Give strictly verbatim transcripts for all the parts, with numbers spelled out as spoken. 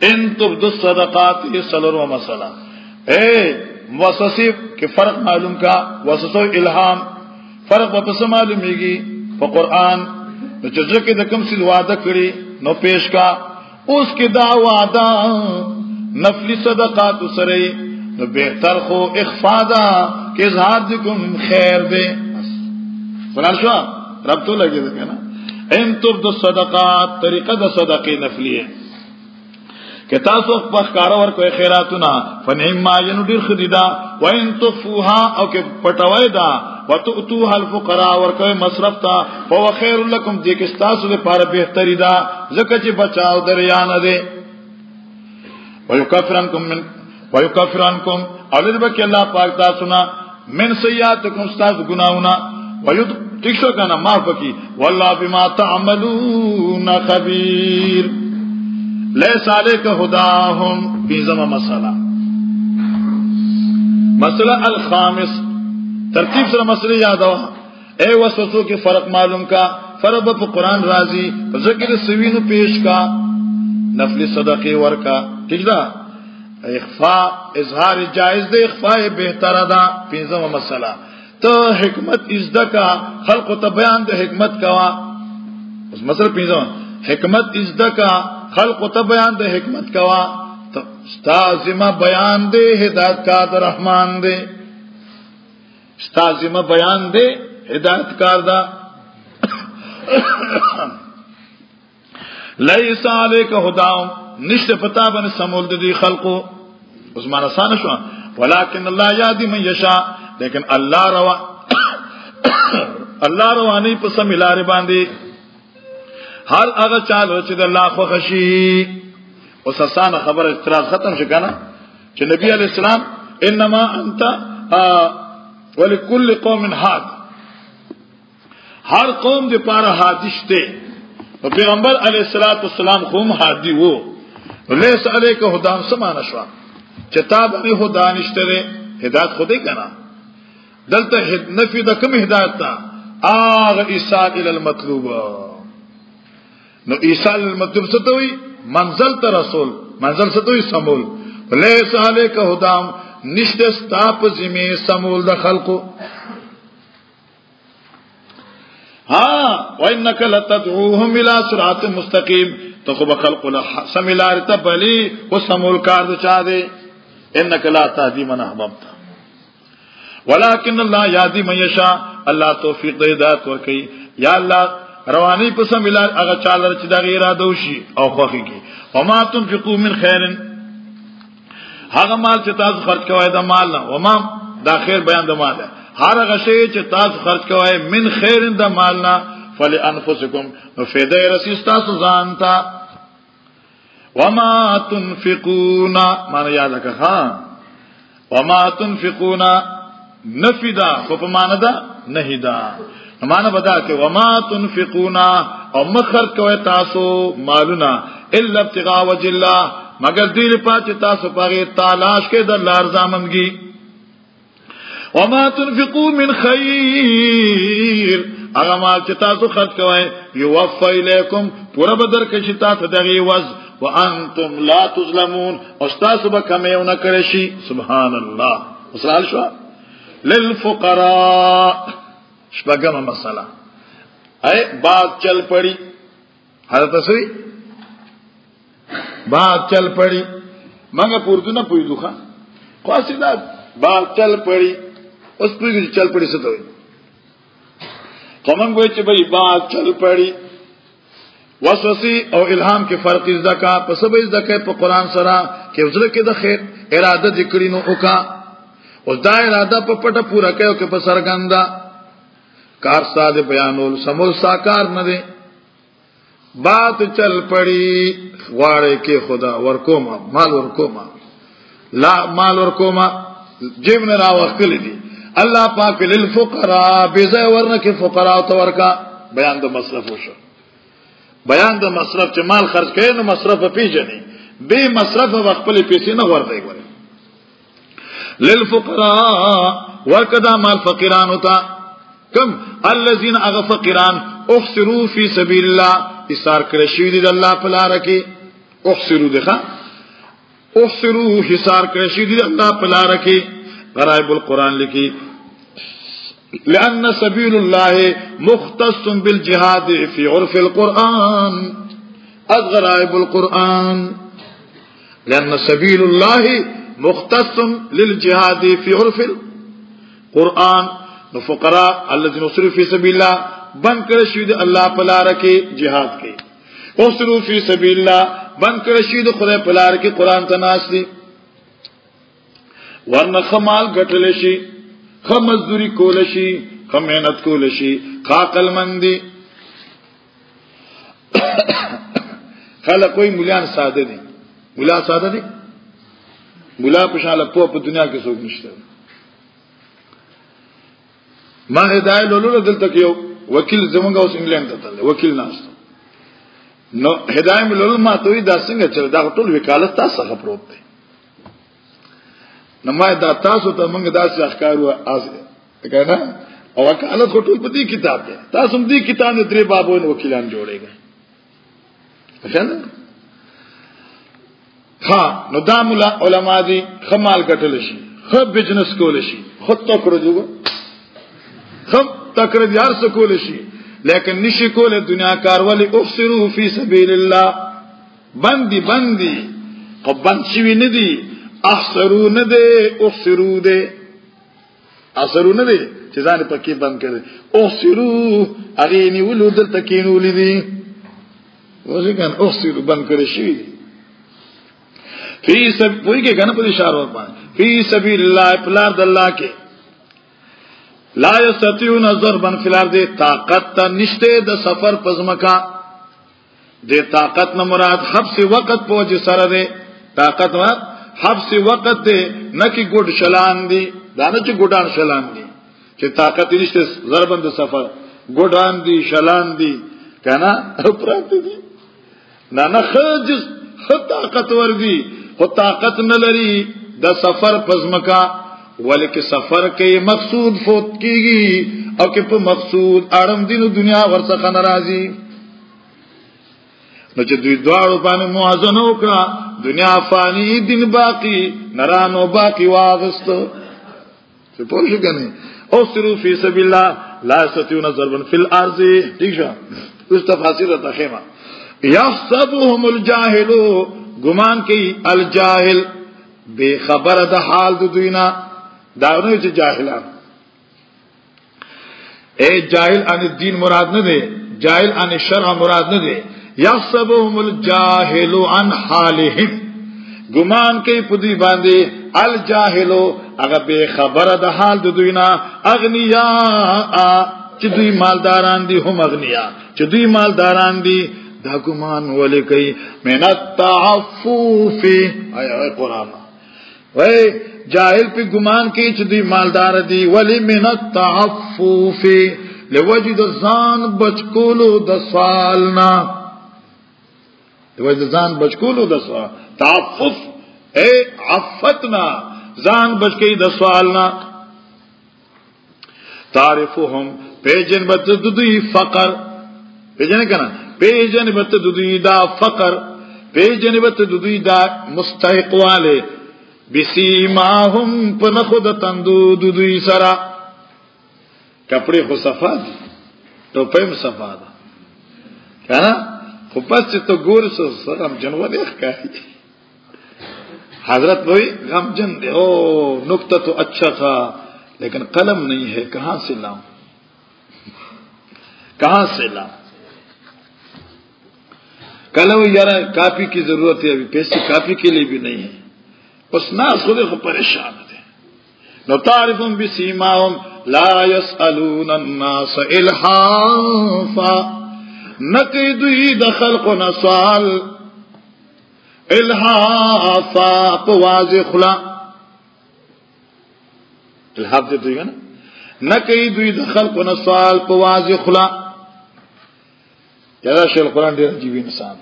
ان تبدو الصدقات سلر و مسئلہ اے وسوسے کے فرق معلوم کا وسوسہ الہام فرق واپس معلومیږي په قران نو چې ځکه د کوم څه وعده کړی نو پیش کا اوس کې دا وعده نفلی صدقات سره نو بهتر خو اخفا دا کې اظهار د کوم خیر دی فلان شو رب تو لګي ده کنه ان تبدو الصدقات طریقه د صدقې نفلیه کہ تاسو په ښکارا ور کوي خیراتونه فنعم ما ينډر خدیدا وان تخفوها او کې پټوي دا وتؤتوها الفقراء ور کوي مصرف تا فهو خير لكم دې کې تاسو لپاره بهتري دا ځکه چې بچاو دریان ده ويكفرنكم من ويكفرنكم اولذ الله پاک تاسو نه من سیئاتکم تاسو ګناونه ويد تکشو کنه معاف کی والله بما تعملون خبير ليس عليك هداهم في زمان مسألة مسألة الخامس ترتیب سره مسئلہ یاد ہوا اے وسوسوں کے فرق معلوم کا فرق په قرآن راضی ذکر سوینو پیش کا نفل صدقه ورکا ٹھیک دا اخفاء اظہار جائز دے اخفاء بہتر دا پنځمه مسئلہ تو حکمت ازدکا خلق ته بیان د حکمت کوا اس مسئلہ پنځمه حکمت ازدکا خلق ته بیان د حکمت کوا استازمه بیان دے ہدایت کا در رحمان دے استازمه بیان دے ہدایت کار دا لیس علیک ہداهم نشت پتا بن سمول دی خلقو اس معنی آسان شو ولکن اللہ یهدی من یشاء لیکن اللہ روا اللہ روانی په سم لارې باندې هر هغه چالو چې د الله خو خشي اوس آسان خبر اعتراض ختم شو کنه چې نبی علیہ السلام انما انت ولكل قوم هاد هر قوم د پاره حادثه او پیغمبر علیہ الصلوۃ والسلام قوم هادي وو لیس علیک هدام سمانه شو چې تاب نه هدا نشته هدایت خو دې کنه دلته نفي د کوم هدایت تا اغه ایصال ال المطلوب نو ایصال المطلوب څه ته وي منزل ته رسول منزل څه ته وي سمول لیس علیک هدام نشته ستاپ زمي سمول د خلقو ها وانك لتدعوهم الى صراط مستقيم تخب خلق له سملار تبلي وسمول کار چا دے انك لا تهدي من احببت ولكن الله يهدي من يشاء الله توفیق د ہدایت ورکي یا الله رواني په سملار هغه چاله چې د غیر ادوشي او خوخي کی وما تنفقوا من خير هغه مال چې تاسو خرج کوئ د مال نه وما دا خیر بیان د مال هر هغه شی چې تاسو خرج کوئ من خیر د مال نه فلانفسکم نو فیده رسی تاسو ځان ته وما تنفقون معنی یاد کړه ها وما تنفقون نفدا خو په معنی دا نه دا معنی بدا کې وما تنفقون او مخر کوي تاسو مالونه الا ابتغاء وجه الله مگر دې لپاره تاسو پاره تلاش کې د لار ځامنګي وما تنفقوا من خير اغه مال چې تاسو خرج کوئ یوفى الیکم پورا بدر کې چې تاسو دغه وز وانتم لا تظلمون او تاسو به کمیونه کړی شي سبحان الله وصال شو للفقراء شپږمه مسله اے بات چل پڑی حضرت سوی بات چل پڑی منګه پوردو نه پویدوخه قاصدا بات چل پڑی اوس پویږي چل پڑی څه ته قومن وای چې بھئی بات چل پڑی وسوسه او الهام کې فرق زکا په سبب زکا په قران سره کې وزره کې د خیر اراده ذکر نو وکا او دا اراده په پټه پورا کړو کې په سرګندا کار ساده بیانول سمول ساکار نه دي بات چل پڑی واړې کې خدا ورکوما مال ورکوما لا مال ورکوما جیب نه راوخل دي الله پاک للفقراء بزای ورنه کې فقراء تو ورکا بیان د مصرف وشو بیان د مصرف چې مال خرج کړي نو مصرف پیژني به مصرف وخپل پیسې نه ورته کوي للفقراء ورکدا مال فقیران ہوتا کم الذين اغفقران احصروا في سبيل الله اسار کړی شوی دی د الله په لار کې احصروا دغه احصروا حصار کرشی دی اللہ پلا رکھی غرائب القرآن لکھی لأن سبیل اللہ مختص بالجہاد فی عرف القرآن از غرائب القرآن لأن سبیل اللہ مختص للجہاد فی عرف القرآن فقراء الذين نصروا فی سبیل اللہ بن کرشی دی اللہ پلا رکھی جہاد کی احصروا فی سبیل اللہ بن کرشید خدای پلار کی قرآن تناس دی ورنہ خمال گٹلشی خم مزدوری کولشی خم محنت کولشی خاقل مندی خالا کوئی ملیان سادہ دی ملا سادہ دی ملا پشالا پو پا دنیا کے سوک نشتا ما ہدای لولو دل تک یو وکیل زمانگا اس انگلینڈ تا تل وکیل ناستا نو هدايه ملول ما توي دا څنګه چل دا ټول وکالت تاسو څخه پروت دی نو ما دا تاسو ته موږ دا څه ښکارو از کنه او وکالت ټول په دې کتاب دی تاسو دې کتاب د درې بابونو وکیلان جوړېږي څنګه ها نو دا مولا علما دي خمال کټل شي خو بزنس کول شي خو تو کړو جو خو تکر یار سکول شي لیکن نشی کول دنیا کارولی افسرو فی سبیل اللہ بندی بندی خب بند شوی ندی احسرو ندے افسرو دے احسرو ندے چیزانی پکی بند کرده افسرو اغینی ولو دل تکینو لی دی وزی کن افسرو بند کرده شوی دی فی سبیل وہی کہ گنا پتی شاروک بان فی سبیل اللہ پلار داللہ کے لا یستطیعون ضربا فی الارض طاقت تا نشتے د سفر پزمکا دے طاقت نہ مراد حبس وقت پوج سر دے طاقت مراد حبس وقت دے نہ کہ گڈ شلان دی دانا چ گڈان شلان دی کہ طاقت نشتے ضربا د سفر گڈان دی شلان دی کنا پرات دی نہ نہ خج خود طاقت ور دی خود طاقت نہ لری د سفر پزمکا ولیکن سفر کے مقصود فوت کی گی او کہ پا مقصود آرم دین و دنیا ورسخہ نرازی نو چه دوی دوارو پانی موازنو کا دنیا فانی دن باقی نرانو باقی واغست چه پوشو کنی اوصرو فی سبیل اللہ لا استطیعون ضربا فی الارض ٹھیک شا اس تفاصیل رہتا خیمہ یحسبهم الجاہلو گمان کی الجاہل بے خبر دا حال دو دوینا داغنوی چه جاہلان اے جاہل آن الدین مراد نہ دے جاہل آن الشرع مراد نہ دے یحسبهم الجاہل عن حالهم گمان کئی پدی باندے الجاہلو اگر بے خبر دا حال دو دوینا اغنیاء چه دوی مالداران دی هم اغنیاء چه دوی مالداران دی دا گمان ولی کئی من التعفوفی آیا آیا قرآن وی جاہل پہ گمان کی چدی مالدار دی ولی من التعفف لوجد زان بچکولو د سوالنا لوجد زان بچکولو د سوال تعفف اے عفتنا زان بچکی د سوالنا تعرفهم پیجن بت ددی فقر پیجن کنا پیجن بت ددی دا فقر پیجن بت ددی دا مستحق والے بسیماهم پنخد تندو دودوی سرا کپڑے خو صفا دی ٹوپیم صفا دا کہنا خو پس چی تو گور سو غم جن و دیکھ کہی حضرت بھئی غم جن دے او نکتہ تو اچھا تھا لیکن قلم نہیں ہے کہاں سے لاؤں کہاں سے لاؤں قلم یارا کاپی کی ضرورت ہے ابھی پیسے کاپی کے لیے بھی نہیں ہے اس ناس خود کو پریشان تھے نو تعرفهم بسیماهم لا يسألون الناس الحافا نقیدوی دخل کو نسوال الحافا پواز خلا الحاف دیتو گا نا نقیدوی دخل کو نسوال پواز خلا یادا شیل قرآن دیر جیوی انسان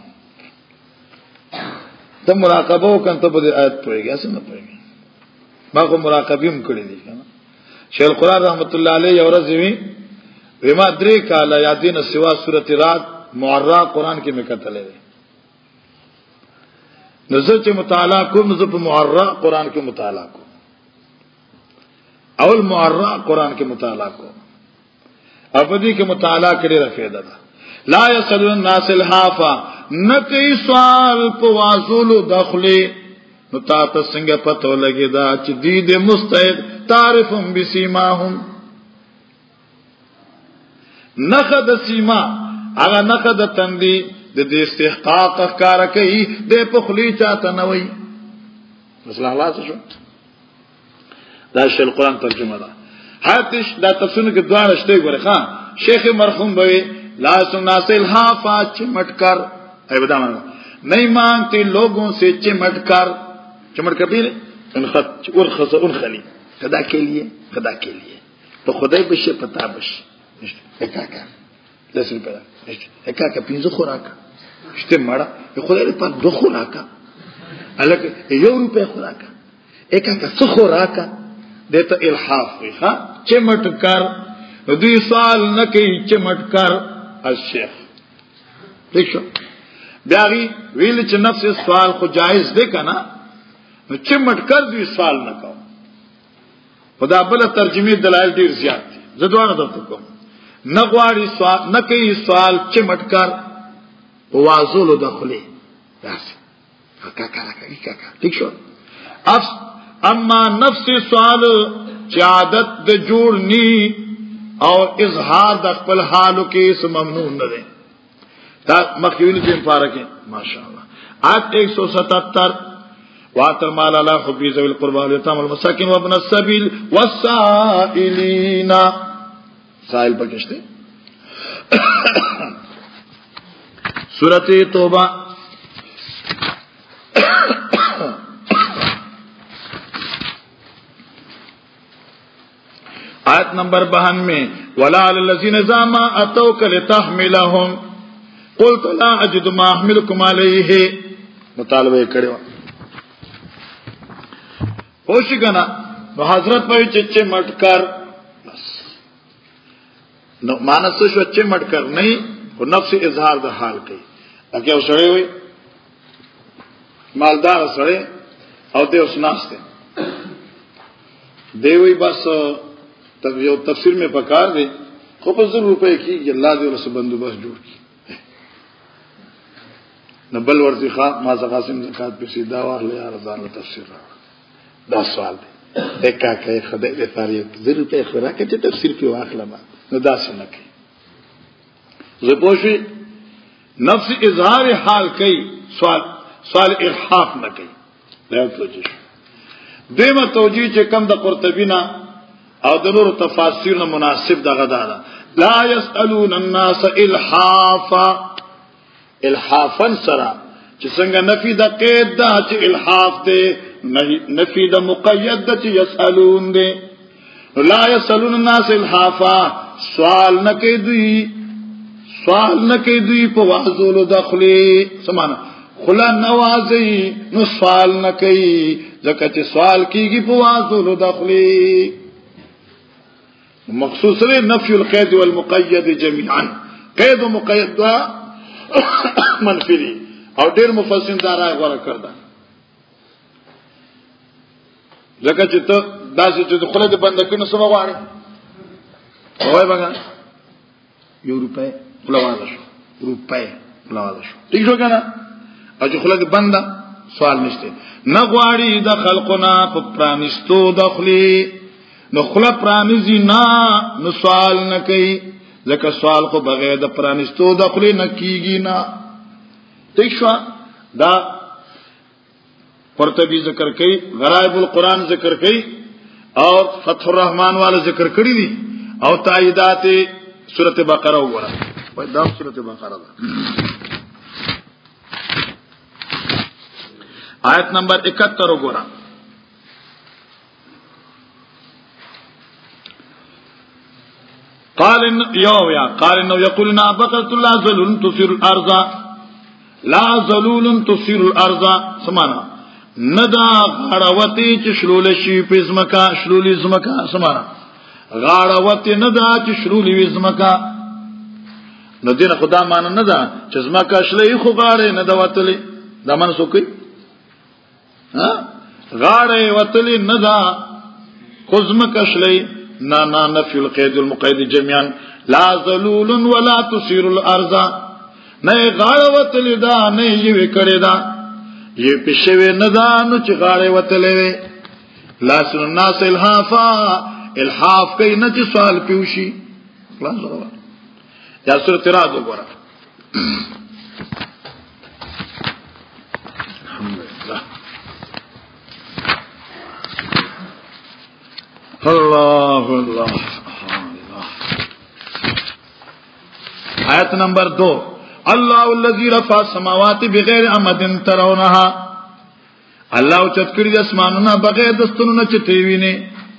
تم مراقبہ کن تو بدے آیت پڑے گی ایسا نہ پڑے گی ما کو مراقبی ہم کڑی دی شیخ القرآن رحمت اللہ علیہ یورز ہوئی وما درے کالا یادین سوا سورت رات معرہ قرآن کی میں کتلے نظر چې مطالعه کوم نظر په معرّع قران کې مطالعه کوم اول معرّع قران کې مطالعه کوم او په دې کې مطالعه کړي را فائدہ ده لا يسألون الناس الحافا نکي سوال په وازولو داخلي نو تاسو څنګه پته لګی دا چې دې د مستحق تعرفهم بسیماهم نخد سیما هغه نخد تندي د دې استحقاق ښکار کوي د پخلی چاته نه وي مثلا الله شو دا شل قران ترجمه ده حتیش دا تفسیر کې دوه رشته غره خان شیخ مرحوم بوي لا سناسل حافا چمٹ کر اے بتا نہیں مانگتے لوگوں سے چمٹ کر چمٹ کر بھی ان خط اور خص ان خلی خدا کے لیے خدا کے لیے تو خدای بشه پتا بشه اکاکا لسن پدا اکاکا پینځه خوراکا شته مړه خدای په دوه خوراکا الک یو روپے خوراکا اکاکا څه خوراکا دته الحاف ها چمٹ کر دوی سوال نه کوي چمٹ کر الشیخ ٹھیک شو بیاغي ویل چې نفس سوال خو جایز دی کنه نو چمٹ کر دوی سوال نه کوي خدا بل ترجمه دلایل ډیر زیات دي زدوانه درته کوم نغواړي سوال نه کوي سوال چمٹ کر وازولو داخلي داسې کا کا کا کا ٹھیک شو اف اما نفس سوال چې عادت د جوړنی او اظهار د خپل حالو کې اس ممنون نه ده دا مخکې چې مفارقه ماشاءالله آیت ایک سو ستہتر واتر مال علی حبی ذوی القربى والیتام والمساکین وابن السبیل والسائلین سائل پکشتے سورۃ توبہ آیت نمبر بہانوے ولا علی الذین اذا ما اتوک لتحملهم قلت لا اجد ما احملكم علیہ مطالبه کړو پوښی کنا نو حضرت په چچې مټکر بس نو مانس شو چچې مټکر نه او نفس اظهار د حال کوي اګه وسړی وي مالدار سره او ته اوسناسته دی وی بس تب یو تفسیر میں پکار دے خو په زر روپے کی الله دې ورس بندوبست جوړ کی نبل ورزی خان ما قاسم زکات په سیدا واخله یا رضا الله تفسیر را دا سوال دی اکا کې خدای دې فاریق زر روپے خورا کې تفسیر په واخله ما نو دا څنګه کوي زه پوښي نفس اظهار حال کوي سوال سوال الحاف نه کوي دا توجیه دیمه توجیه چې کم د قرطبی نه او د نور تفاسیر نه مناسب دغه ده لا يسالون الناس الحافا الحافا سرا چې څنګه نفي د قید ده چې الحاف ده نفي د مقید ده چې يسالون ده لا يسالون الناس الحافا سوال نه کوي سوال نه کوي په وازولو داخلي سمانه خلا نوازي نو سوال نه کوي ځکه چې سوال کیږي په وازولو داخلي مخصوص لري نفي القيد والمقيد جميعا قيد ومقيد دا منفي دي او ډېر مفسرین دا راي غوړه کړل ځکه چې ته داسې چې خپل د بندکونو سم غواړي وای بګا یو روپے خپلواده شو روپے خپلواده شو ٹھیک شو کنه او چې خپل د بندا سوال نشته نه غواړي د خلقنا په پرانستو داخلي نو خلا پرانیزی نا نو سوال نه کوي ځکه سوال خو بغیر د پرانستو داخلي نه کیږي نه ٹھیک شو دا قرطبی ذکر کوي غرائب القرآن ذکر کوي او فتح الرحمن والا ذکر کړی دي او تاییدات سورۃ بقرہ وګوره وای دا سورۃ بقرہ ده آیت نمبر اکہتر وګوره قال ان يو يا قال انه يقولنا بقره لا ذلول تثير الارض لا ذلول تثير الارض سمانا ندا غړوتی چې شلول شي پزمکا شلولې زمکا سمانا غړوتی ندا چې شلولې زمکا نو دین خدا مان نه دا چې زمکا شلې خو غاړې نه دا وتلې دا من سو کوي غاړه وتلی ندا خزم کشلی نا نا نفی القید المقید جميعا لا ذلول ولا تسير الارض نه غاړه وتلی دا نه یې کړی دا یې پښوی ندا نو چې غاړه وتلی لا سن الناس الحافا الحاف کین نه چې سوال پیوشي خلاص ورو یا سورۃ رعد وګوره اللہ اللہ آیت نمبر دو اللہ الذی رفع السماوات بغیر عمد ترونها اللہ چت کړی اسمانونه بغیر دستونو چتی ویني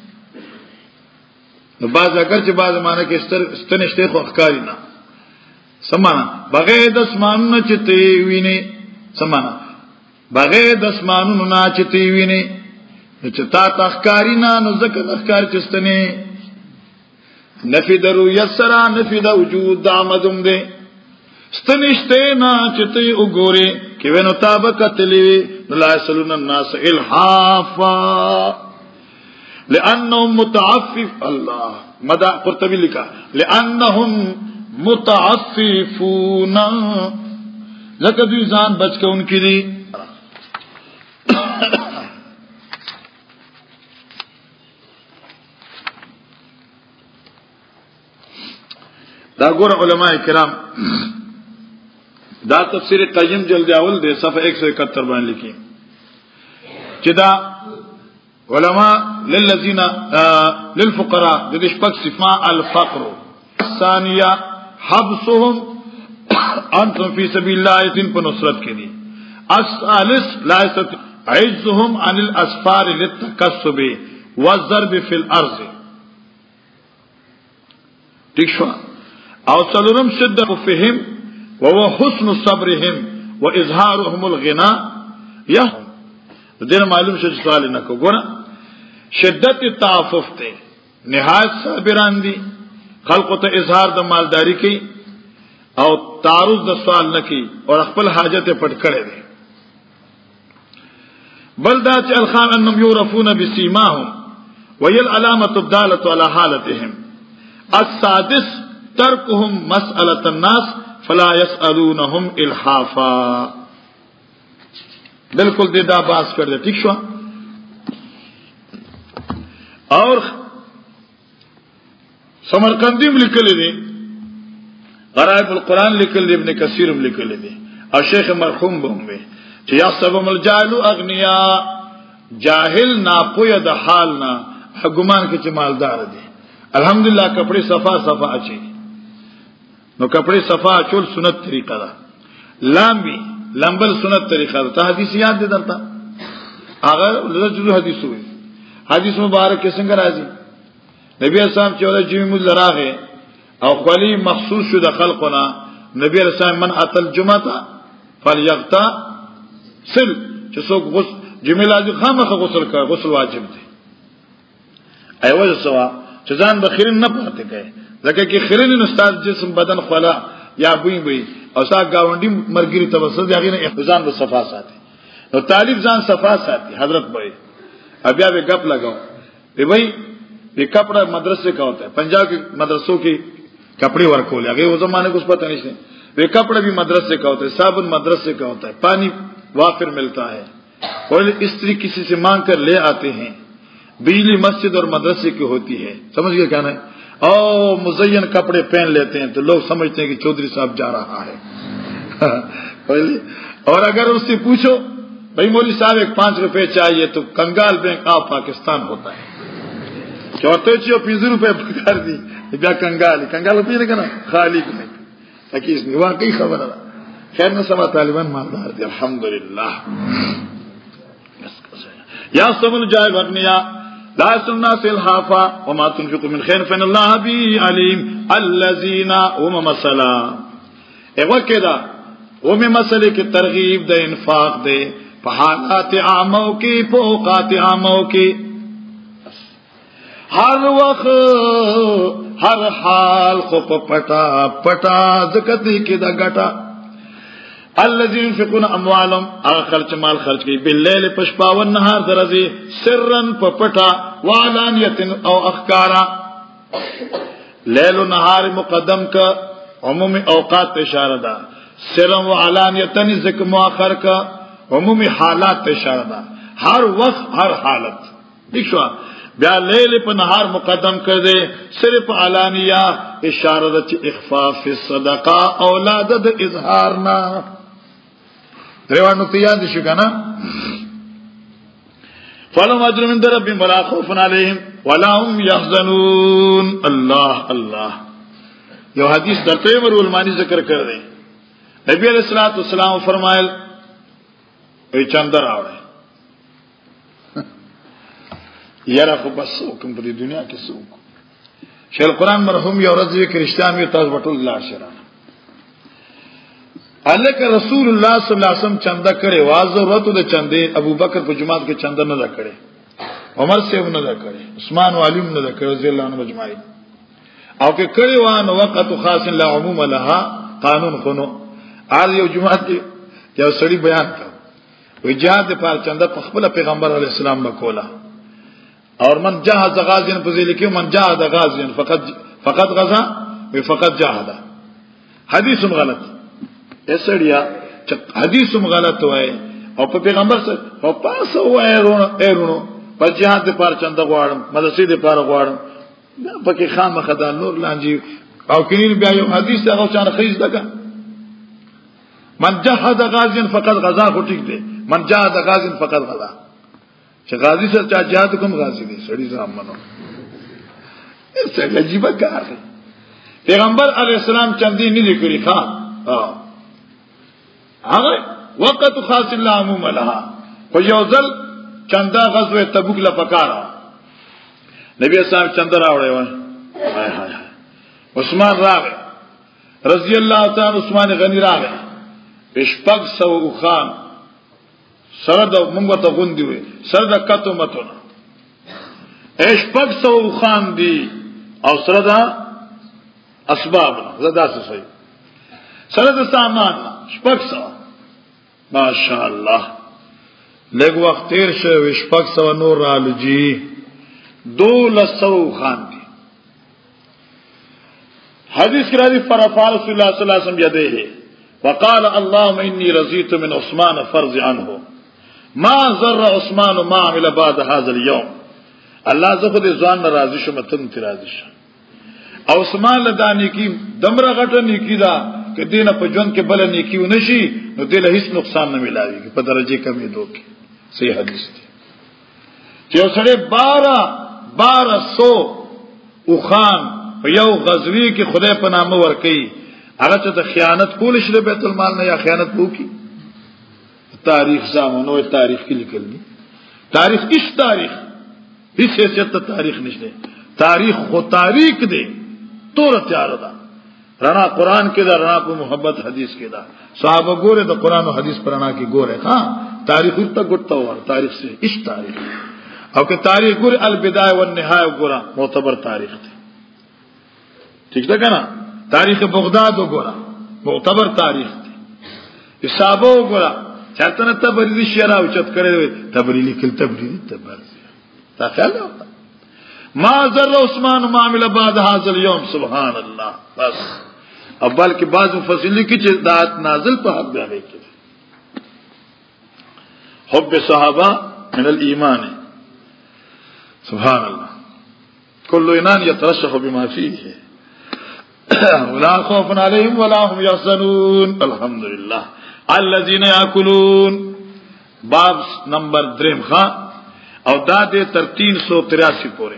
نو باز اگر چې باز معنی کې ستر ستنشته خو ښکاری نه سمانا بغیر د اسمانونو چتی ویني سمانا بغیر د اسمانونو نه چتی ویني چې تا تخکاری نه نو ځکه تخکار چستنی نفی درو یسرا نفی دا وجود دا آمدم دے ستنشتے نا چتی اگوری کہ وینو تابقت لیوی لا یسلون الناس الحافا لأنهم متعفف اللہ مدع قرطبی لکھا لأنهم متعففون ذکر دوی زان بچ کے ان کی دی دا ګور علماء کرام دا تفسیر قیم جلد اول دے صفحہ ایک سو اکہتر باندې لیکي چې دا علماء للذین للفقراء د دې شپږ صفات الفقر ثانیه حبسهم انتم فی سبیل الله دین په نصرت کې دي الثالث لا عجزهم عن الاسفار للتکسب والضرب في الارض ٹھیک شو او څلورم شدت فهم وهو حسن صبرهم واظهارهم الغناء یا دین معلوم شې سوال نه کو ګور شدت تعفف ته نهایت صابران دي خلق ته اظهار د مالداری کوي او تعرض د سوال نه کوي او خپل حاجت پټ کړي دي بل دا چې الخان انهم يعرفون بسيماهم وهي العلامه الداله على حالتهم السادس ترکهم مسألة الناس فلا يسألونهم الحافا بالکل دے دا باس کر دے ٹھیک شو اور سمرقندیم لکلی دی غرائب القرآن لکلی ابن کثیرم لکلی دی اور شیخ مرحوم بہموے چی یحسبهم الجاہل اغنیاء جاہل ناپوی دا حالنا گمان کے چی مالدار دی الحمدللہ کپڑی صفا صفا اچھی نو کپڑے صفا چول سنت طریقہ دا لامبی لامبل سنت طریقہ دا تا حدیث یاد دے درتا اگر لجو حدیث ہوئی حدیث مبارک کے سنگر آزی نبی اسلام چودہ جیوی مجھ لراغے او خوالی مخصوص شد خلقنا نبی اسلام من اتل جمعتا فالیغتا سل چسوک غسل جمعی لازم خامخ غسل کر غسل واجب دے ایوز سوا چزان بخیرین نہ پاتے گئے لکه کې خرین استاد جسم بدن خلا یا بوئی بوئی او سا گاونډي مرګري توسط یغې نه احتزام د صفا ساتي نو طالب ځان صفا ساتي حضرت بھائی ابیا به گپ لگاؤ بے بھائی یہ کپڑا مدرسے کا ہوتا ہے پنجاب کے مدرسوں کی کپڑے ورکول هغه و زمانه کو پتہ نہیں وہ کپڑا بھی مدرسے کا ہوتا ہے صابن مدرسے کا ہوتا ہے پانی وافر ملتا ہے اور استری کسی سے مانگ کر لے آتے ہیں بجلی مسجد اور مدرسے کی ہوتی ہے سمجھ گئے کیا نا او مزین کپڑے پہن لیتے ہیں تو لوگ سمجھتے ہیں کہ چودھری صاحب جا رہا ہے اور اگر اس سے پوچھو بھائی مولوی صاحب ایک پانچ روپے چاہیے تو کنگال بینک آف پاکستان ہوتا ہے چوتھے چیو پینز روپے کر دی بیا کنگال کنگال ہوتی ہے نا خالی تاکہ اس میں واقعی خبر ہے خیر نہ سما طالبان مالدار دی الحمدللہ یا سب الجائب اغنیا لا سننا في الحافا وما تنفقوا من خير فإن الله به عليم الذين هم مثلا ایوا کدا وہ میں مسئلے کی ترغیب دے انفاق دے حالات عاموں کی فوقات عاموں کی ہر وقت ہر حال کو پٹا پٹا ذکتی کی دا گٹا الذين ينفقون اموالهم هغه خرچ مال خرچ کوي بالليل پشپا و نهار درځي سرن پپټا وعلانیت او اخکارا لیل و نهار مقدم کا عمومی اوقات اشاره ده سرن و علانیتن ذکر مؤخر کا عمومی حالات اشاره ده ہر وقت ہر حالت ٹھیک شو بیا لیل په نهار مقدم کړ دے صرف علانیہ اشاره ده چې اخفاء فی الصدقه اولاد د اظهار نه دروانو تیاد شو کنه فلم اجر من ربهم ولا خوف عليهم ولا هم يحزنون الله الله یو حدیث درته ورول معنی ذکر کړ دے نبی علیہ الصلوۃ والسلام فرمایل ای چاندر راوړی یاره خو بس کوم په دنیا کې څوک شیخ القرآن مرحوم یو ورځ یې کرشتان وی تاسو بټول الله شرانه الله که رسول الله صلی الله علیه وسلم چنده کړي وا ضرورت د چندې ابو بکر په جماعت کې چنده نه کړي عمر سیب نه کړي عثمان علیم نه کړي رضی الله عنه مجمعین او کې کړي وا نو وقت خاص لا عموم لها قانون خونو ار یو جماعت کې یو سړي بیان کړ وی جهاد په چنده په خپل پیغمبر علی السلام وکولا اور من جهاد غازین په ځل کې من جهاد غازین فقط فقط غزا وی فقط جهاد حدیث غلط اسړیا چې حدیث غلط وای او په پیغمبر سره او پاسه وای رونو ایرونو په جهاد پر چنده غواړم مدرسې دې پر غواړم پکې خامخه د نور لانجی او کینی بیا یو حدیث هغه چانه خیز دغه من جهاد غازین فقط غزا خو ټیک دی من جهاد غازین فقط غزا چې غازی سره چا جهاد کوم غازی دی سړی زما منو څه عجیب کار دی پیغمبر علی السلام چندی نه لیکلی ښا ها هغه وقت خاص الله عموم لها خو یو ځل چندا غزوه تبوک لا پکارا نبی صاحب چندا راوړی و هاي هاي عثمان راغی رضی الله تعالی عثمان غنی راغی بشپک سو خان سره د مونږ ته غوندي وي سره د کتو متونه اشپک سو خان دی او سره د اسباب زدا څه صحیح سره د سامان شپک سو ماشاء الله لږ وخت تیر شو شپک سو نور رالو جی دولسو خان دی حدیث کی راضی فرفع رسول الله صلی الله علیه وسلم یده وقال اللهم اني رضيت من عثمان فرض عنه ما ضر عثمان ما عمل بعد هذا اليوم الله زه خو دې ځان ناراضي شوم ته ته راضي شه او عثمان لدانی کی دمره غټه نیکی دا چې دینه په جون کې بل نیکی ونشي نو دې له هیڅ نقصان نه ملایوي په درجه کمې دوکي صحیح حدیث دی چې اوسړه بارہ بارہ سو او خان په یو غزوی کې خدای په نامه ور کوي هغه ته خیانت کول شي بیت المال نه یا خیانت وکي تاریخ زمانو تاریخ کې لیکل دي تاریخ هیڅ تاریخ هیڅ حیثیت تاریخ نشته تاریخ خو تاریخ دی تور تیار ده رڼا قران کې دا رڼا په محبت حدیث کې دا صحابه ګوره د قران او حدیث پرانا کې ګوره ها تاریخ ته ګټه ور تاریخ سے هیڅ تاریخ او که تاریخ ګوره البدایه والنهایه ګوره معتبر تاریخ دی ٹھیک ده کنه تاریخ بغداد وګوره معتبر تاریخ دی حسابو وګوره چاته نه تبریلی شرا او چت کړي تبریلی کله تبریلی تبرزی تا خیال ما ذر عثمان ما عمل بعد هذا اليوم سبحان الله بس اول کې بعض مفصلی کې چې دات نازل په حق دی کې حب صحابه من الايمان سبحان الله كل ایمان يترشح بما فيه ولا خوف عليهم ولا هم يحزنون الحمد لله الذين ياكلون باب نمبر دریم خان او دا دے تر تین سو تراسی پورے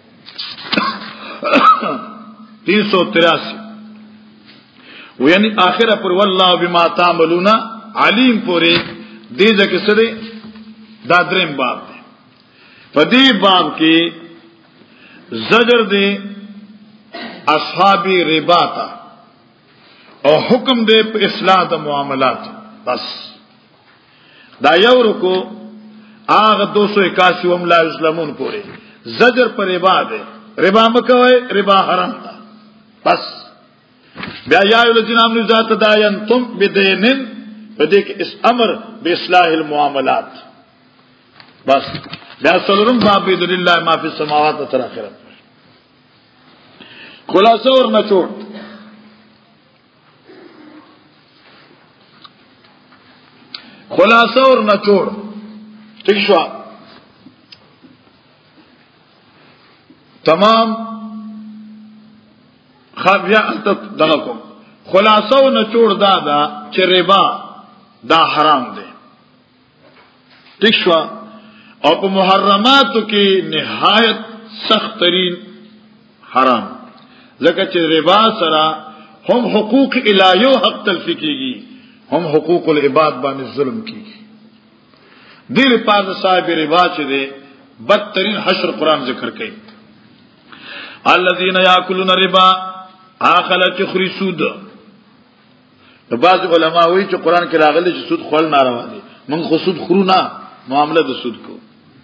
تین سو تراسی یعنی آخرہ پر واللہ بما تعملون علیم پورے دے جا سرے دا دریم باب دے فدی باب کی زجر دے اصحابی رباتا او حکم دے پہ اصلاح دا معاملات بس دا یو رکو آغا دو سو اکاسی وم لا یسلمون پورے زجر پر ربا دے ربا مکوئے ربا حرام دا بس بیا یا الذین آمنوا اذا تداینتم بدین بدے کہ اس امر بے اصلاح المعاملات بس بیاسلرم بابید للہ ما فی السماوات و تراخرت خلاصہ اور نچوڑ خلاصہ اور نچوڑ ٹھیک شو تمام خابیا دغکم خلاصہ و نچوڑ دا دا چه ربا دا حرام دے ٹھیک شو اور پا محرماتو کی نہایت سخت ترین حرام ذکر چه ربا سرا ہم حقوق الہیو حق تلفی کی گی ہم حقوق العباد بان ظلم کی گی دیر پاس صاحب ربا چه دے بدترین حشر قرآن ذکر کئی الذین یاکلون ربا آخلا چه خری سود بعض علماء ہوئی چه قرآن کی راغلی چه سود خوال ناروا دی من خو سود خرو نا معاملہ دا سود کو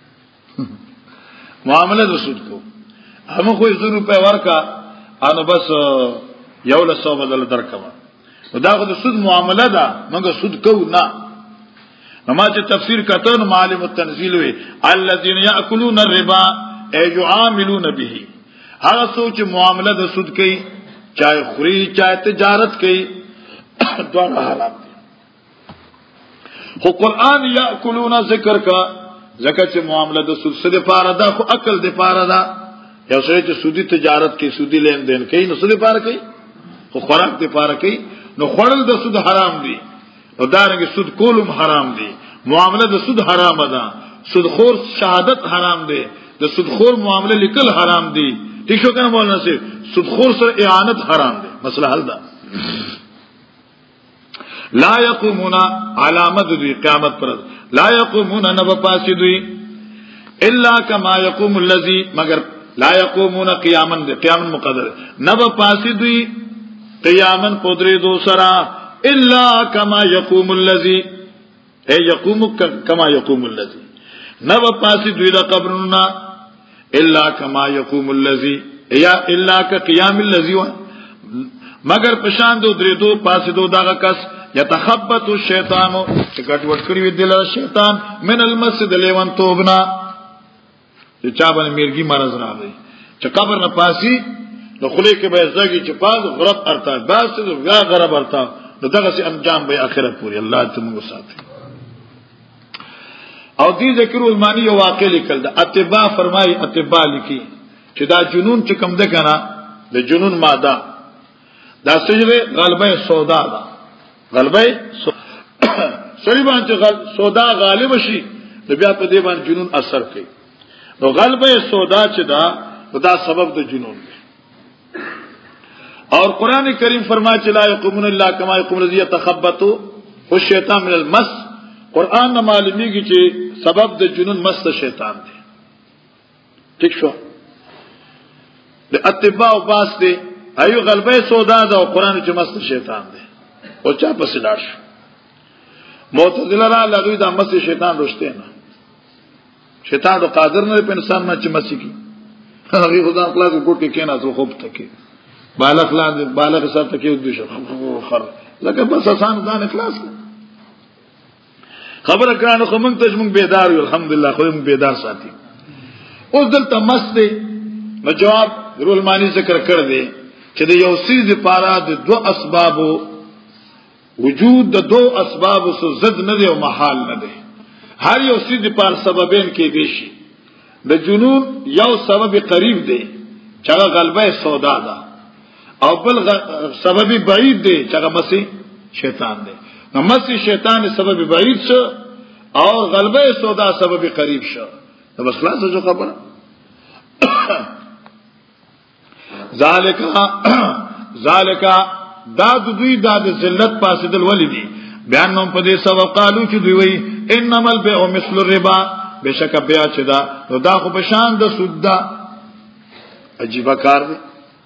معاملہ دا سود کو ہم کوئی زر روپے ورکا آنو بس یول سو بدل درکما دا خود سود معاملہ دا منگا سود کو نا نما چه تفسیر کتن معالم التنزیل ہوئی الذین یاکلون الربا اے یعاملون به ہر سوچ معاملہ دا سود کئی چاہے خوری چاہے تجارت کئی دوارا حرام دی خو قرآن یاکلون ذکر کا ذکر چه معاملہ دا سود سد پارا دا خو عقل دے پارا دا یا سوچے چه سودی تجارت کی سودی لین دین کئی نو سد پارا کئی خو خوراک دے پارا کئی نو خورل دا سود حرام دی نو دارنگی سود کولم حرام دی معاملہ دا سود حرام دا سود خور شہادت حرام دے دا سود خور معاملہ لکل حرام دی ٹھیک شو کہنا مولانا سے سود خور سر اعانت حرام دے مسئلہ حل دا لا یقومون علامت دوی قیامت پر لا یقومون نب پاسی دوی الا کما یقوم اللذی مگر لا یقومون قیامن دے قیامن مقدر نب پاسی دوی قیامن پودری دو سرا الا کما یقوم اللذی اے یقوم کما یقوم اللذی نب پاسی دوی دا قبرنا الا کما یقوم اللذی یا الا کا قیام اللذی مگر پشان دو دری دو پاسی دو داغا کس یتخبط الشیطانو چکٹ وٹکری وی دل شیطان من المسجد لیون توبنا چه چابن میرگی مرض را دی چه قبر نپاسی نو خلی که بیزدگی چه پاس غرب ارتا باسی دو یا غرب ارتا نو دغا سی انجام بی آخرت پوری اللہ تمگو ساتھ او دی ذکر علمانی یو واقع لکل دا اتباع فرمائی اتباع لکی چه دا جنون چکم دکنا دا جنون مادا دا سجر غالبه سودا دا غالبه سریبان چه سودا غالب شی نو بیا پا دیبان جنون اثر کئی نو غالبه سودا چه دا دا سبب دا جنون دی اور قرآن کریم فرمائے چلا یقومون اللہ کما یقوم الذی یتخبطو الشیطان من المس قرآن معلومی کی چه سبب دا جنون مست شیطان دی ٹھیک شو دا اتباع باس دی ایو غلبه سودا دا و قرآن چه مست شیطان دی اور چا پسی لار شو معتزله را لگوی دا مست شیطان رشتے نا شیطان دا قادر نا پہ انسان نا چه مسی کی اگی خدا اخلاق گوٹ کے کہنا تو خوب تکی بالغ لاند بالغ ساتھ تکی ادوش خر لکه بس آسان دان اخلاص کر خبر اکرانو خمنگ تجمنگ بیدار ہوئی الحمدللہ خودمنگ بیدار ساتھی اس دلتا مست دے نو جواب رول مانی ذکر کر دے چه دے یو سیز پارا دے دو اسبابو وجود دے دو اسبابو سو زد ندے و محال ندے ہر یو سیز پار سببین کے دیشی دے جنون یو سبب قریب دے چگہ غلبہ سودا دا او بل سبب بعید دے چگہ مسی شیطان دے نو مسی شیطان سبب بعید شو اور غلبہ سودا سبب قریب شو نو بس خلاص جو خبر ذالکا ذالکا داد دوی داد ذلت پاسدل ولی دی بیان نوم پدے سبب قالو چی دوی وی انما البیع مثل الربا بے شک بیع چدا نو دا خو بشان دا سود دا عجیبہ کار دی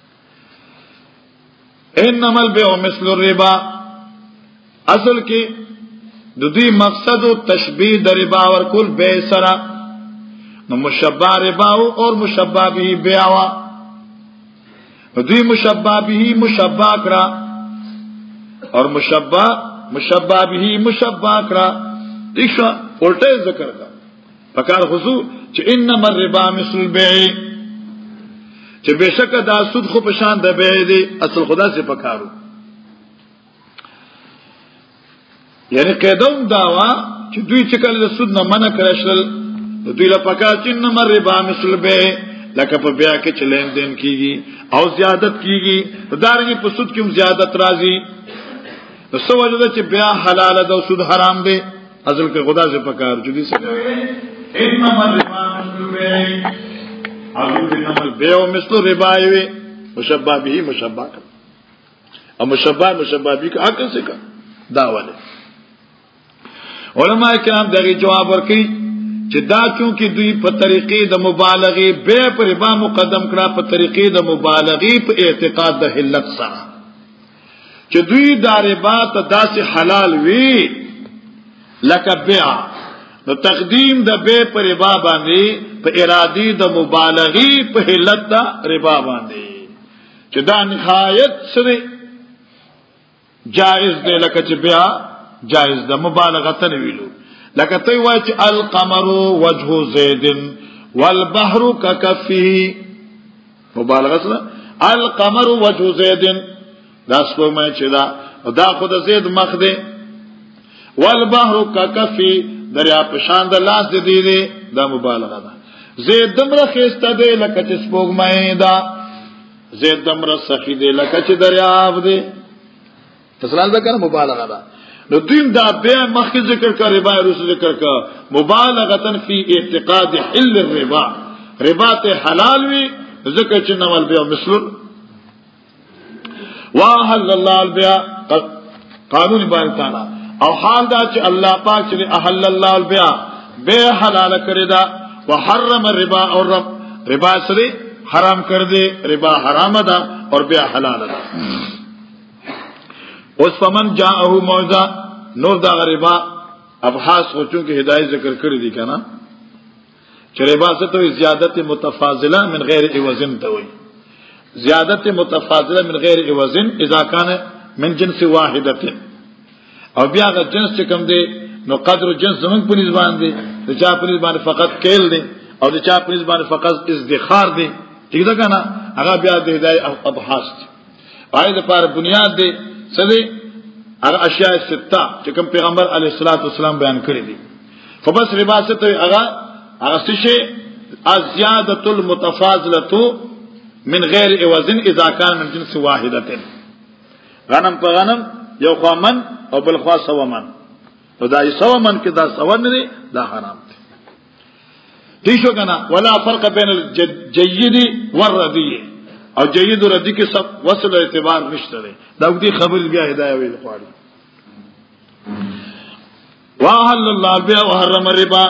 انما البیع مثل الربا اصل کی دو دوی مقصد و تشبیح دا ربا ورکل بے سرا نو مشبہ رباو اور مشبہ بھی بیعوا دوی مشبہ بھی مشبہ کرا اور مشبہ مشبہ به مشبہ کرا دیکھا الٹے ذکر کا فکار خصوص چھ انما الربا مثل البيع چھ بے شک دا سود خو پشان د بیع دی اصل خدا سے پکارو یعنی قیدوم داوا چھ دوی چکل د سود نه منع کړشل دوی لا پکار چھ انما الربا مثل البيع لکه په بیا کې چلین دین کیږي او زیادت کیږي دارنګ په سود کې زیادت راځي نو سو وجه چې بیا حلال ده او سود حرام دی اصل کې خدا سے پکار جدي څه انما الربا مثل البيع او انما البيع مثل الربا وي مشبہ به مشبہ او مشبہ مشبہ به کا حق څه کا داواله علماء کرام دغه جواب ورکړي چې دا چونکی دوی په طریقې د مبالغه به پر ربا مقدم کړه په طریقې د مبالغه په اعتقاد د حلت سره چې دوی دا ربا ته داسې حلال وی لکه بیع نو تقدیم د بیع پر ربا باندې په ارادي د مبالغه په حلت د ربا باندې چې دا نهایت سره جائز دی لکه چې بیع جائز د مبالغه ته ویلو لکه ته وای چې القمر وجه زید والبحر ككفه مبالغه سره القمر وجه زید دا سپوږمۍ چې دا دا خود زید مخ دی والبحر ككفه دریا په شان د لاس دی دی دا مبالغه ده زید دمره خسته دی لکه چې سپوږمۍ دا زید دمره سخی دی لکه چې دریاب دی تسلال ده کنه مبالغه ده نو دین دا بیا مخکې ذکر کا ربا روس ذکر کا مبالغه فی اعتقاد حل الربا ربا ته حلال وی ذکر چې نوال بیا مثل واحل الله البيع قانون باندې تعالی او حال دا چې الله پاک چې احل الله البيع بے حلال کړی دا وحرم الربا اور رب ربا سره حرام کړ دې ربا حرام ده اور بے حلال ده اس فمن جاءه موعظه نور دا ربا ابحاث سوچوں کہ ہدایت ذکر کړی دي کنه چې ربا څه ته زیادت متفاضله من غیر عوض ته وي زیادت متفاضله من غیر عوض اذا كان من جنس واحده او بیا غ جنس چې کوم دی نو قدر جنس زمون په نسبت دی د چا په نسبت فقط کېل دی او د چا په نسبت فقط ازدخار دی ٹھیک ده کنه هغه بیا د هدایت ابحاث پای د پر بنیاد دی سدي هغه اشیاء سته چې کوم پیغمبر علیه الصلاۃ والسلام بیان کړی دي خو بس ربا څه ته هغه هغه څه ازیادۃ المتفاضله من غیر عوض اذا كان من جنس واحده غنم په غنم یو خامن او بل خوا سومن نو دا سومن کې دا سون نه دا حرام دي دي شو کنه ولا فرق بین الجيد والردي او جيد و ردي کې سب وصل اعتبار نشته دی دا دې خبر بیا هدايه ویل غواړي واحل الله البيع وحرم الربا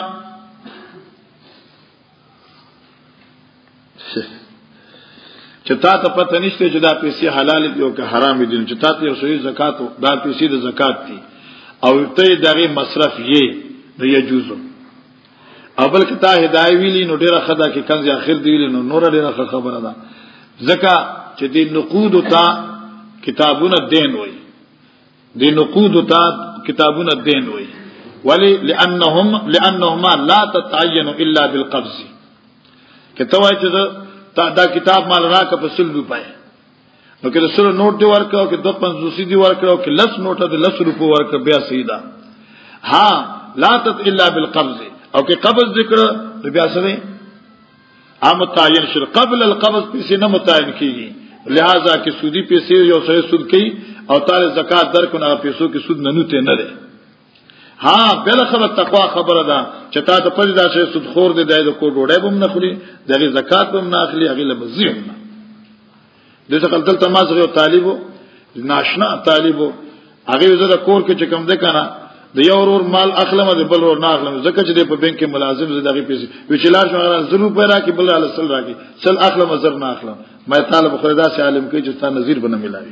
چې تا ته پته نشته چې دا پیسې حلال دي او که حرام دي چې تا ته رسوي زکات دا پیسې د زکات دي او ته دغه مصرف یې نه یجوز او بل کته هدايه ویلی نو ډیره خدا کې کنز اخر دی نو نور ډیره خبره ده زکا چې دی نقود تا کتابونه دین وای دی نقود تا کتابونه دین وای ولی لانهم لانهما لا تتعين الا بالقبض کته وای چې دا کتاب مال راکه په سل روپے نو کې سل نوٹ دی ورکاو کې دو پنځوسی دی ورکاو کې لس نوټه دی لس روپے ورکا بیا سیدا ها لا تت الا بالقبض او کې قبض ذکر بیا سره عام متعین شر قبل القبض پیسې نه متعین کیږي لہذا کې سودی پیسې یو سره سود کوي او تعالی زکات درکونه پیسو کې سود نه نوته نه ده ها بل خبر تقوا خبره ده چې تا ته پدې دا شی سود خور دی د کو ډوډۍ بم نه خوري دغه زکات بم نه اخلي هغه لمزي نه د څه کله تماس غو طالبو ناشنا طالبو هغه زړه کور کې چې کم ده کنه د یو ورور مال اخلمه د بل ورور نه اخلمه ځکه چې په بانک کې ملازم زه دغه پیسې وچلار شو زرو په راکې بل له سل راکې سل اخلمه زر نه اخلم مې طالب خریدا سي عالم کې چې تا نظیر بنه ملاوي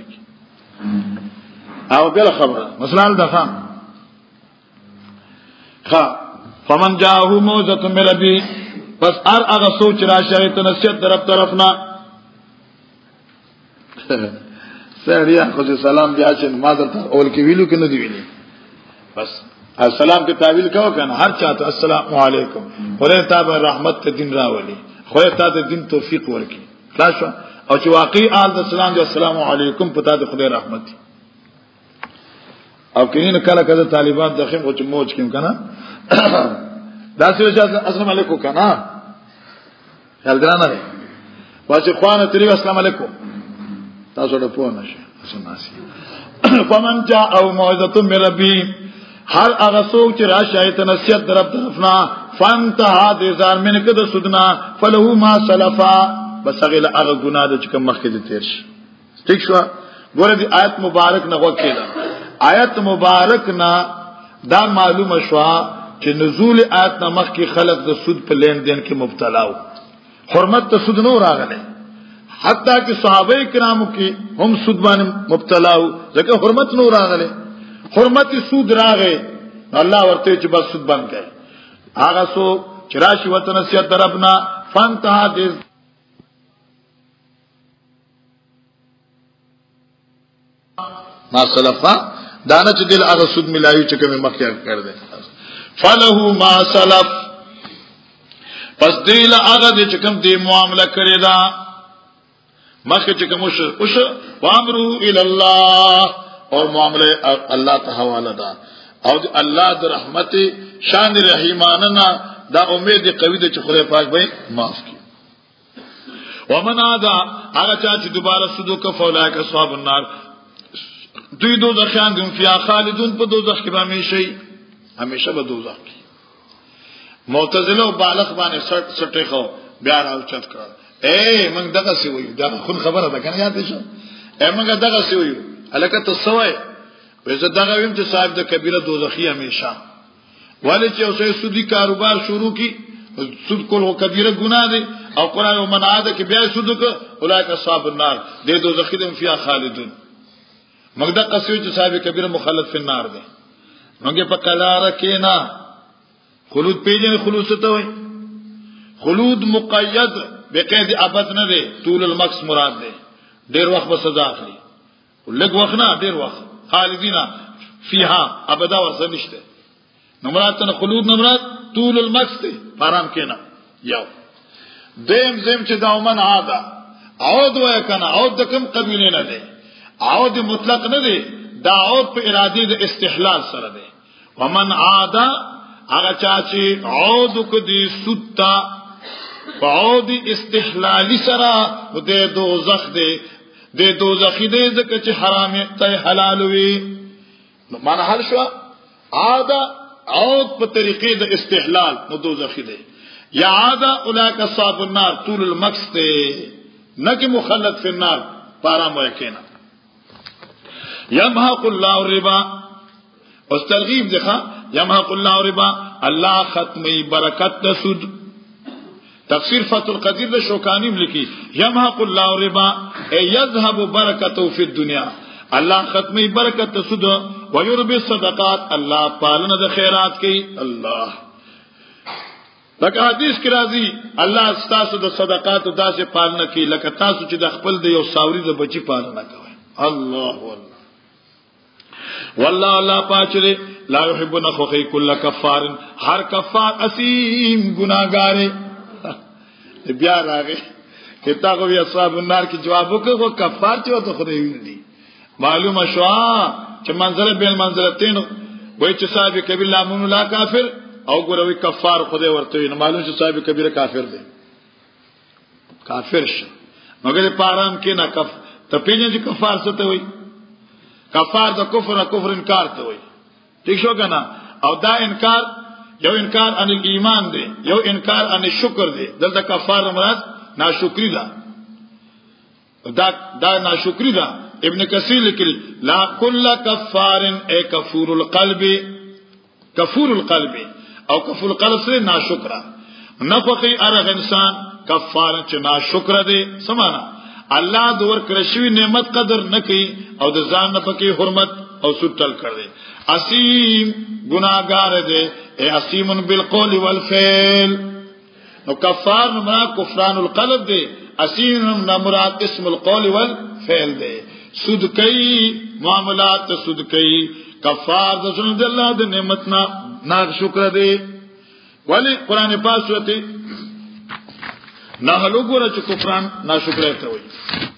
او بل خبره مثلا د خام خا فمن جاءه موعظه من ربي بس ار هغه سوچ را شي ته نصیحت طرف طرفنا سړیا خو سلام بیا چې ما درته اول کې ویلو کې نه دی ویلي بس السلام کی تعویل کہو کہ ہر چاہتا السلام علیکم خدای تاب رحمت تے دین راولی خدای تاب دین توفیق ورکی خلاص او چې واقعي آل د سلام دی السلام علیکم پتا د خدای رحمت دی او کینه کله کله طالبان دغه او چې موج کیم کنه دا څه چې السلام علیکم کنه خیال درانه دی واځي خوانه تری السلام علیکم تاسو ته پوه نشئ اسناسي فمن جاء او موعظه من ربي هر هغه څوک چې راشي ته نصیحت درب طرفنا فانتها دې ځان من کده سودنا فله ما سلفا بس هغه هغه ګناه د چې کوم مخکې دي تیر شي ٹھیک شو ګوره دې آیت مبارک نه وکړه آیت مبارک نه دا معلومه شو چې نزول آیت نه مخکې خلق د سود په لین دین کې مبتلا وو حرمت ته سود نه راغله حتی کہ صحابه کرامو کی هم سود باندې مبتلا وو ځکه حرمت نو راغله حرمت سود راغې الله ورته چې بس سود بند کړي هغه سو چراشی وطن نصیحت دربنا فانتها دې ما سلفا دانه چې دل هغه سود ملایو چې کوم مخکې کړ دې فله ما سلف پس دل هغه دې چې کوم دې معاملہ کړی دا مخکې چې کوم وش وش وامرو الی الله اور معاملہ اللہ ته حواله ده او الله د رحمت شان رحیماننا دا امید قوی ده چې خدای پاک به معاف کړي ومن اذا هغه چې دوباره سودو کا فولایک اصحاب النار دوی دوزخیان دي فیا خالدون په دوزخ کې به همیشئ همیشه به دوزخ کې معتزله او بالغ باندې سټ سټې خو بیا راوچت کړ اے موږ دغه سی وایو دا خون خبره ده کنه یاد شي اے موږ دغه سی وایو الکه تسوي وزه دغه ویم چې صاحب د کبیره دوزخی همیشه ولی چې اوسه سودی کاروبار شروع کی سود کول او کبیره ګناه دی او قران منع ده کې بیا سود کو اولئک اصحاب النار دې دوزخی دم فیا خالدون مګدا قصوی چې صاحب کبیره مخلد فی النار دی موږ په کلاره کې نه خلود پیجن خلوص ته وای خلود مقید بقید ابد نه دی طول المکس مراد دی ډیر وخت به سزا اخلي لږ وخت نه ډیر وخت خالدینا فیها ابدا ورسره نشته نو مراد ته خلود نه مراد طول المکس دی آرام کینا یو دیم زم چې داومن عاده عود وای کنه عود د کوم قبیله نه دی عود مطلق نه دی دا عود په اراده د استحلال سره دی ومن عاده هغه چا چې عود کو دی سوتا عود استحلالی سره د دوزخ دی د دوزخی دی ځکه چې حرام ته حلال وي نو معنا حل شو عاده عود په طریقې د استحلال نو دوزخی دی یا عاده اولئک اصحاب النار طول المکس ته نه کې مخلد فی النار پارا مو کېنا یمحق الله الربا او ترغیب ځخه یمحق الله الربا الله ختمي برکت د سود تفسیر فتح القدیر د شوکانی لکی یمحق الله الربا ای یذهب برکته فی الدنیا الله ختمی برکت سود و یربی الصدقات الله پالنه د خیرات کی الله لکه حدیث کی راضی الله تاسو د صدقات او داسې پالنه کی لکه تاسو چې د خپل د یو ساوري د بچی پالنه کوي الله والله والله الله پاچره لا يحب نخخي كل كفار هر کفار اسیم گناہگار بیا راغی کتاب وی اصحاب النار کی جواب وکړو کفار چې وته خدای ویل دي معلومه شو چې منزله بین منزلتين وای چې صاحب کبیر لا مون لا کافر او ګوروي کفار خدای ورته ویل معلوم چې صاحب کبیر کافر دی کافر شه مګر پارام کې نه کف ته پیژنې چې کفار څه ته وای کفار د کفر او کفر انکار ته وای ٹھیک شو کنه او دا انکار یو انکار ان ایمان دی یو انکار ان شکر دی دلته کفار مراد ناشکری ده دا دا ناشکری ده ابن کثیر لیکلی لا کل کفار ای کفور القلب کفور القلب او کفور القلب سره ناشکرا نفقی ارغ انسان کفار چې ناشکر دی سمانا الله دور کرشوی نعمت قدر نکي او د ځان نه پکې حرمت او سټل کړي اسیم گناہگار دی اے اسیم بالقول والفعل نو کفار مراد کفران القلب دی اسیم مراد اسم القول والفعل دی سود کوي معاملات سود کوي کفار د سن الله د نعمتنا نا شکر دی ولی قران پاک سورته نحل وګوره چې کفران ناشکر ته وایي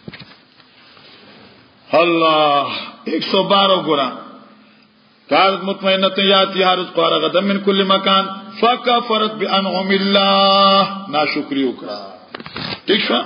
الله ایک سو بارہ وګوره كانت مطمئنة ياتيها رزقها رغدا من كل مكان فكفرت بأنعم الله ناشکری وکړه ٹھیک شو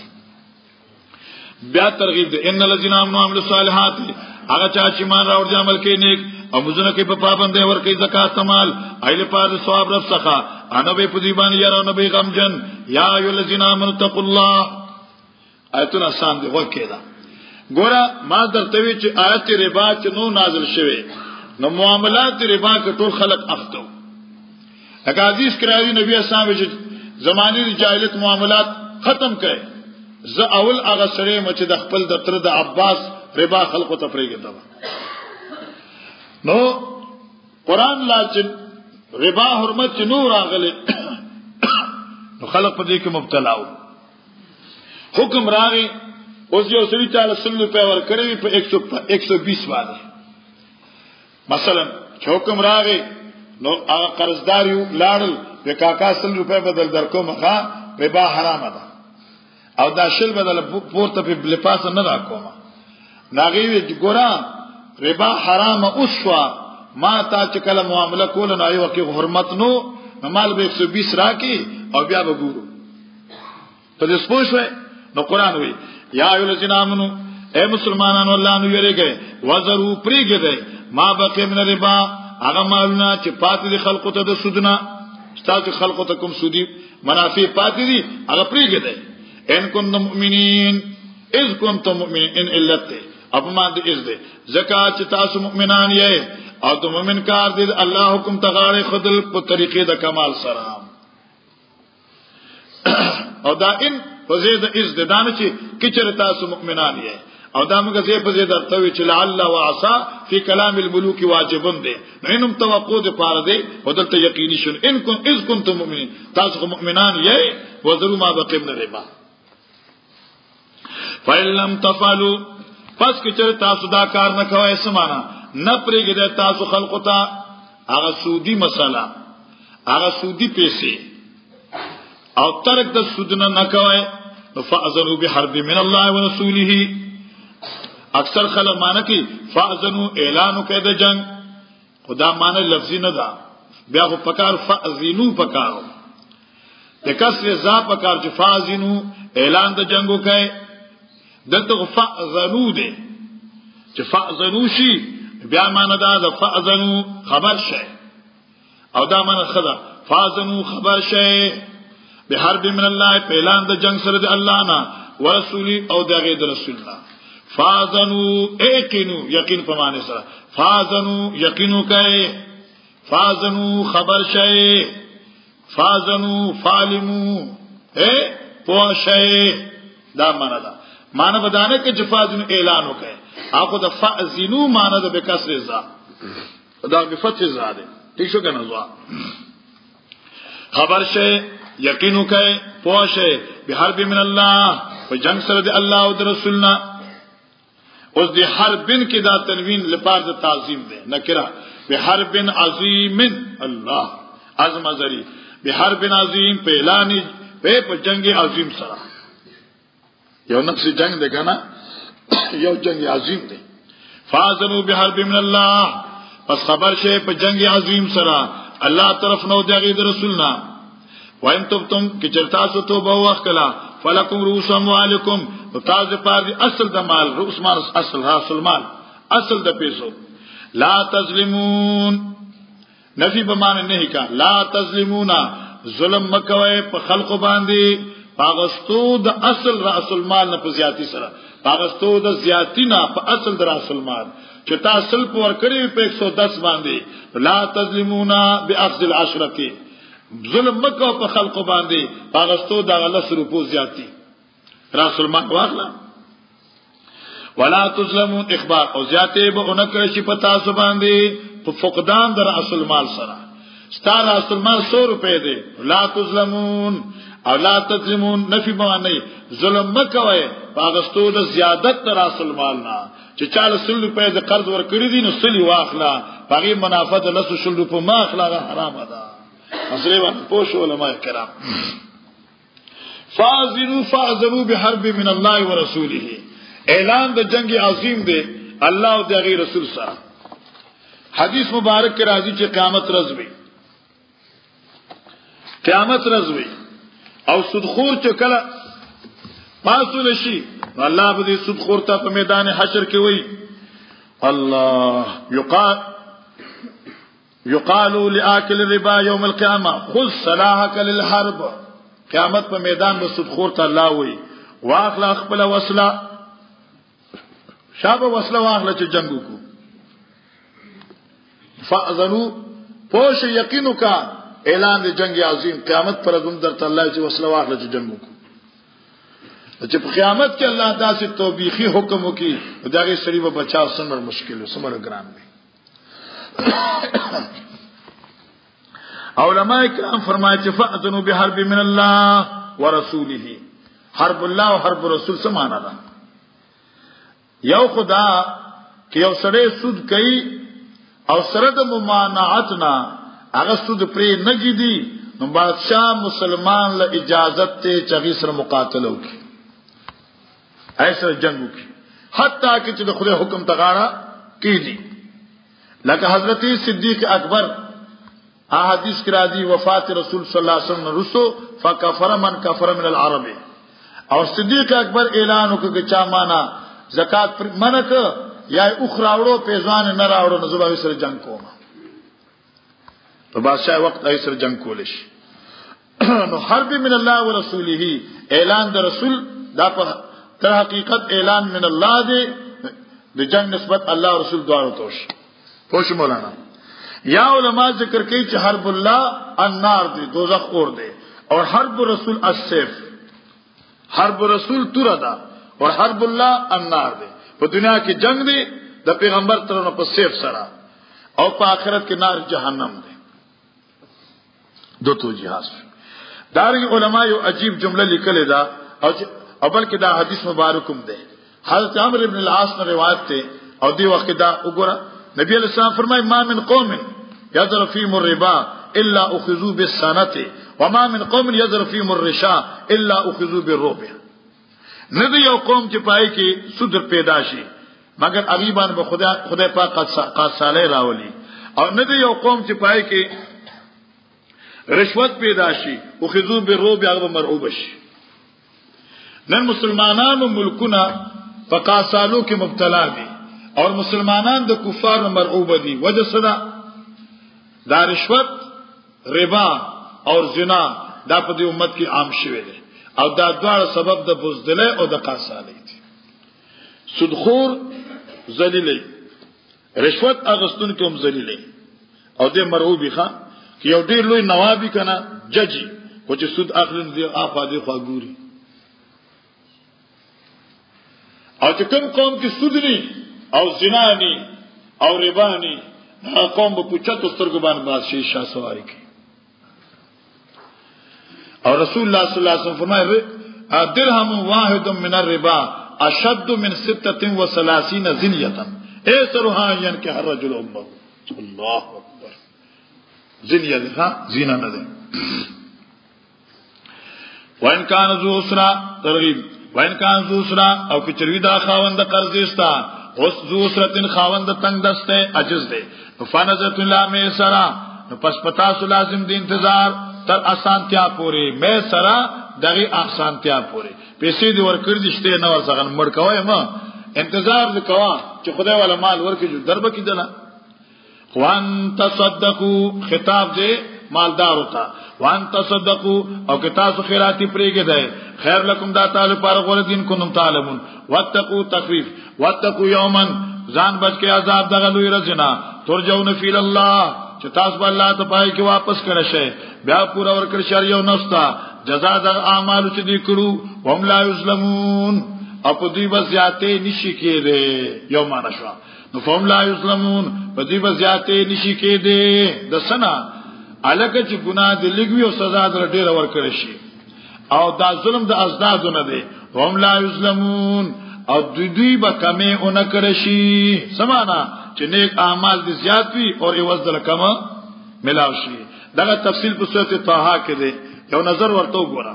بیا ترغیب ده ان الذين امنوا وعملوا الصالحات هغه چا چې مان راوړي د عمل کوي نیک او مزونه کوي په پابندۍ ور کوي زکات مال ایله پاره ثواب رب څخه انا به په دې باندې یاره نو به غمجن یا ایو الذين امنوا اتقوا الله آیتونه سان دي وکړه ګوره ما درته وی چې آیت ربا چې نو نازل شوه نو معاملات ربا کې ټول خلق افتو لکه حدیث کراوی نبی اسلام چې زمانه د جاهلیت معاملات ختم کړي ز اول هغه سره مچ د خپل د تر د عباس ربا خلقو ته پریږدم نو قران لا چې ربا حرمت نو راغله نو خلق په دې کې مبتلا و حکم راغی اوس یو سړي تعالی سل روپے ور کړی په ایک سو بیس باندې مثلا حکم راغی نو هغه قرضدار یو لاړل د کاکا سل روپے بدل درکو مخه ربا حرام ده او دا شل بدل پورته په لپاس نه راکوم ناغي وی ګورا ربا حرام اوسوا ما تا چې کله معامله کول نه ایو کې حرمت نو مال به ایک سو بیس راکی او بیا وګورو ته دې سپوږی نو قران وی یا ایو الذین آمنو اے مسلمانانو الله نو یریږي وذرو پریګه ما بقي من ربا هغه مالونه چې پاتې دي خلقو ته د سودنا ستاسو خلقو ته کوم سودی منافع پاتې دي هغه پریګه ده ان کنتم مؤمنین اذ کنتم مؤمنین ان علت اب ما دې از ده زکات چې تاسو مؤمنان یې او ته مؤمن کار دې الله حکم تغاړي خدل په طریقې د کمال سره او دا ان فزید از ده دانه چې کچره تاسو مؤمنان یې او دا موږ زه په دې درته وی چې لعل وعسى فی کلام الملوک واجبون دي نینم توقع دې پاره دي ودلته یقیني شون ان کن اذ کنتم مؤمنین تاسو مؤمنان یې وذروا ما بقي من الربا فإن لم تفعلوا پس کچره تاسو دا کار نه کوئ سمانا نه پرېږدئ تاسو خلقو ته هغه سودی مسله هغه سودی پیسې او ترک د سود نه نه کوئ فاذنوا بحرب من الله ورسوله اکثر خلک معنی کوي فاذنوا اعلان کوي د جنگ خدا معنی لفظي نه ده بیا خو پکار فاذنوا پکارو د کسر ز پکار چې فاذنوا اعلان د جنگو کوي دلته فاذنوا دي چې فاذنوا شي بیا معنی ده د فاذنوا خبر شي او دا معنی خدا فاذنوا خبر شي بحرب من الله اعلان د جنگ سره د الله نه ورسولي او دغه د رسول الله فازنو ایقینو یقین په معنی سره فازنو یقینو کوي فازنو خبر شي فازنو فالمو اے پوښي دا معنی ده معنی بدانه کې چې فازنو اعلان وکړي هغه د فازنو معنی ده به کسر ز دا به فتح ز ده ٹھیک شو کنه زوا خبر شي یقینو کوي پوښي به حرب من الله په جنگ سره د الله او د رسولنا اوس دی حربن کې دا تنوین لپاره د تعظیم ده نکره به حربن عظیم الله عظم ازری به حربن عظیم په اعلان په په جنگ عظیم سره یو نقص جنگ ده کنه یو جنگ عظیم ده فاذنوا بحرب من الله پس خبر شه په جنگ عظیم سره الله طرف نو دغه د رسولنا وان تبتم کی چرتا سو توبه وکلا فلکم رؤوس اموالکم تاسو پاره اصل د مال رؤوس مال اصل حاصل مال اصل د پیسو لا تظلمون نفی بمانه نه کا لا تظلمون ظلم مکوي په خلق باندې پاغستو د اصل راس المال نه په زیاتی سره پاغستو د زیاتی نه په اصل د راس المال چې تاسو په ور کړی په ایک سو دس باندې لا تظلمون باخذ العشره ظلم مکو په خلق باندې پاغستو د غلس روپو زیاتی راس المال واخلا ولا تظلمون اخبار او زیاته به اونکه شي په تاسو باندې په فقدان در راس المال سره ستاره راس المال سو روپے دی لا تظلمون او لا تظلمون نفي معنی ظلم مکوي پاغستو د زیادت راس المال نه چې چاله سل روپے د قرض ورکړي دي نو سلی واخلا هغه منافع د لسو شل روپے ما اخلا حرام ده اصلي باندې پوښ علماء کرام فاذنوا فاذنوا بحرب من الله ورسوله اعلان د جنگ عظیم دی الله او د غیر رسول سره حدیث مبارک کې راځي چې قیامت ورځ وي قیامت ورځ وي او سودخور چې کله پاسول شي الله به دې سودخور ته په میدان حشر کې وي الله يقال يقال لآكل الربا يوم القيامه خذ سلاحك للحرب قیامت په میدان به سودخور ته الله وي واخلا خپل وسله شابه وسله واخله چې جنگ وکړو فاذنوا پوش یقینو کا اعلان د جنگ عظیم قیامت پر ازم درته الله چې وسله واخله چې جنگ وکړو چې په قیامت کې الله داسې توبېخي حکم وکي دغه سړي به بچاو سمر مشکل سمر ګران دی علماء کرام فرمایي چې فاذنوا بحرب من الله ورسوله حرب الله او حرب رسول سمانا ده یو خدا کې یو سړی سود کوي او سره د ممانعتنا هغه سود پرې نه کیدي نو بادشاہ مسلمان له اجازت ته چغی سره مقاتله وکي ایسا جنگ وکي حتی کې چې د خدای حکم تغاړه کیدي لکه حضرت صدیق اکبر احادیث کرا دی وفات رسول صلی الله علیه وسلم رسو فکفر من کفر من العرب او صدیق اکبر اعلان وکړ چې معنا زکات منک یا اخراوړو پیزان نه راوړو نو زبا سره جنگ کوم په بادشاہ وخت ای سره جنگ کولش نو حرب من الله ورسوله اعلان د رسول دا په تر حقیقت اعلان من الله دی د جنگ نسبت الله رسول دوارو توش پوښ مولانا یا علماء ذکر کوي چې حرب الله النار دی دوزخ اور دی اور حرب رسول السيف حرب رسول تور ده اور حرب الله النار دی په دنیا کې جنگ دی د پیغمبر ترونه په سیف سره او په آخرت کې نار جهنم دی دو توجیهات دارنګ علماء یو عجیب جمله لیکلې ده او اول کې دا حدیث مبارکم ده حضرت عمرو ابن العاص نے روایت ته او دی وخت دا وګوره نبی علیہ السلام فرمای ما من قوم يذر فيهم الربا الا اخذوا بالسنه وما من قوم يذر فيهم الرشا الا اخذوا بالربا ندی یو قوم چې پای کې سود پیدا شي مگر غریبان به خدا خدای پاک قاصاله راولي او ندی یو قوم چې پای کې رشوت پیدا شي اخذوا بالربا هغه مرعوب شي نن مسلمانانو ملکونه فقاصالو کې مبتلا دي اور مسلمانان د کفار مرعوب دي وجه صدا دا رشوت ربا اور زنا دا په دې امت کې عام شوی دی او دا دواړه سبب د بزدله او د قاصالۍ دي سودخور ذلیلې رشوت اغستون کوم ذلیلې او د مرعوبي خان کې یو ډیر لوی نوابي کنه ججي کو چې سود اخلن دی افاده خواګوري او چې کوم قوم کې سود نه او زنا ني او ربا ني قوم په پوچتو سترګو باندې بادشاہ شاه سواری کوي او رسول الله صلی الله علیه وسلم فرمایي درهم واحد من الربا اشد من ستة وثلاثين زنيه ايسرها ينكح الرجل امه الله اکبر زنيه ها زنا نه ده وان كان ذو اسرا ترغيب وان كان ذو اسرا او کچروی دا خاوند قرضستا اوس ذو اسرتن خاوند تنگ دسته عجز ده فنزت الله می سرا پس پتا سو لازم دی انتظار تر اسانتیا پوری می سرا دغه احسانتیا پوری پیسې دی ورکړ دي شته نه ورڅغن مړ کوي ما انتظار وکوا چې خدای والا مال ورکړي جو درب کیدله وان تصدقوا خطاب دی مالدار ہوتا وان تصدقوا او که تاسو خیراتی پریګه ده خیر لکم دا تعالی پر غور دین کوم تعلمون واتقوا تخفیف واتقوا یوما ځان بچ کې عذاب دغه لوی رزنا ترجون فی الله چې تاسو به الله ته پای کې واپس کړئ شي بیا پورا ورکړ شریعه نوستا جزاء د اعمال چې دی کړو هم لا یظلمون او په دې وضعیته نشي کېده یو معنا شو نو فهم لا یظلمون په دې وضعیته نشي کېده د سنا الکه چې ګناه دې لګوي او سزا در ډیر ورکړي شي او دا ظلم د ازداد نه دی هم لا یظلمون او دوی دوی با کمی اونکرشی سمانا چه نیک اعمال دی زیاد وی اور عوض دل کم ملاوشی دغه تفصیل په سورۃ طه کې دی یو نظر ورته وګورم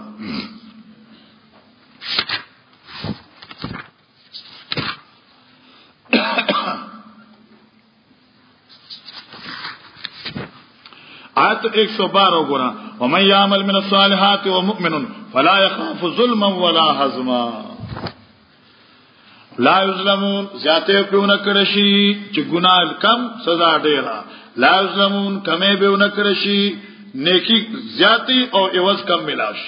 آیت ایک سو بارہ گنا ومن یعمل من الصالحات ومؤمن فلا يخاف ظلما ولا هضما لا یظلمون زیاته پیونه کرشی چې ګناه کم سزا ډیره لا یظلمون کمه پیونه کرشی نیکی زیاتی او عوض کم ملاش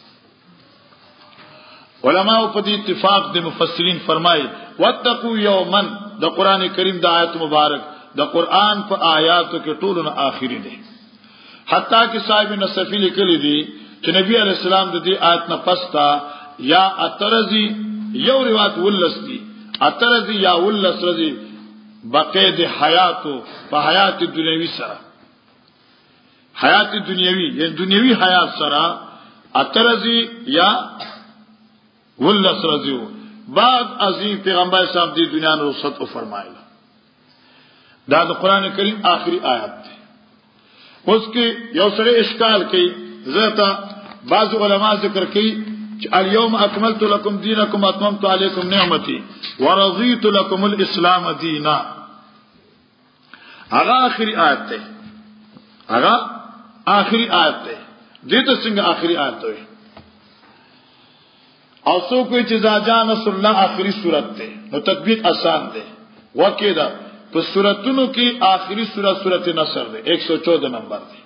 علماء په دې اتفاق د مفسرین فرمایي واتقوا یوما د قران کریم د آیت مبارک د قران په آیاتو کې ټولونه آخري دي حتی کہ صاحب نصفی لیکلی دی چې نبی علیہ السلام د دې آیت نه پستا یا اترزی یو روایت ولستی اترزی یا ولس رضی بقید حیاتو په حیات دنیوی سره حیات دنیوی یعنی دنیوی حیات سره اترزی یا ولس رضی بعد ازی پیغمبر صاحب دی دنیا نو رخصت او فرمایله دا د قران کریم آخری آیت دی اس کی یو سره اشکال کی زتا بعض علماء ذکر کی کہ اليوم اکملت لكم دینکم اتممت علیکم نعمتی ورضیت لكم الاسلام دینا اغا آخری آیت تے اغا آخری آیت تے دیتا سنگ آخری آیت ہوئی او سو کوئی چیزا جان نصر اللہ آخری صورت تے نو تطبیق آسان دے وقیدہ تو سورتونو کی آخری سورت سورت نصر دے ایک سو چودہ نمبر دے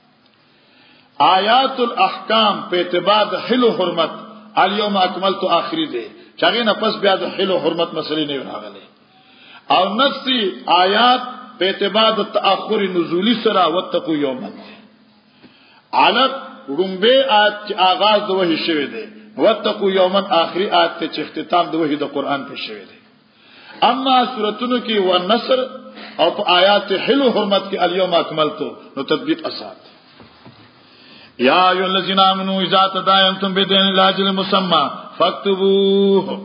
آیات الاحکام پہ اعتبار حل و حرمت الیوم اکملت آخری دے چاگے نا پس بیاد حل و حرمت مسئلے نہیں راغلے اور نفسی آیات پہ اعتبار تأخر نزولی سرا واتقوا یوما دے علق رنبے آیت کی آغاز دو وحی شوے دے واتقوا یوما آخری آیت کے اختتام دو وحی دا قرآن پہ شوے دے اما سورتونو کی و نصر او آیات حل و حرمت کی الیوم اکملتو نو تطبیق اسات یا ایو الذین آمنوا اذا تداینتم بدین الی اجل مسمى فاکتبوه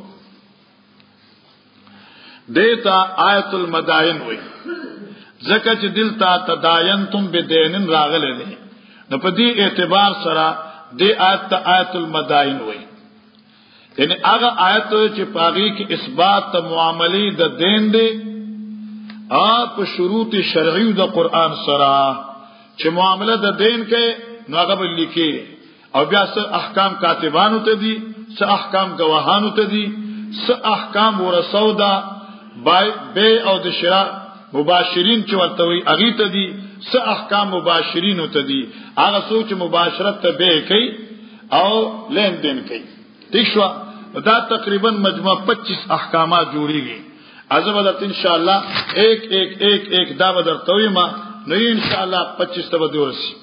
دیتا آیت المدائن ہوئی زکه چې دلتا تداینتم بدین راغله دي نو په دې اعتبار سره دې آیت آیت المدائن ہوئی یعنی هغه آیت چې پاغي کې اثبات معاملې د دین دی اپ شروط شرعي د قران سره چې معاملې د دین کې نو هغه لیکي او بیا څه احکام کاتبانو ته دي څه احکام گواهانو ته دي څه احکام ورسودا بای بے او د شراء مباشرین چې ورته وي اغه ته دي څه احکام مباشرین ته دي هغه سوچ مباشرت ته به کوي او لین دین کوي ٹھیک شو دا تقریبا مجموع پچیس احکامات جوړیږي ازبدت انشاءاللہ ایک ایک ایک ایک دا بدر تویما نو انشاءاللہ پچیس ته به ورسی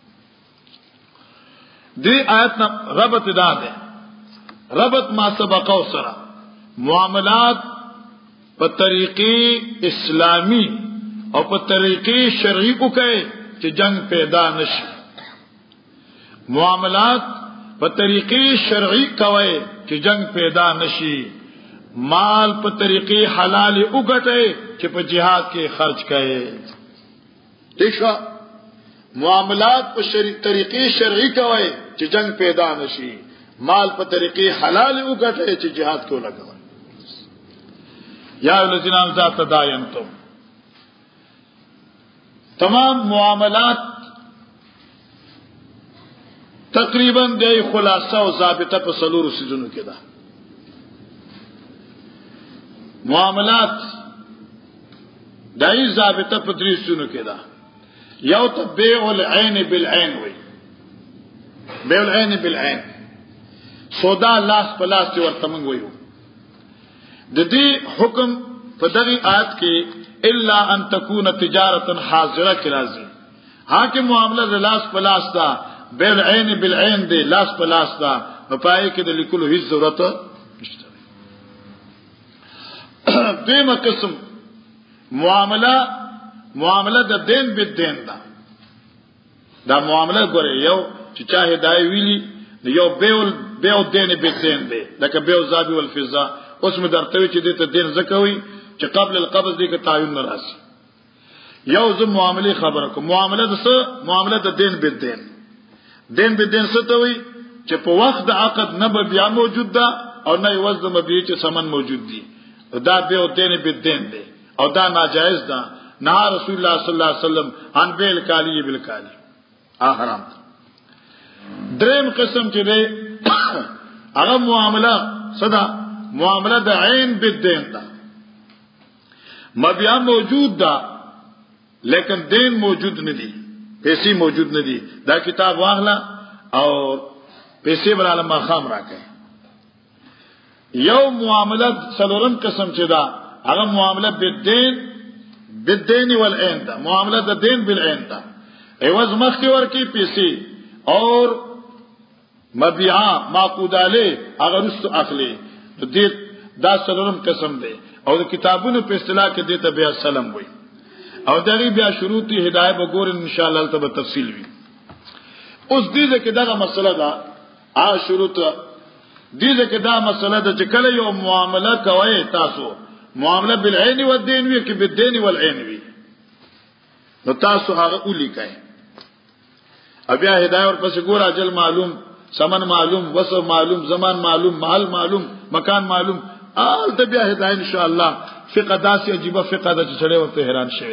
دی آیت نا ربط دا دے ربط ما سبقو سرا معاملات پا طریقی اسلامی او پا طریقی شرعی کو کہے کہ جنگ پیدا نشی معاملات پا طریقی شرعی کوئے کہ جنگ پیدا نشی مال پا طریقی حلال اگٹے کہ پا جہاد کے خرچ کہے دیکھا معاملات پا طریقی شرعی کوئے چې جنگ پیدا نشي مال په طریقې حلال وګټئ چې jihad کو لګوي یا الذین آمنوا تداینتم تمام معاملات تقریبا د خلاصه او ضابطه په سلور سيزونو کې ده معاملات دای ضابطه په درې سيزونو کې ده یو ته بیع العین بالعین وي بیع العین بالعین سودا لاس پلاس تی ورته مونږ وایو د دې حکم په دغه آیت کې الا ان تكون تجارتا حاضره کې راځي حاکم معاملې لاس پلاس دا بیع العین بالعین دی لاس پلاس دا په پای کې د لیکلو هیڅ ضرورت نشته دیمه قسم معامله معامله د دین به دین دا دا معامله ګوره یو چې چا هدايه ویلي یو بیل بیل دین به دین دی لکه بیل زابي والفضه اوس مې درته وی چې دې ته دین زکوي چې قبل القبض دې کې تعین نه راسي یو زه معاملې خبره کوم معامله د څه معامله د دین به دین دین به دین څه ته وي چې په وخت د عقد نه به بیا موجود ده او نه یوز د مبيع چې سمن موجود دي دا به او دین به دین دی او دا ناجائز ده نه رسول الله صلی الله علیه وسلم ان بیل کالی بیل کالی ا حرام دریم قسم چې دی هغه معامله صدا معامله د عین بالدین ده مبيع موجود ده لیکن دین موجود نه دي پیسې موجود نه دي دا کتاب واخلا او پیسې براله ما خام راکې یو معامله څلورم قسم چې دا هغه معامله بالدین بالدین والعین ده معامله د دین بالعین ده ایواز مخکې ورکی پیسې اور مبيعا معقود علی هغه رستو اخلي دې دا څلورم قسم دی او د کتابونو په اصطلاح کې دې ته بیا سلام وایي او دغه بیا شروط هدايه وګور ان شاء الله ته تفصیل وي اوس دې کې دا مسله ده ا شروط دې کې دا مسله ده چې کله یو معامله کوي تاسو معامله بالعين والدين وي کې بالدين والعين وي نو تاسو هغه اولی کوي بیا هدايه ورپسې ګور اجل معلوم سمن معلوم وسو معلوم زمان معلوم محل معلوم مکان معلوم آل ته بیا هدايه ان شاء الله فقه داسې عجيبه فقه ده چې چړې ورته حیران شوی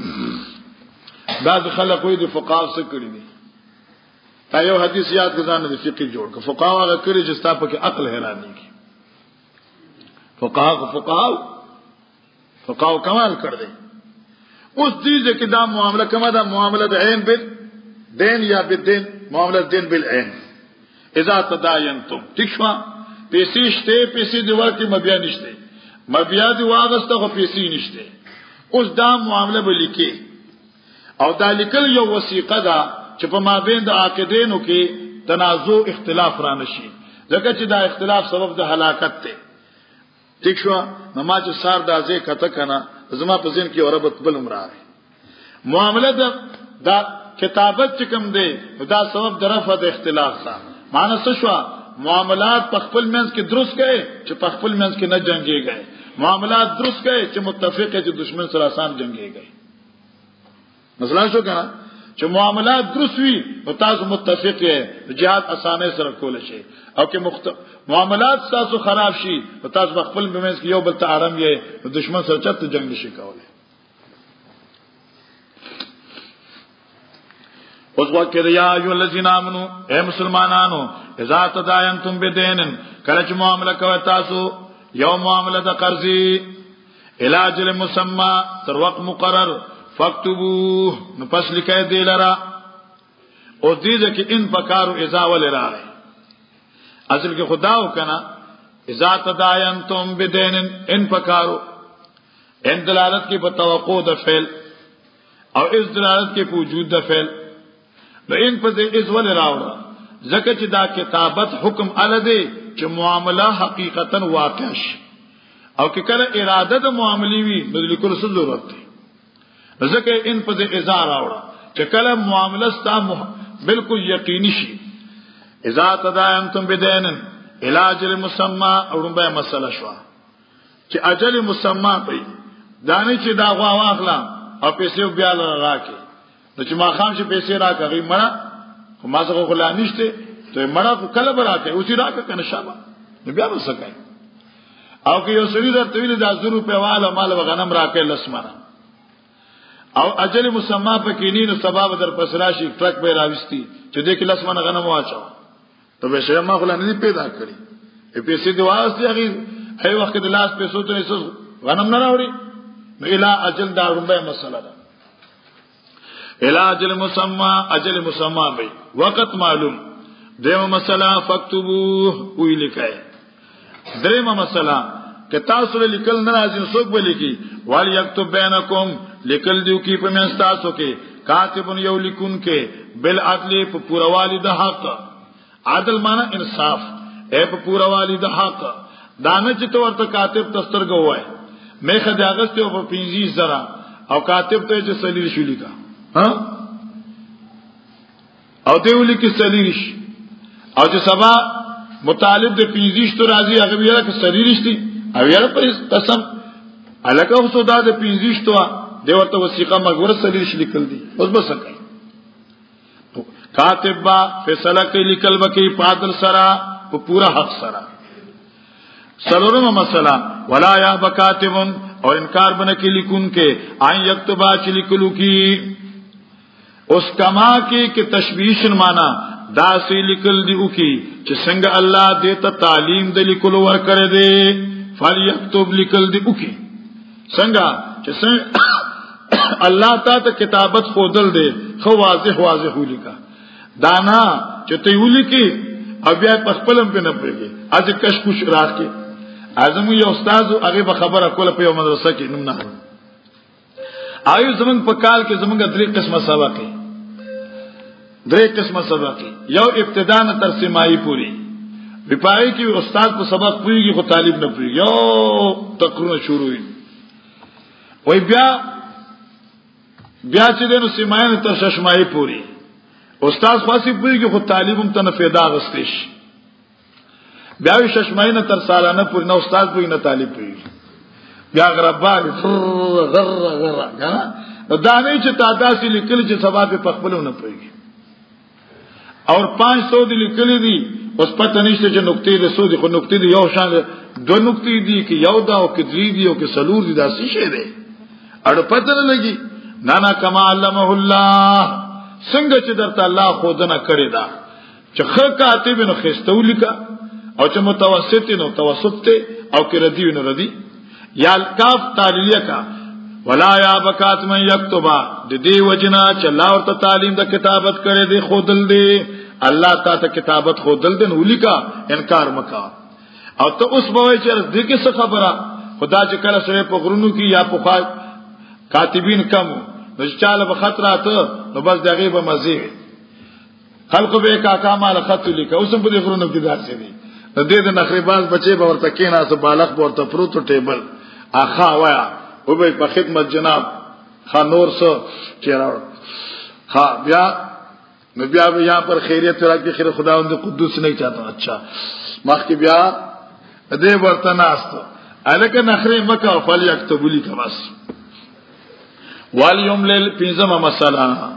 بعض خلک وایي د فقها څخه کړی دي تا یو حدیث یاد غزان د فقه جوړ ک فقها هغه کړی چې ستا په کې عقل حیران دي فقها فقها فقها کمال کړ دي اوس دې چې دا معامله کما دا معامله د عین بل دین یا بالدین معامله دین بالعین اذا تداینتم تکشوا پیسې شته پیسې دی ورته مبیا نشته مبیا دی واغسته خو پیسې نشته اوس دا معامله به لیکي او دا لیکل یو وثیقه ده چې په مابین د عقیدینو کې تنازع اختلاف را نشي ځکه چې دا اختلاف سبب د هلاکت دی ٹھیک شو نو ما چې سار دازه کته کنه زما په ذهن کې اوربت بل عمره معامله دا, دا کتابت چې کوم دی دا سبب د رفع د اختلاف ده معنی څه شو معاملات په خپل منځ کې درست کړي چې په خپل منځ کې نه جنگيږي معاملات درست کړي چې متفق دي چې دشمن سره آسان جنگيږي مثلا شو کنه چې معاملات درست وي او تاسو متفق یې جهاد اسانه سره کول شي او کې مخت... معاملات تاسو خراب شي او تاسو په خپل منځ کې یو بل ته آرام یې دشمن سره چت جنگ نشي کولای اوس وکړه یا ایو الذین آمنو اے مسلمانانو اذا تداینتم بدین کله چې معامله کوي تاسو یو معامله د قرضی علاج المسمى تر وخت مقرر فاكتبوه نو پس لیکای دی لرا او دې چې ان پکارو اذا ول راغی اصل کې خدا وکنا اذا تداینتم بدین ان پکارو ان دلالت کې په توقع د فعل او اس دلالت کې په وجود د فعل نو ان په دې اس ول راوړه ځکه چې دا کتابت حکم ال دی چې معامله حقیقتا واقع شي او که کله اراده د معاملې وي نو لیکل څه ضرورت دی ځکه ان په دې اظهار راوړه چې کله معامله ستا بالکل یقیني شي اذا تداینتم بدین علاج المسمى اورمبه مسله شو چې اجل مسمى پي دانه چې دا غوا واخلا او پیسې بیا راکې نو چې ما خام چې پیسې راکړي مړه خو ما څنګه خلا نشته ته مړه کله براکې اوسې راکې کنه شابه نو بیا وسکای او که یو سړي درته ویل دا زرو په واله مال وغنم راکې لسمره او اجل مسمى پکې نه نو سبب در پسراشي ټرک به راوستي چې دې کې لسمنه غنم واچو ته به شه ما خلا نه پیدا کړی په پیسې دی واسطه هغه هي وخت د لاس پیسو ته غنم نه راوړي نو اله اجل دا رومبه مسله ده اله اجل مسمى اجل مسمى به وقت معلوم دیمه مسله فكتبوه وی لیکای دریمه مسله که تاسو لیکل نه راځي څوک به لیکي وال یكتب بینکم لیکل دیو کی په من تاسو کې کاتب یو لیکون کې بالعدل په پوروالی د حق عدل معنی انصاف اے په پوروالی د حق دانه چې تو ورته کاتب تسترګو وای مې خدای ته په پنځه زرا او کاتب ته چې سلیل شو لیکا ها او دیو لیکي سلیل او چې سبا مطالب د پنځه تو راځي هغه بیا کې سلیل شتي او یاره په قسم الکه اوسو دا د پینځشتو دی ورته وثیقه مګور سره لیکل دي اوس بس کوي کاتب با فیصله کوي لیکل وکي پادل سرا په پورا حق سرا سلورم مسئلہ ولا یا بکاتب اور انکار بن کے لکھن کے آئیں یکتبا چ لکلو کی اس کما کی کہ تشبیشن مانا دا سی لکل دی او کی چې څنګه الله دیتا تعلیم د لیکلو ور کړی دی فلیکتب لکل دی او کی څنګه چې الله تا ته کتابت خودل دی خو واضح واضح ولیکا دانا چې ته ولیکي او بیا په خپلم په نه پېږي اځ کش کوش راځي اعظم یو استاد هغه به خبره کوله په یو مدرسه کې نوم نه آیو زمنګ په کال کې زمنګ درې قسمه سبق درې قسمه سبق یو ابتدا نه تر سیمایي پوری وپای کې استاد په سبق پوریږي خو طالب نه پوریږي یو تقرونه شروع وي وای بیا بیا چې دنو سیمایي تر ششمایي پوری استاد خاصی پوریږي خو طالب هم ته نه پیدا غستېش بیا ششمایي نه تر سالانه پوری نه استاد پوری نه طالب پوری بیا غربا غر غر غر دا نه چې تاسو لیکل چې سبا په خپلونه پوریږي اور پانچ سو دی لیکلی دی اوس پته نشته چې نقطې له سودی خو نقطې دی یو شان دو نقطې دی کې یو دا او کې درې دی او کې سلور دی دا څه شی دی اړ پته نه لګي نه نه کما علمه الله څنګه چې درته الله خودنه کړی دا چې خ کاتب نو خستو لیکا او چې متوسط نو توسط ته او کې ردی نو ردی یا الکاف تعلیه کا ولا یا بکات من یکتبا د دې وجنا چې الله ورته تعلیم د کتابت کړي دی خودل دی الله تعالی کتابت خودل دی نو لیکا انکار مکا او ته اوس به چې دې کې څه خبره خدا چې کله سره په غرونو کې یا په کاتبین کم نو چاله به خطراته نو بس دغه به مزه خلق به کاکا مال خط لیکا اوس په دې غرونو کې داسې دي د دې د نخريباز بچي به ورته کینا سو بالغ ورته پروت ټیبل اخا وایا او به په خدمت جناب خانور سو چیرې ها بیا نو بیا یہاں پر خیریت راکې خیر خداوند قدوس نه چاته اچھا مخ کې بیا دې ورته ناستو الکه نخره مکه او فل یكتب لي کبس والیوم لیل پنځمه مساله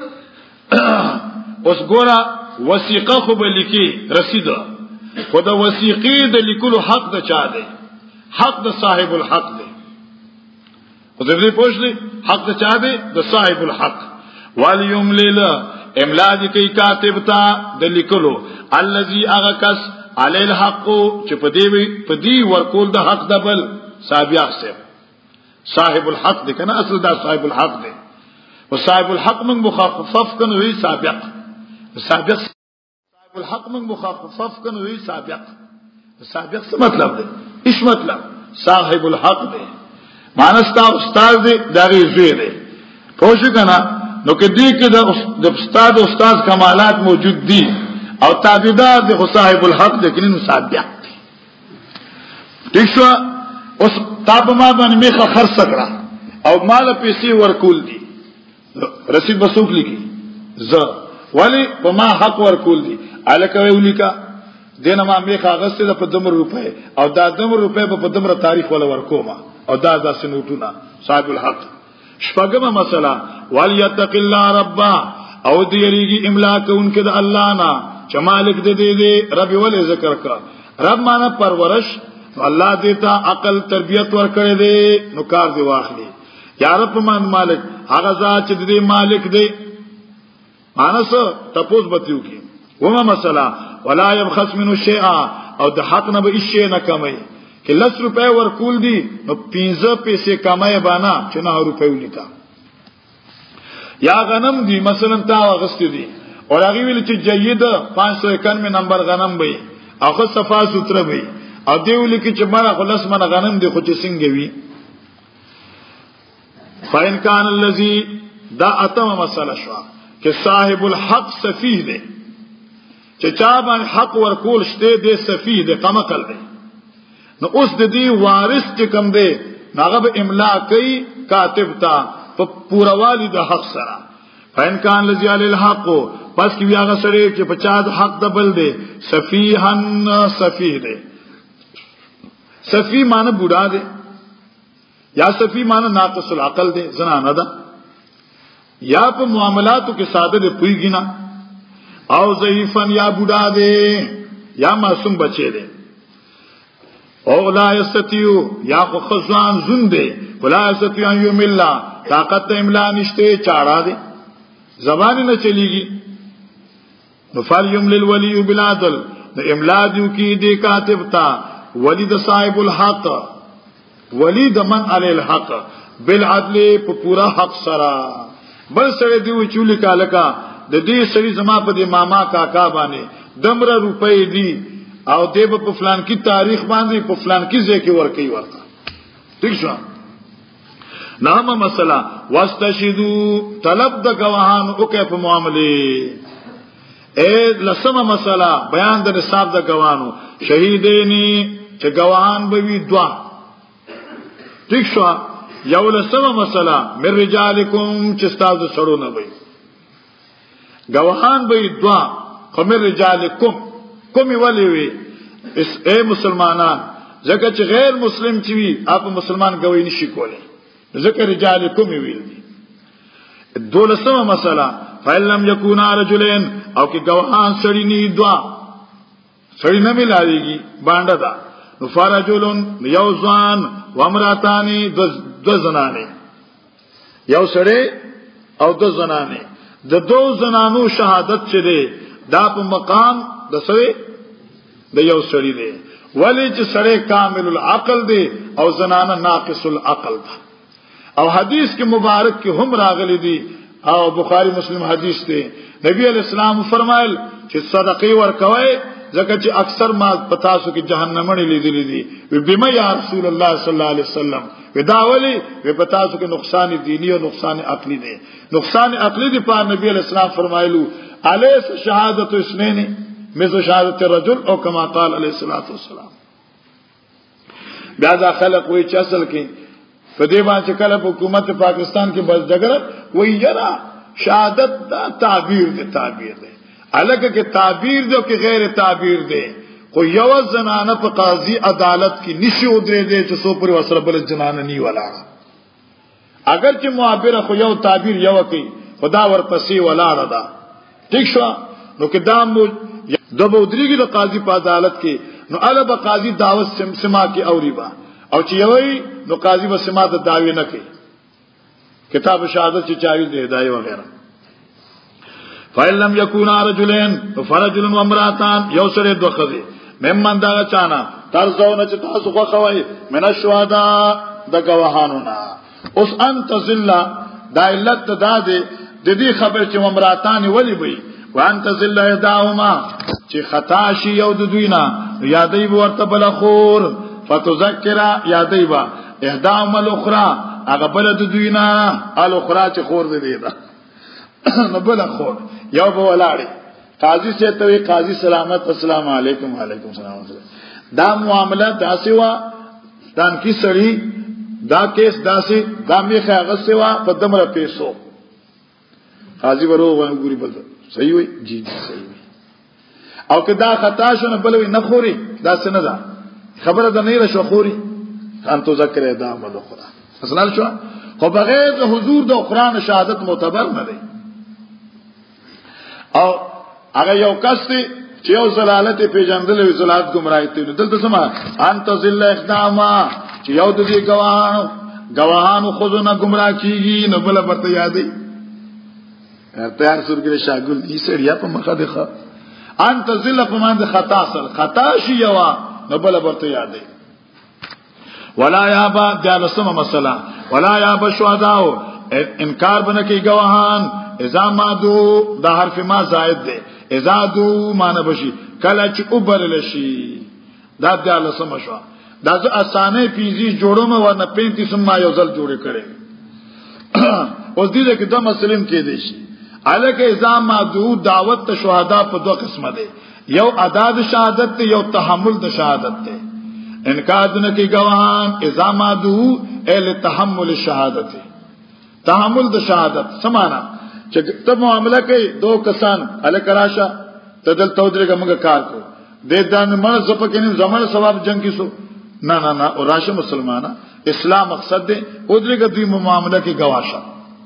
اوس ګورا وثیقه خو به لیکي رسیده خدا وثیقې د لیکلو حق د چا دی حق د صاحب الحق دی خو دې پوښتنه حق د چا دی د صاحب الحق والیوم لیل املا دې کوي کاتب تا د لیکلو الذي اغکس علی الحق چې په دې په دې ورکول د حق د بل سابق سے صاحب الحق دی کنه اصل دا صاحب الحق دی او صاحب الحق من مخفف کنه وی سابق سابق صاحب الحق من مخفف کنه وی سابق سابق څه مطلب دی ايش مطلب صاحب الحق دی مانستا استاد دی دغه زوی دی پوښ کنه نو کې دې کې د استاد استاد کمالات موجود دي او تابعدار د صاحب الحق د کینو سابق دي دښوا اوس تاب ما باندې میخه خرڅ کړه او مال پیسې ورکول دي رسید بسوک لیکي ز ولی په ما حق ورکول دي الکه ویلیکا دینه ما میخه غسته په دمر روپے او دا دمر روپے په دمر تاریخ ولا ورکوما او دا داسې نوټونه صاحب الحق شپږمه مسله وليتق الله ربا او دې یریږي املاک انکه د الله نه چې مالک دې دې رب ولې ذکر کړ رب معنا پرورش الله دې ته عقل تربيت ور کړې دې نو کار دی واخلي یا رب مان مالک هغه ذات چې دې مالک دې مانس تپوس بتیو کی ومه مسله ولا يبخس منه شيئا او د حق نه به شي نه کمای کہ لس روپے ورکول دی نو پینزه پیسې کمای بانا چې نه روپے ولیکا یا غنم دی مثلا تا واغست دی اور هغه ویل چې جید پانچ سو اکانوے نمبر غنم وي او خو صفا ستره وي او دی ویل چې مړه خلاص من غنم دی خو چې څنګه وي فین کان الذی دا اتم مساله شو کہ صاحب الحق سفیه دی چې چا باندې حق ورکول شته دی سفیه دی قمقل دی نو اوس د دې وارث چې کوم دی هغه به املا کوي کاتب تا په پوروالی د حق سره فین کان لذی علی الحق پس کی هغه سره چې په چا د حق د بل دی سفیهن سفیه دی صفی معنی بوډا دی یا صفی معنی ناقص العقل دی زنانه ده یا په معاملاتو کې ساده دی پویږي نه او ضعیفن یا بوډا دی یا معصوم بچی دی او لا یستطيع یا خو خزان زون دی ولا یستطيع ان یملا طاقت املا نشته چاړه دی زبان نه چلیږي نو فالیمل الولی بالعدل نو املا دیو کی دی کاتب تا ولی د صاحب الحق ولی د من علی الحق بالعدل په پورا حق سره بل سره دیو چولی کالکا د دې سړي زما په دې ماما کاکا باندې دمره روپۍ دی او دې په فلان کی تاریخ باندې په فلان کی ځای کې ورکی ورته ٹھیک شو نامه مسله واستشهدوا طلب د گواهان او کې په معاملې اے لسمه مسله بیان د نصاب د گواهانو شهیدینی چې گواهان به وي دوا ٹھیک شو یو لسمه مسله مر رجالکم چې تاسو سره نه وي گواهان به دوا خمر رجالکم کومي ولي وي اس اے مسلمانان ځکه چې غیر مسلم چې وي اپ مسلمان گواہی نشي کولای ځکه رجالکم ویل دي دولسمه مسله فلم یکونا رجلین او کې گواهان سړی نه دوا سړی نه ملایږي باندې دا نو فرجلن یوزان وامراتانی دو زنانه یو سړی او دو زنانه د دو زنانو شهادت چه ده دا په مقام د سوی د یو سړی دی ولی چې سړی کامل العقل دی او زنانه ناقص العقل ده او حدیث کې مبارک کې هم راغلی دی او بخاری مسلم حدیث دی نبی علیہ السلام فرمایل چې صدقې ورکوي ځکه چې اکثر ما پتا سو کې جهنم نه لیدلې دي بما یا رسول الله صلی الله علیه وسلم ودا ولی و پتا سو کې نقصان دینی او نقصان عقلی دی نقصان عقلی دی په نبی علیہ السلام فرمایلو الیس شهادت اسنین مثل شهادت الرجل او کما قال علیہ الصلوۃ والسلام بیا دا خلق وی چې اصل کې په دې باندې کله حکومت پاکستان کې بس جګړه وی یرا شهادت دا تعبیر دی تعبیر دی الګه کې تعبیر دی او کې غیر تعبیر دی خو یو زنانه په قاضي عدالت کې نشي ودرې دی چې سو پر وسره بل جنانه نی ولا اگر چې معبر خو یو تعبیر یو کوي خدا ورپسې ولاړه ده ٹھیک شو نو کې دام د بودریږي د قاضي په عدالت کې نو اله به قاضي دعوت سمسما کې اوريبا او چې یوي نو قاضي به سما د داوی نه کوي کتاب شهادت چې چاري دی هدايه وغيرها فإن لم يكونا رجلين فرجل وامرأتان یو سره دوه خزي ممن دا چانا ترزونه چې تاسو خو خوي من الشهداء د گواهانو نا اوس انت ذل دا علت دا دي د دې خبر چې امراتان ولي وي وانت ذل يداهما چې خطا شي یو د دوی نه یادې ورته بل خور فتذکر یادې با احدام الاخرى هغه بل د دوی نه الاخرى چې خور دې ده نو بل خور یو به ولاړی قاضي سے ته قاضي سلامت السلام علیکم وعلیکم السلام دا معاملہ داسې وا دان کی سړی دا کیس داسې دا میخه هغه سوا په دمره پیسو قاضي ورو وګوري بل صحیح وي جی جی صحیح وي او که دا خطا شونه بل وي نه خوري دا څه نه ده خبره ده نه رشو خوري ان تو ذکر دا بل خورا اصلا شو خو بغیر د حضور د قرآن شهادت معتبر نه دی او هغه یو کس دی چې یو زلالت پیژندل وی زلالت گمراهی ته دلته سما انت ذل اقداما چې یو د دې گواهانو گواهانو خودونه گمراه کیږي نو بل پرته یادې تیار سرګره شاګل دې سړیا په مخه ده انت ذل په معنی خطا سره خطا شي یوا نو بل پرته یادې ولا یابا دالسمه مثلا ولا یابا شهداو انکار بنه کی گواهان اذا ما دو دا حرف ما زائد ده اذا دو معنی بشي کله چې وبرل شي دا د الله سم شو دا ځ اسانه پیزي جوړوم ورنه پینځه ما یو ځل جوړ کړي اوس دې کې دوه مسلم کې دي شي الکه اذا ما دو دعوت ته شهدا په دوه قسمه ده یو ادا د شهادت ته یو تحمل د شهادت ته انکار نه کی گواهان اذا ما دو ال تحمل الشهادت تحمل د شهادت سمانا چې ته معاملہ کوي دو کسان الکراشه تدل تودرګه موږ کار کو د دان مړ زپ کې نه زمړ ثواب جنگ کیسو نه نه نه او راشه مسلمانه اسلام مقصد دی او درګه دوی معاملې کې گواشه.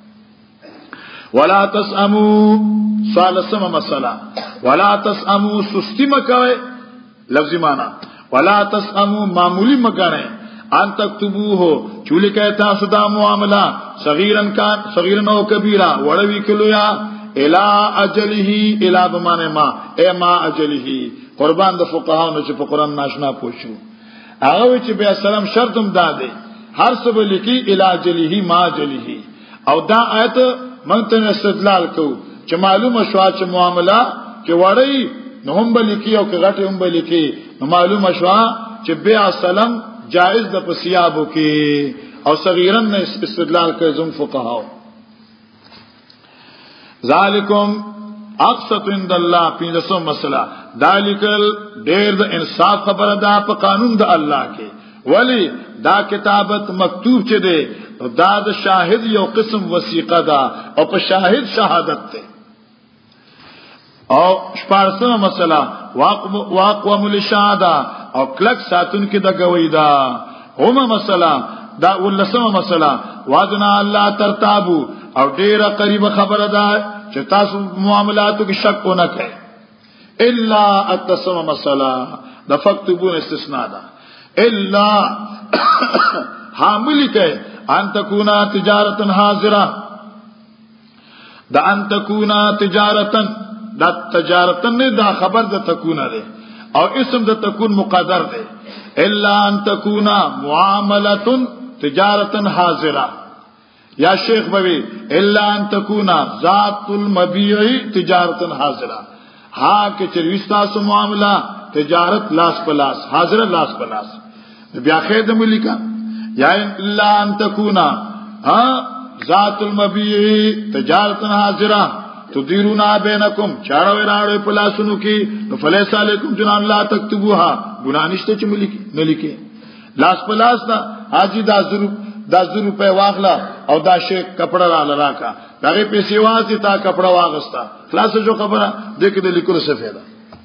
ولا تسامو ثالثه مسله ولا تسامو سستی مکوي لفظی معنی ولا تسامو معمولی مکانه ان تكتبوه چولی کہتا صدا معاملہ صغیرن کان صغیرن او کبیرہ وڑوی کلویا الى اجله الى بمانه ما اے ما اجله قربان د فقهاو نه چې په قران ناشنا پوښو هغه چې بیا سلام شرطم داده هر څه به لیکي الى اجله ما اجله او دا آیت مونږ ته استدلال کوو چې معلومه شو چې معاملہ کې وړي نو هم به لیکي او کې غټي هم به لیکي نو معلومه شو چې بیا سلام جائز د پسیابو کې او صغیرن نه استدلال کوي زم فقهاو. ذالکم اقسط عند الله پیندسو مسئلہ دالکل ډیر د انصاف خبره ده په قانون د الله کې ولی دا کتابت مکتوب چه ده دا د شاهد یو قسم وثیقه ده او په شاهد شهادت ده. او شپارسمه مسئلہ واقوم للشهاده او کلک ساتون کې د گوی دا اومه مسئلہ دا ولسمه مسئلہ وادنا الله ترتابو او ډیره قریب خبره ده چې تاسو معاملاتو کې شک نه کړئ الا التسمه مسئلہ د فکتبون استثناء ده الا حامل کې ان تکونا تجارتن حاضره دا ان تکونا تجارتن دا تجارتن نه دا خبر د تکونا ده او اسم د تکون مقدر ده الا ان تکونا معامله تجارتن حاضره یا شیخ بوی الا ان تکونا ذات المبيع تجارتن حاضره ها کې چرويستا سو معاملہ تجارت لاس پلاس حاضر لاس پلاس بیا خیر ملکا یا الا ان تکونا ها ذات المبيع تجارتن حاضره تدیرونا بینکم چاړو راړو پلاسونو کې فلیس علیکم جنان لا تکتبوها ګنا نشته چې ملکی نه لیکي لاس پلاس دا حاجی دا ضرور دا ضرور په واخلا او دا شی کپڑا را لراکا دغه پیسې واسي تا کپڑا واغستا خلاص جو خبره دې کې د لیکلو څه فائدہ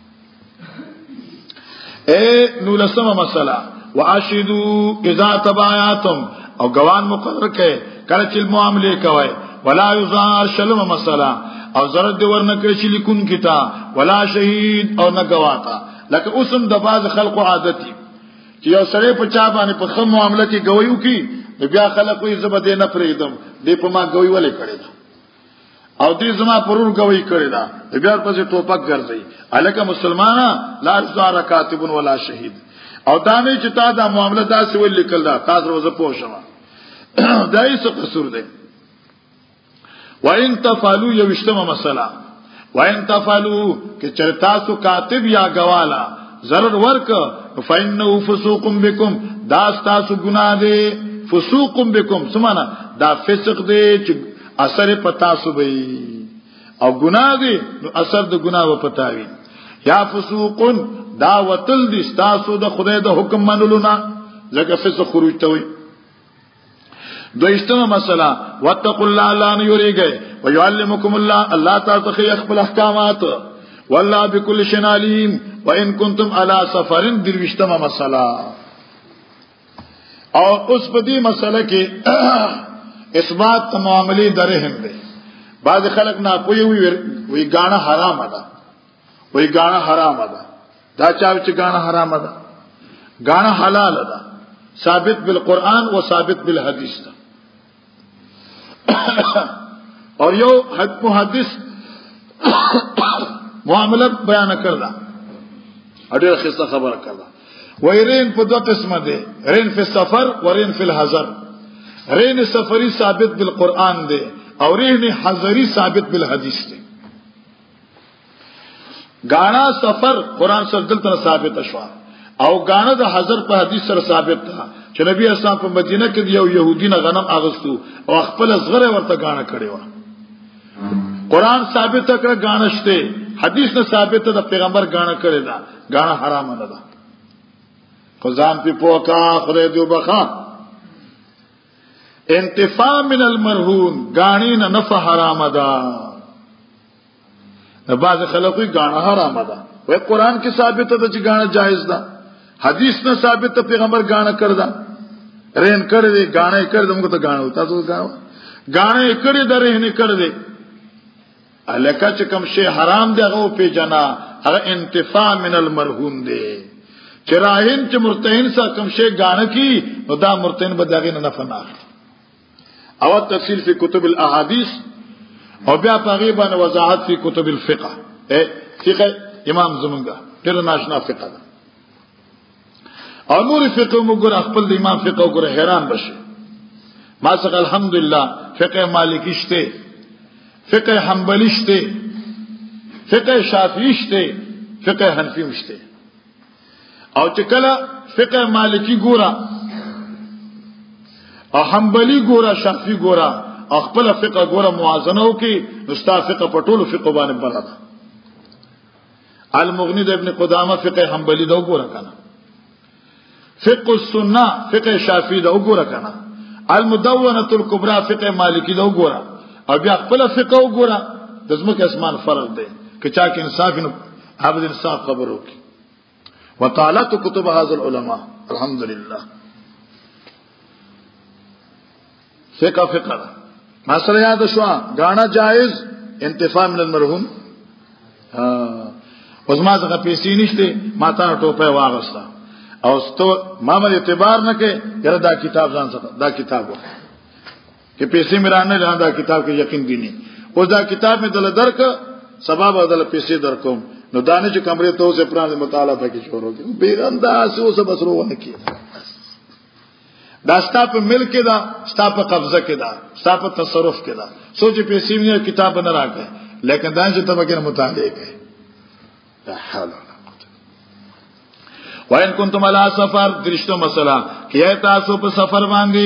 اے نو لسمه مسئلہ واشهدوا اذا تبايعتم او گوان مقرر کړي کله چې معاملې کوي ولا يظهر شلم مسئلہ او ضرورت دی ورنه کړی چې لیکون کیتا ولا شهید او نه گواتا لکه اوسم د باز خلقو عادتي چې یو سړی په چا باندې په خم معاملې کې گویو کی بیا خلکو یې زبده نه پریدم دې په ما گوی ولې کړی دا او دې زما پرور گوی کړی دا بیا په ټوپک ګرځي الکه مسلمانا لا زار کاتب ولا شهید او دا نه چې تا دا معاملې داسې ول لیکل دا تاسو روزه پوښتنه دا یې څه قصور دی وَإِن تَفْعَلُوا يَوِشْتَمَ مسئلہ وَإِن تَفْعَلُوا کہ چرتاسو کاتب یا گوالا ضرر ورک فَإِنَّهُ فُسُوقٌ بِكُمْ داستاسو گناہ دے فسوقم بكم سمانا دا فسق دے چې اثر پتاسو بئی او گناہ دے نو اثر د گناہ و پتاوی یا فسوقن دا وتل دي تاسو د خدای د حکم منلونا لکه فسق خروج ته وي. دویشتمه مسئله واتقوا الله لا نيريږي ويعلمكم الله الله تعالی خي خپل احکامات والله بكل شيء عليم وان كنتم على سفر درویشتمه مسئله اور اس بدی مسئلہ کې اثبات معاملې درهم دي بعض خلک نه کوي وی وی غاڼه حرام ده وی غاڼه حرام ده دا چا چې غاڼه حرام ده غاڼه حلال ده ثابت بالقران و ثابت بالحديث ده اور یو حق محدث معاملہ بیان کړل اړه خصه خبره کړل ويرين په دوه قسمه دي رين في السفر ورين في الحضر رين سفري ثابت بالقران دي او رين حضري ثابت بالحديث دي غانا سفر قران سره دلته ثابت شو او غانا د حضر په حديث سره ثابت ده چې نبی اسلام په مدینه کې یو يهودي نه غنم اغستو او خپل زغره ورته غانا کړی و قران ثابت کړه غانا شته حديث نه ثابت ده پیغمبر غانا کړی دا غانا حرام نه ده خزان پی پوکا خدای دیو بخا انتفاع من المرهون گانی نه نفع حرام ده بعض خلکو گانا حرام ده وای قران کې ثابت ده چې گانا جایز ده حدیث نه ثابت پیغمبر غاڼه کړدا رین کړی دی غاڼه کړی موږ ته غاڼه تاسو غاڼه غاڼه کړی درې نه کړی دی الکه چې کوم شی حرام دی هغه په جنا هغه انتفاع من المرهون دی چراهن چې مرتهن سره کوم شی غاڼه کی نو دا مرتهن به داغه نه نفع نه اخلي او تفصیل فی کتب الاحادیث او بیا پاغي باندې وضاحت فی کتب الفقه فقه امام زمونږه ډېر ناشنا فقه ده او نور فقه وګور خپل د امام فقه وګور حیران بشي ما څنګه الحمدلله فقه مالکی شته فقه حنبلی شته فقه شافعی شته فقه حنفی شته او چې کله فقه مالکی ګورا او حنبلی ګورا شافعی ګورا او خپل فقه ګورا موازنه وکي نو ستا فقه په ټولو فقه باندې بلدا المغنی د ابن قدامه فقه حنبلی دا وګورا کنه فقه السنه فقه شافعی دا وګورا کنه المدونه الكبرى فقه مالکی دا وګورا او بیا خپل فقه وګورا د زمکه اسمان فرق دی که چا کې انصاف نو عبد انصاف خبر وکي وطالت كتب هذا العلماء الحمدلله فقه فقه مسئله یاد شو غاڼه جائز انتفاع من المرهون ها اوس ما څنګه پیسې نشته ما ته ټوپه واغسته او ستو ما مې اعتبار نه کې یره دا کتاب ځان سره دا کتاب و کې پیسې مرانه نه دا کتاب کې یقین دی نه اوس دا کتاب مې دل درک سبب بدل پیسې درکوم نو دانه چې کمرې ته اوسه پرانه مطالعه پکې شروع کړو بیرنده اوسه بس روانه کی دا ستا په ملک دا ستا په قبضه کې دا ستا په تصرف کې دا سوچ پیسې نه کتاب نه راکې لیکن دا چې ته وګړه مطالعه کوي لا حول ولا قوه وان کنتم علی سفر درشتو مسئلہ کیا تاسو په سفر باندې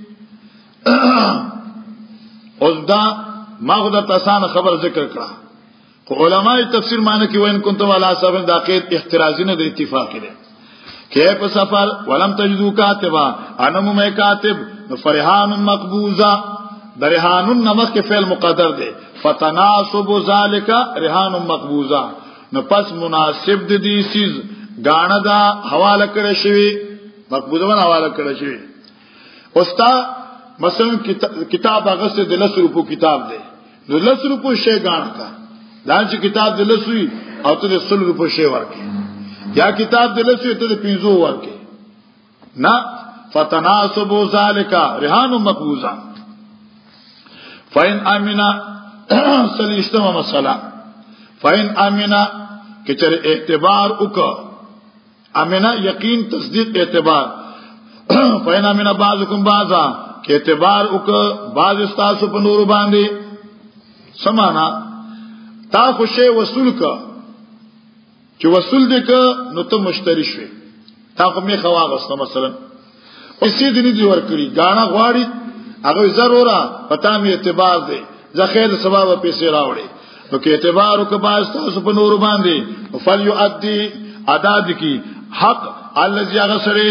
اوس دا ما خدای تاسو خبر ذکر کړه علماء تفسیر معنی کې وین کنتم علی سفر دا قید احترازی نه د اتفاق لري کې په سفر ولم تجدو کاتبا انم مې کاتب فرحان مقبوزا درهان نمک کې فعل مقدر دی فتناسب ذالک رهان مقبوزا نو پس مناسب د دې چیز غاڼه دا حواله کړی شوی مقبوزه ون حواله کړی شوی اوستا مثلا کتاب هغه څه د لس روپو کتاب دی نو لس روپو شی غاڼه کا دا چې کتاب د لسوي او ته د سل روپو شی ورکې یا کتاب د لسوي ته د پنځو ورکې نه فتناسب ذالک رهان مقبوزا فین امنا سلیشتم مسئلہ فین امنا کچر اعتبار اکا امنا یقین تصدیق اعتبار فین امنا بعضکم بعضا کہ اعتبار اکا بعض استاسو پا نورو باندے سمانا تا خوشے وصول کا چو وصول دے کا نو تا مشتری شوی تا خو می خواغستا مثلا اسی دنی دی ورکری گانا غواری اگر ضرورا پتا می اعتبار دے زخیر سباب پیسے راوڑے نو کہ اعتبار اکا بعض استاسو پا نورو باندے فلیعدی ادا دکی حق اللذی اغسرے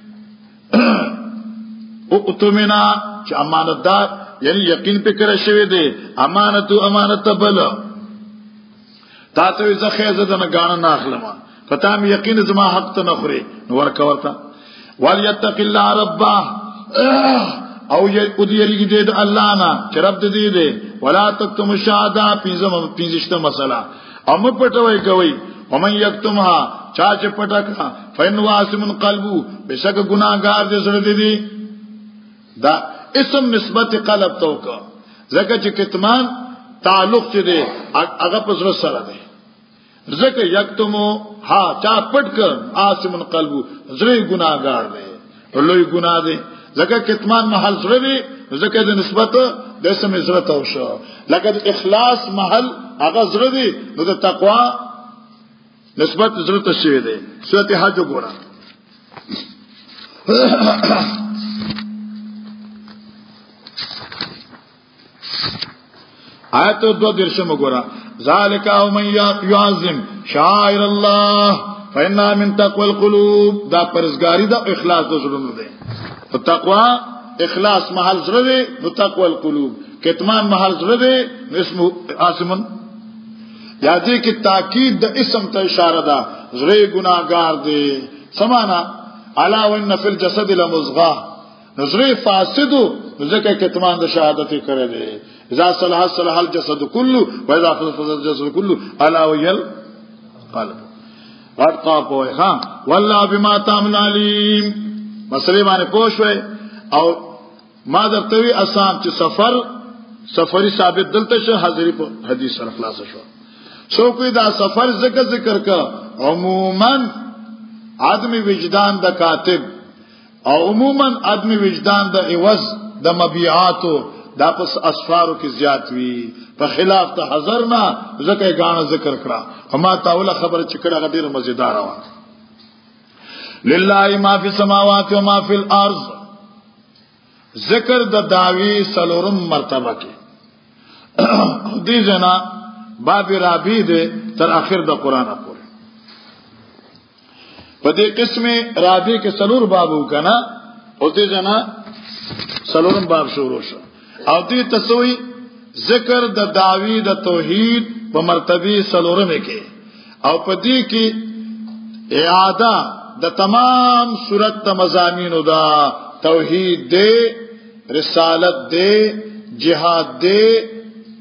اتمنا چه امانت دار یعنی یقین پہ کرے شوی دے امانتو امانت بل تا توی زخیر زدن گانا ناخلما فتا می یقین زما حق تا نخوری نور کورتا والیتق اللہ ربا او ادیری دے دا اللہ نا چه رب دے دے ولا تکتم شہدہ پینزشتا مسئلہ ام پٹوئی کوئی ومن یکتمها چاچ پٹکا فین واسم قلبو بشک گناہگار دے سر دے دی دا اسم نسبت قلب توکا زکا چه کتمان تعلق چه دے اگا پس رسر دے زکا یکتمو ہا چا پٹ کر آسم قلبو زری گناہگار دے لوی گناہ دے زکا کتمان محل زر دے زکا دے نسبت دے اسم ازرت اوشا لکا دے اخلاص محل اگا زر دے نو دے تقوی نسبت ضرورت شوی دے سورۃ حج وګورئ آیت دو درشم وګورئ ذالک او من یعظم شعائر الله فإنها من تقوى القلوب دا پرزګاری دا اخلاص د زړونو دی او تقوا اخلاص محل زړه دی نو تقوى القلوب کتمان محل زړه دی اسمه آسمن یا دې کې تاکید د اسم ته اشاره ده زړه ګناګار دی سمانا الا وان فی الجسد لمضغه نظر فاسد ذکر کتمان د شهادت کړه دي اذا صلح صلح الجسد كله واذا فسد الجسد كله الا وهي القلب ورقا پوي ها والله بما تعمل عليم مسلې باندې پوښوي او ما درتوي اسام چې سفر سفری ثابت دلته شه حاضری په حدیث سره خلاص شو سو کوئی دا سفر ذکر ذکر کا عموما عدم وجدان د کاتب او عموما عدم وجدان د عوض د مبيعاتو دا پس اسفارو کې زیات وی په خلاف ته حذر نه ذکر غاڼه ذکر کړه اما تاوله خبر چکړه غډیر مزیدار و لله ما فی السماوات و ما فی الارض ذکر د داوی سلورم مرتبه کې دې جنا باب رابی دې تر اخر د قران پورې په دې قسمه رابی کې سلور بابو کنا او دې جنا سلورم باب شروع شو او دې تسوی ذکر د داوی د توحید په مرتبه سلورم کې او په دې کې اعاده د تمام صورت مضامین دا توحید دې رسالت دې جهاد دې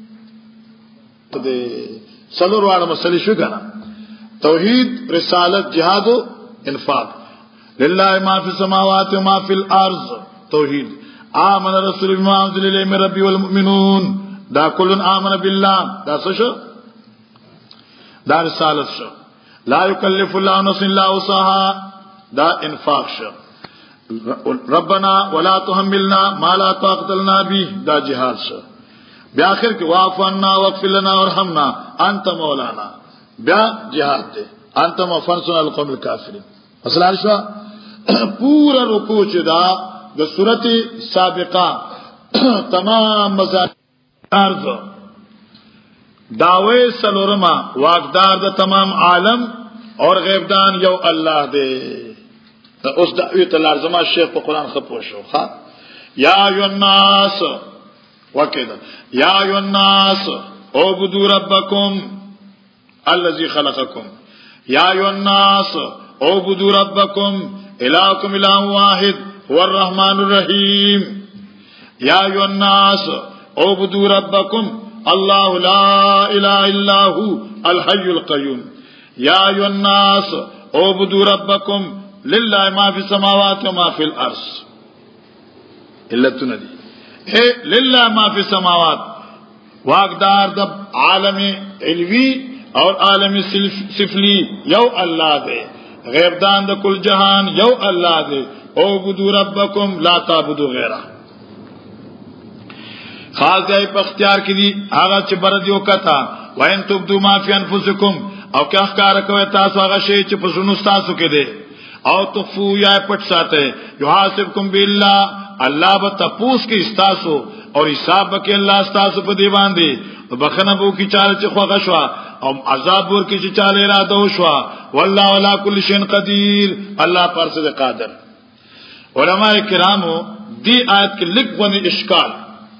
دې سلور واړه مسلې شو کنه توحید رسالت جهاد او انفاق لله ما فی السماوات و ما فی الارض توحید آمن رسول بما انزل الیه من ربی والمؤمنون دا کلن آمن بالله دا څه شو دا رسالت شو لا یکلف الله نفسا الا وسعها دا انفاق شو ربنا ولا تحملنا ما لا طاقت لنا به دا جهاد شو بیا اخر کې واعف عنا واغفر لنا وارحمنا انت مولانا بیا جهاد دے انت مفنسنا القوم الكافرین اصل شو پورا رکوع چې دا د سورته سابقه تمام مزار داوی سلورما واقدار د تمام عالم اور غیبدان یو الله دے اوس دعوی ته لازمه شیخ په قران خپو شو ها یا ایو الناس وکذا یا ایو الناس اعبدوا ربکم الذي خلقکم یا ایو الناس اعبدوا ربکم الہکم الہ واحد هو الرحمن الرحیم یا ایو الناس اعبدوا ربکم الله لا اله الا هو الحي القيوم یا ایو الناس اعبدوا ربکم لله ما فی السماوات و ما فی الارض علتنا دی اے لله ما فی السماوات واقدار د عالم علوی اور عالم سفلی یو الله دے غیبدان د کل جہان یو الله دے اعبدوا ربکم لا تعبدوا غیره خاص دی په اختیار کې دی هغه چې بر دیو کتا وین تبدو ما فی انفسکم او که احکار کوي تاسو هغه شی چې په شنو تاسو کې دی او تخفو یا پټ ساته یحاسبکم بالله الله به تپوس کې استاسو اور حساب کې الله استاسو په دی باندې بخنه بو کې چاله چې خوغه شو او عذاب ور کې چې چاله اراده وشو والله ولا کل شیء قدیر الله پر څه قادر علماء کرامو دی آیت کې لږ باندې اشکال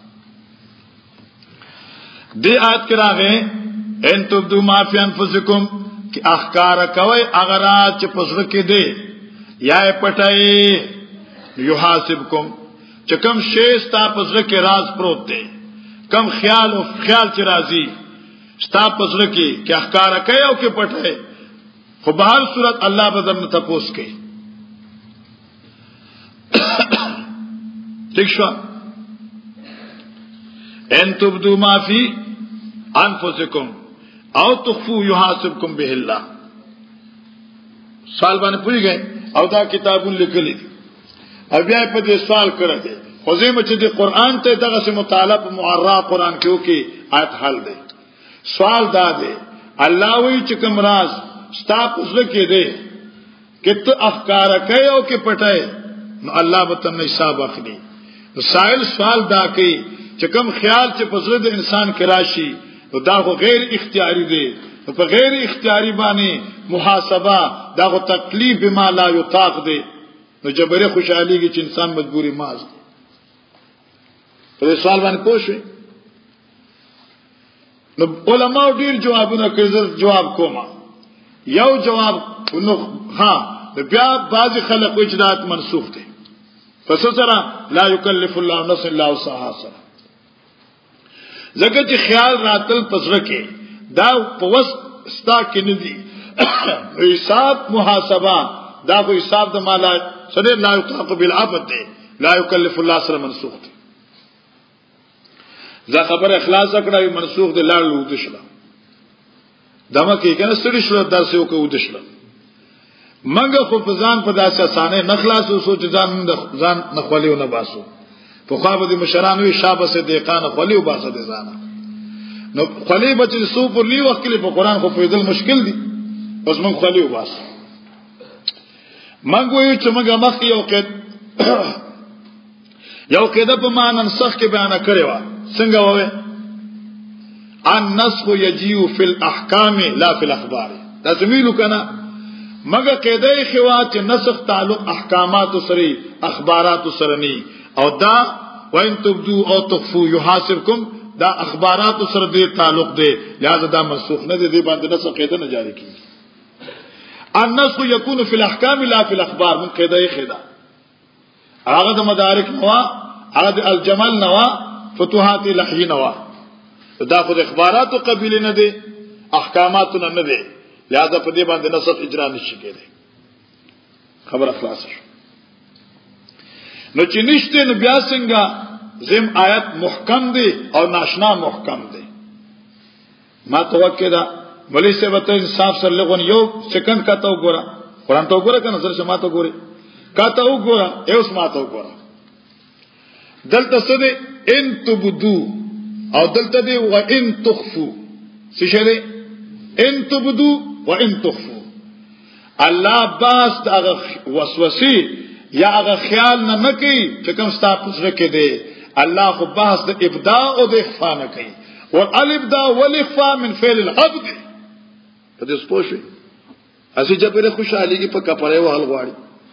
دی آیت کې راغې ان تبدو ما فی انفسکم کی احکار کوي اغرات چې پسړه کې دی یا پټای یحاسبکم چې کوم شی ستا پسړه کې راز پروت دی کم خیال او خیال چې راځي ستا پسړه کې کی احکار کوي او کې پټای خو به هر صورت الله به زموږ تپوس کوي ٹھیک شو ان تبدو ما فی انفسکم او تخفو یحاسبکم به الله سوال باندې پوری گئے او دا کتابون لیکلی دي او بیا په دې سوال کړه دي خو زموږ چې د قران ته دغه سم مطالب معرّا قران کې وکي آیت حل دی سوال دا دی الله وی چې کوم راز ستا پوښتنه کې دی کته افکار کوي او کې پټای نو الله به تم حساب اخلي سائل سوال دا کوي چې کوم خیال چې پزړه د انسان کې راشي نو دا خو غیر اختیاری دی په غیر اختیاری باندې محاسبه دا خو تکلیف بما لا یطاق دی نو جبره خوشحالي کې چې انسان مجبوری ماز دی په سوال باندې پوښوي نو علماء ډیر جوابونه کوي جواب کوم یو جواب نو ها بیا بعض خلق اجداد منسوخ دي پس سره لا یکلف الله نفسا الا وسعها سره زکه چې خیال راتل پسره کې دا پوس ستا کې نه دي حساب محاسبه دا خو حساب د مالا سره لا یطاق بالعبد دی لا یکلف الله سره منسوخ دي دا خبر اخلاص کړه منسوخ دي لاړ لو دشله دمه کې کنه ستړي شو درس یو کو دشله منګه خو په ځان په داسې اسانه نخلاص او سوچ ځان ځان نخولیو نه باسو په خوا به مشران وی شابه سه دیقان خلیو باسه دي ځانه نو خلی بچ سو پر لی وخت کې په قران خو پیدل مشکل دي اوس من خلیو باسه منګو یو چې منګه مخ یو کې یو کېده په معنا نسخ کې بیان کړی و څنګه وې ان نسخ یجیو فی الاحکام لا فی الاخبار دا زميلو کنه مګه کېده خوا چې نسخ تعلق احکامات سره اخبارات سره ني او دا وان تبدو او تخفو يحاسبكم دا اخبارات سره دې تعلق دی لہذا دا منسوخ نه دي باندې نسخ کېده نه جاری کیږي النسخ يكون في الاحکام لا في الاخبار من کېده خدا هغه د مدارک نوا هغه د الجمل نوا فتوحات لحی نوا دا خو د اخبارات او قبیله نه دي احکامات نه دي لہذا په دې باندې نسخ اجرا نشي کېدی خبر اخلاص شو نو چې نشته نو بیا څنګه زم آیت محکم دي او ناشنا محکم دي ما توکه دا ولی سے وته انصاف سره لغون یو سکند کا تو ګورا قرآن تو ګورا کنه سره ما تو ګوري کاته وګوره اوس ماته وګوره دلته څه دي ان تبدو او دلته دي و ان تخفو څه شه دي ان تبدو و ان تخفو الله باس هغه وسوسه یا هغه خیال نه نکي چې کوم ستاسو سره کې دي الله خو باس د ابداع او د اخفاء نه کوي او الابداع والاخفاء من فعل العبد په دې سپوږی اسی جبره خوشالي کې په کپړې وهل غواړي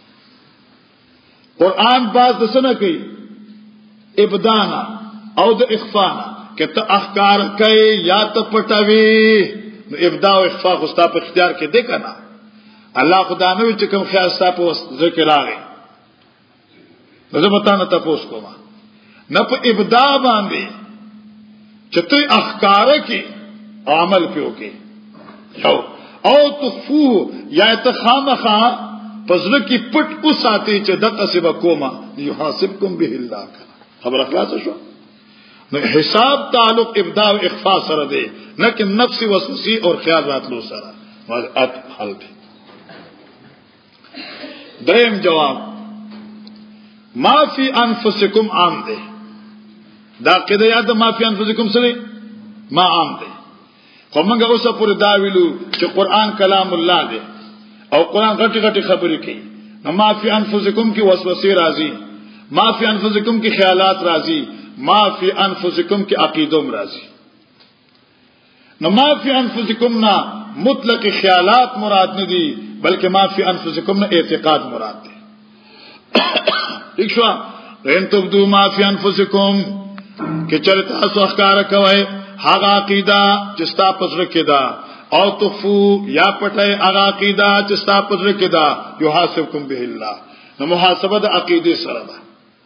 قرآن باز دسنه کوي ابدانا او د اخفانا که ته احکار کوي یا ته پټوي نو ابداع او اخفاء خو ستاسو په اختیار کې دی کنه الله خدا نو چې کوم خیال ستاسو ذکر راغی نو زه به تاسو ته پوښتنه کوم نه په ابداع باندې چې ته احکار کوي عمل کوي یو او تخفو یا ته خامخا پزړه کې پټ اوساتې چې دغه سبا کوما یحاسبکم به الله خبر اخلاص شو نو حساب تعلق ابداع او اخفاء سره دی نه کې نفس وسوسه او خیال راتلو سره وضعت حل دی دریم جواب ما فی انفسکم عام دی دا قضیه یاد ما فی انفسکم سره ما عام دی خو موږ اوسه پر دا ویلو چې قران کلام الله دی او قران غټي غټي خبرې کوي نو ما فی انفسکم کی وسوسه راځي ما فی انفسکم کی خیالات راځي ما فی انفسکم کی عقیدوم راځي نو ما فی انفسکم نا مطلق خیالات مراد نه دي بلکې ما فی انفسکم نا اعتقاد مراد دي ٹھیک شو ان تبدو ما فی انفسکم کې چرته تاسو احکار کوي هغه عقیده چې تاسو پسره کې ده او تخفو یا پټه هغه عقیده چې تاسو پسره کې ده یحاسبکم به الله نو محاسبه د عقیده سره ده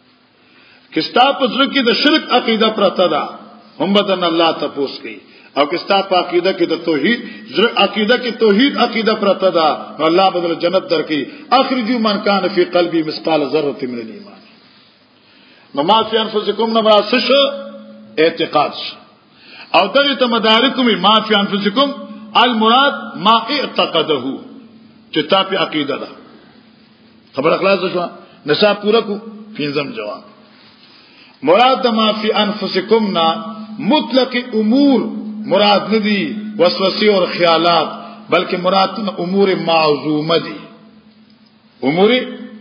کستا پسره کې د شرک عقیده پرته ده هم بدن الله تاسو کوي او کستا په عقیده کې د توحید زړه عقیده کې توحید عقیده پرته ده نو الله بدل جنت درکې اخرجوا من کان فی قلبی مثقال ذره من الايمان نو ما فی انفسکم نو واسش اعتقاد او دغه ته مدارکم ما فی انفسکم المراد ما اعتقده چې تا په عقیده ده خبر اخلاص شو نصاب پورا کو پینځم جواب مراد ما فی انفسکم نا مطلق امور مراد ندی وسوسه اور خیالات بلکہ مراد امور معزومه دي امور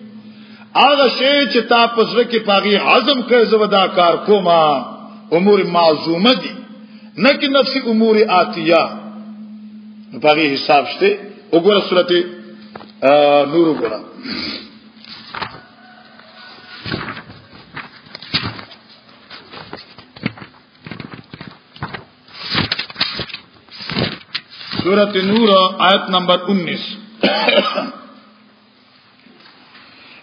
هغه شی چې تا پسره کې پاغي عزم کړ زودا کار کوما امور معزومه دي نه کې نفسي امور آتیه پاغي حساب شته وګوره سورته نور وګوره سورۃ نور آیت نمبر انیس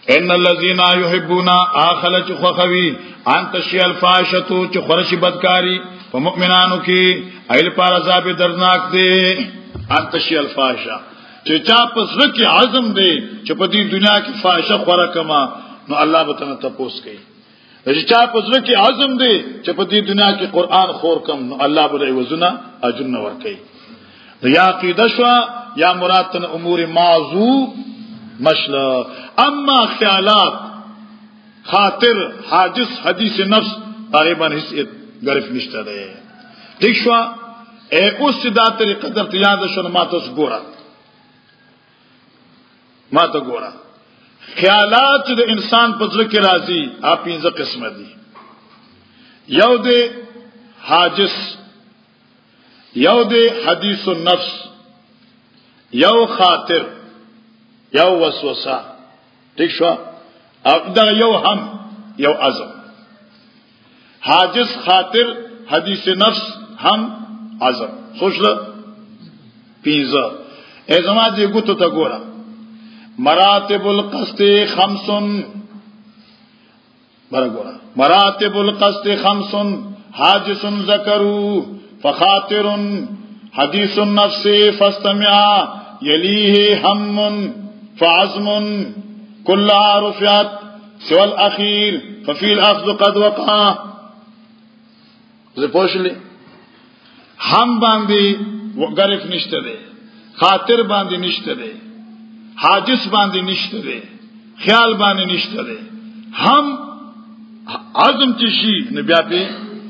ان الذين يحبون اخلت خوخوي ان تشي الفاحشه چ خرش بدکاری په مؤمنانو کې ایل پر عذاب درناک دی. ان تشي الفاحشه چې چا پس رکی عزم دی چې په دې دنیا کې فاحشه خوره کما نو الله به تنه تپوس کوي. چې چا پس رکی عزم دی چې په دې دنیا کې قران خور کم نو الله به وزنا اجر ور کوي. یا عقیده شو یا مراد تن امور معذو مشل. اما خیالات خاطر حادث حدیث نفس تقریبا هیڅ غرف نشته ده. ٹھیک شو اے اوس دا طریقه درته یاد شونه ما تاسو ګوره ما ته ګوره خیالات د انسان په ځل کې راځي اپ پنځه قسمه دي. یو دی حادث، یو دی حدیث النفس، یو خاطر، یو وسوسه. ٹھیک شو او دا یو هم یو عزم. حادث، خاطر، حدیث نفس، هم عزم. سوچ له پنځه ای زما دې ګوتو ته ګوره. مراتب القصد خمس برګورا مراتب القصد خمس حادث ذکروا فخاطر حديث النفس فاستمع يليه هم فعزم كلها رفعت سوى الأخير ففي الأخذ قد وقع. زه پوښلی هم باندې غرف نشته ده، خاطر باندې نشته ده، حادث باندې نشته ده، خیال باندې نشته ده. هم عزم تشي نبي په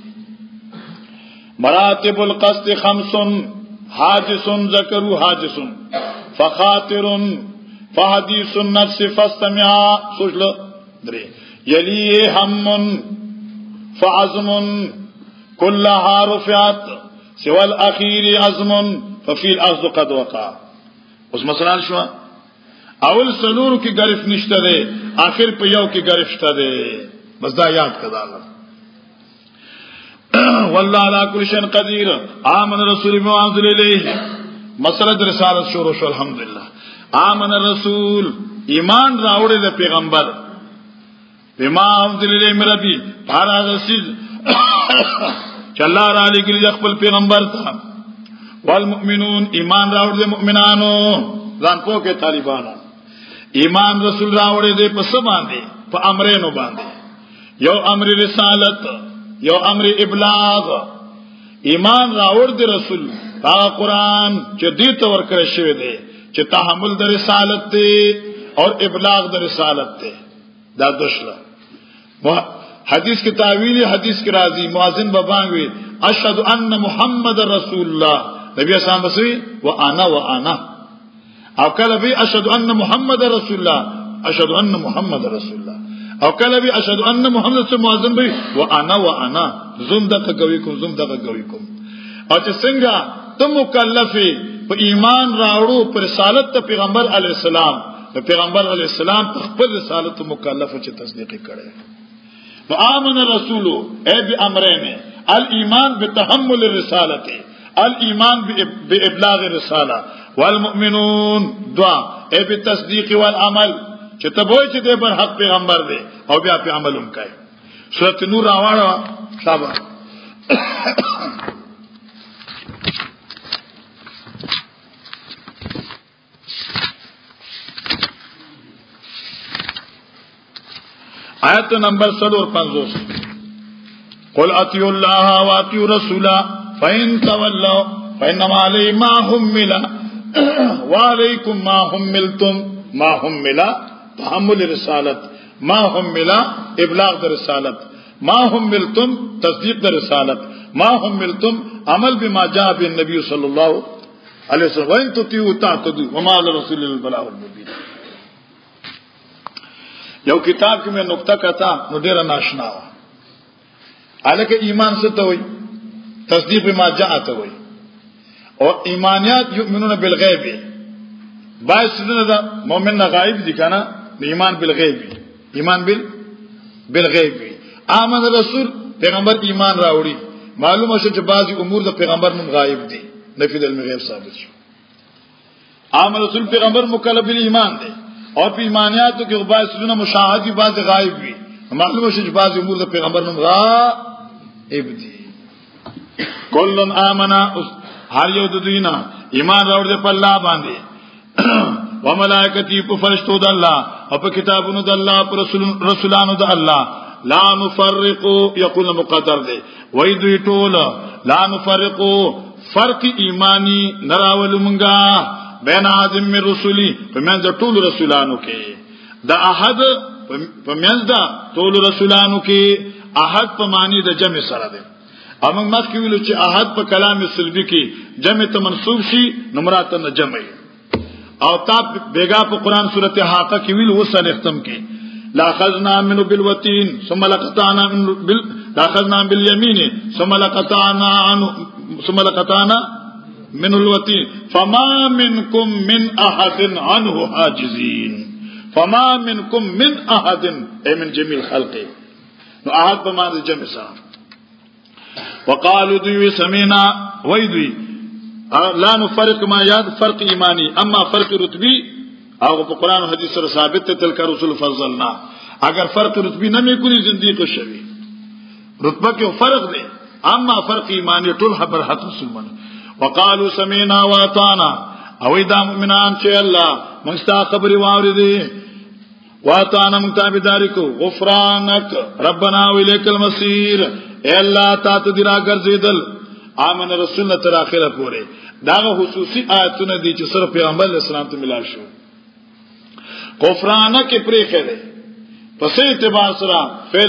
مراتب القصد خمس حادث ذکروا حادث فخاطر فحديث النفس فاستمع سوچ له درې يلي هم فعزم كلها رفعت سوى الاخير عزم ففي الارض قد وقع. اوس مثلا شو اول سلور کی گرفت نشته ده، آخر په یو کی گرفت شته ده. بس دا یاد کړه الله. والله على كل شيء قدير. آمن الرسول بما انزل اليه. مسله رسالت شروع شو الحمدلله. آمن الرسول ایمان راوړل د پیغمبر بما انزل اليه مربي هر رسول چې الله را لګل د خپل پیغمبر ته. والمؤمنون ایمان راوړل د مؤمنانو ځان په کې طالبانو ایمان رسول راوړې دې په څه باندې؟ په امرینو باندې. یو امر رسالت، یو امر ابلاغ. ایمان راوړ دې رسول هغه قران چې دې ته ورکړی شوی دی چې تحمل د رسالت دی او ابلاغ د رسالت دی. دا دشله حدیث کی تعویل حدیث کی راضی مؤذن ببانوی اشهد ان محمد رسول الله. نبی اسلام بسوی وانا وانا او کله به اشهد ان محمد رسول الله، اشهد ان محمد رسول الله. او کله به اشهد ان محمد رسول مؤذن به وانا وانا زم دغه کوي کوم زم دغه کوي کوم. او چې څنګه ته مکلف په ایمان راوړو پر رسالت ته پیغمبر علی السلام، ته پیغمبر علی السلام په خپل رسالت مکلف چې تصدیق کړي. نو آمن الرسول ای بامرین الايمان بتحمل الرسالت، الايمان بابلاغ الرساله، والمؤمنون دعا ای بالتصدیق والعمل چې تبوي چې د بر حق پیغمبر دی او بیا په عملوم کوي. سورۃ نور راوړه صاحب آیت نمبر سلور پنځوس. قل اطیعوا الله واطیعوا رسولا فإن تولوا فإنما علی ما حمل وعليكم ما حملتم. ما حمل تحمل رسالت، ما حمل ابلاغ در رسالت، ما حملتم تصدیق در رسالت، ما حملتم عمل بما جاء بالنبي صلى الله عليه وسلم. وإن تطيعوا تهتدوا وما على الرسول الا البلاغ المبين. یو کتاب کې مې نقطه کتا نو ډیره ناشنا و. الکه ایمان څه ته وایي؟ تصدیق بما جاء ته وایي. او ایمانیات یؤمنون بالغیب. باید څه ده مؤمن غایب دي کنه؟ ایمان بالغیب، ایمان بال بالغیب. آمن رسول پیغمبر ایمان راوړي. معلومه شو چې بعضی امور د پیغمبر من غایب دي، نفي د علم غیب ثابت شو. آمن رسول پیغمبر مکلف بالایمان دي اور په ایمانیاتو کې بعض سونه مشاهدي بعض غایب وي معلومه شي چې بعض امور د پیغمبر نوم غایب دي کلن آمنا هر یو د دوی نه ایمان راوړ دې په الله باندې و ملائکتی په فرشتو د الله او په کتابونو د الله په رسول رسولانو د الله لا نفرقو یقول مقدر دې وای دوی ټول لا نفرقو فرق ایمانی نراول مونږه بین ادم من رسولی په منځ ټول رسولانو کې د احد په منځ د ټول رسولانو کې احد په معنی د جمع سره ده امون مخکې ویلو چې احد په کلام سلبي کې جمع ته منسوب شي نمرات نه جمع او تا بیگا په قران سورته حاقه کې ویلو وسل ختم کې لا خذنا منه بالوتين ثم لقطعنا من بال لا خذنا باليمين ثم لقطعنا عنه ثم لقطعنا من الوتين فما منكم من احد عنه حاجزين فما منكم من احد اي من جميع الخلق نو احد بمعنى جمع سره وقالوا دوی سمینا وای دوی لا نفرق ما یاد فرق ایمانی اما فرق رتبی هغه په قران او حدیث سره ثابت ته تل رسول فضلنا اگر فرق رتبی نه میکونی زندگی شوی رتبه کې فرق دی اما فرق ایمانی ټول خبر حق مسلمان وقالوا سمینا واطعنا او دا مؤمنان چې الله مستا خبر واوریدي واطعنا متابداری کو غفرانک ربنا والیک المصیر اے اللہ تا ته دی را ګرځیدل امن رسول تر اخره پورې داغه خصوصي آیتونه دي چې صرف پیغمبر اسلام ته ملال شو غفرانک پرې خره پس اعتبار سره فعل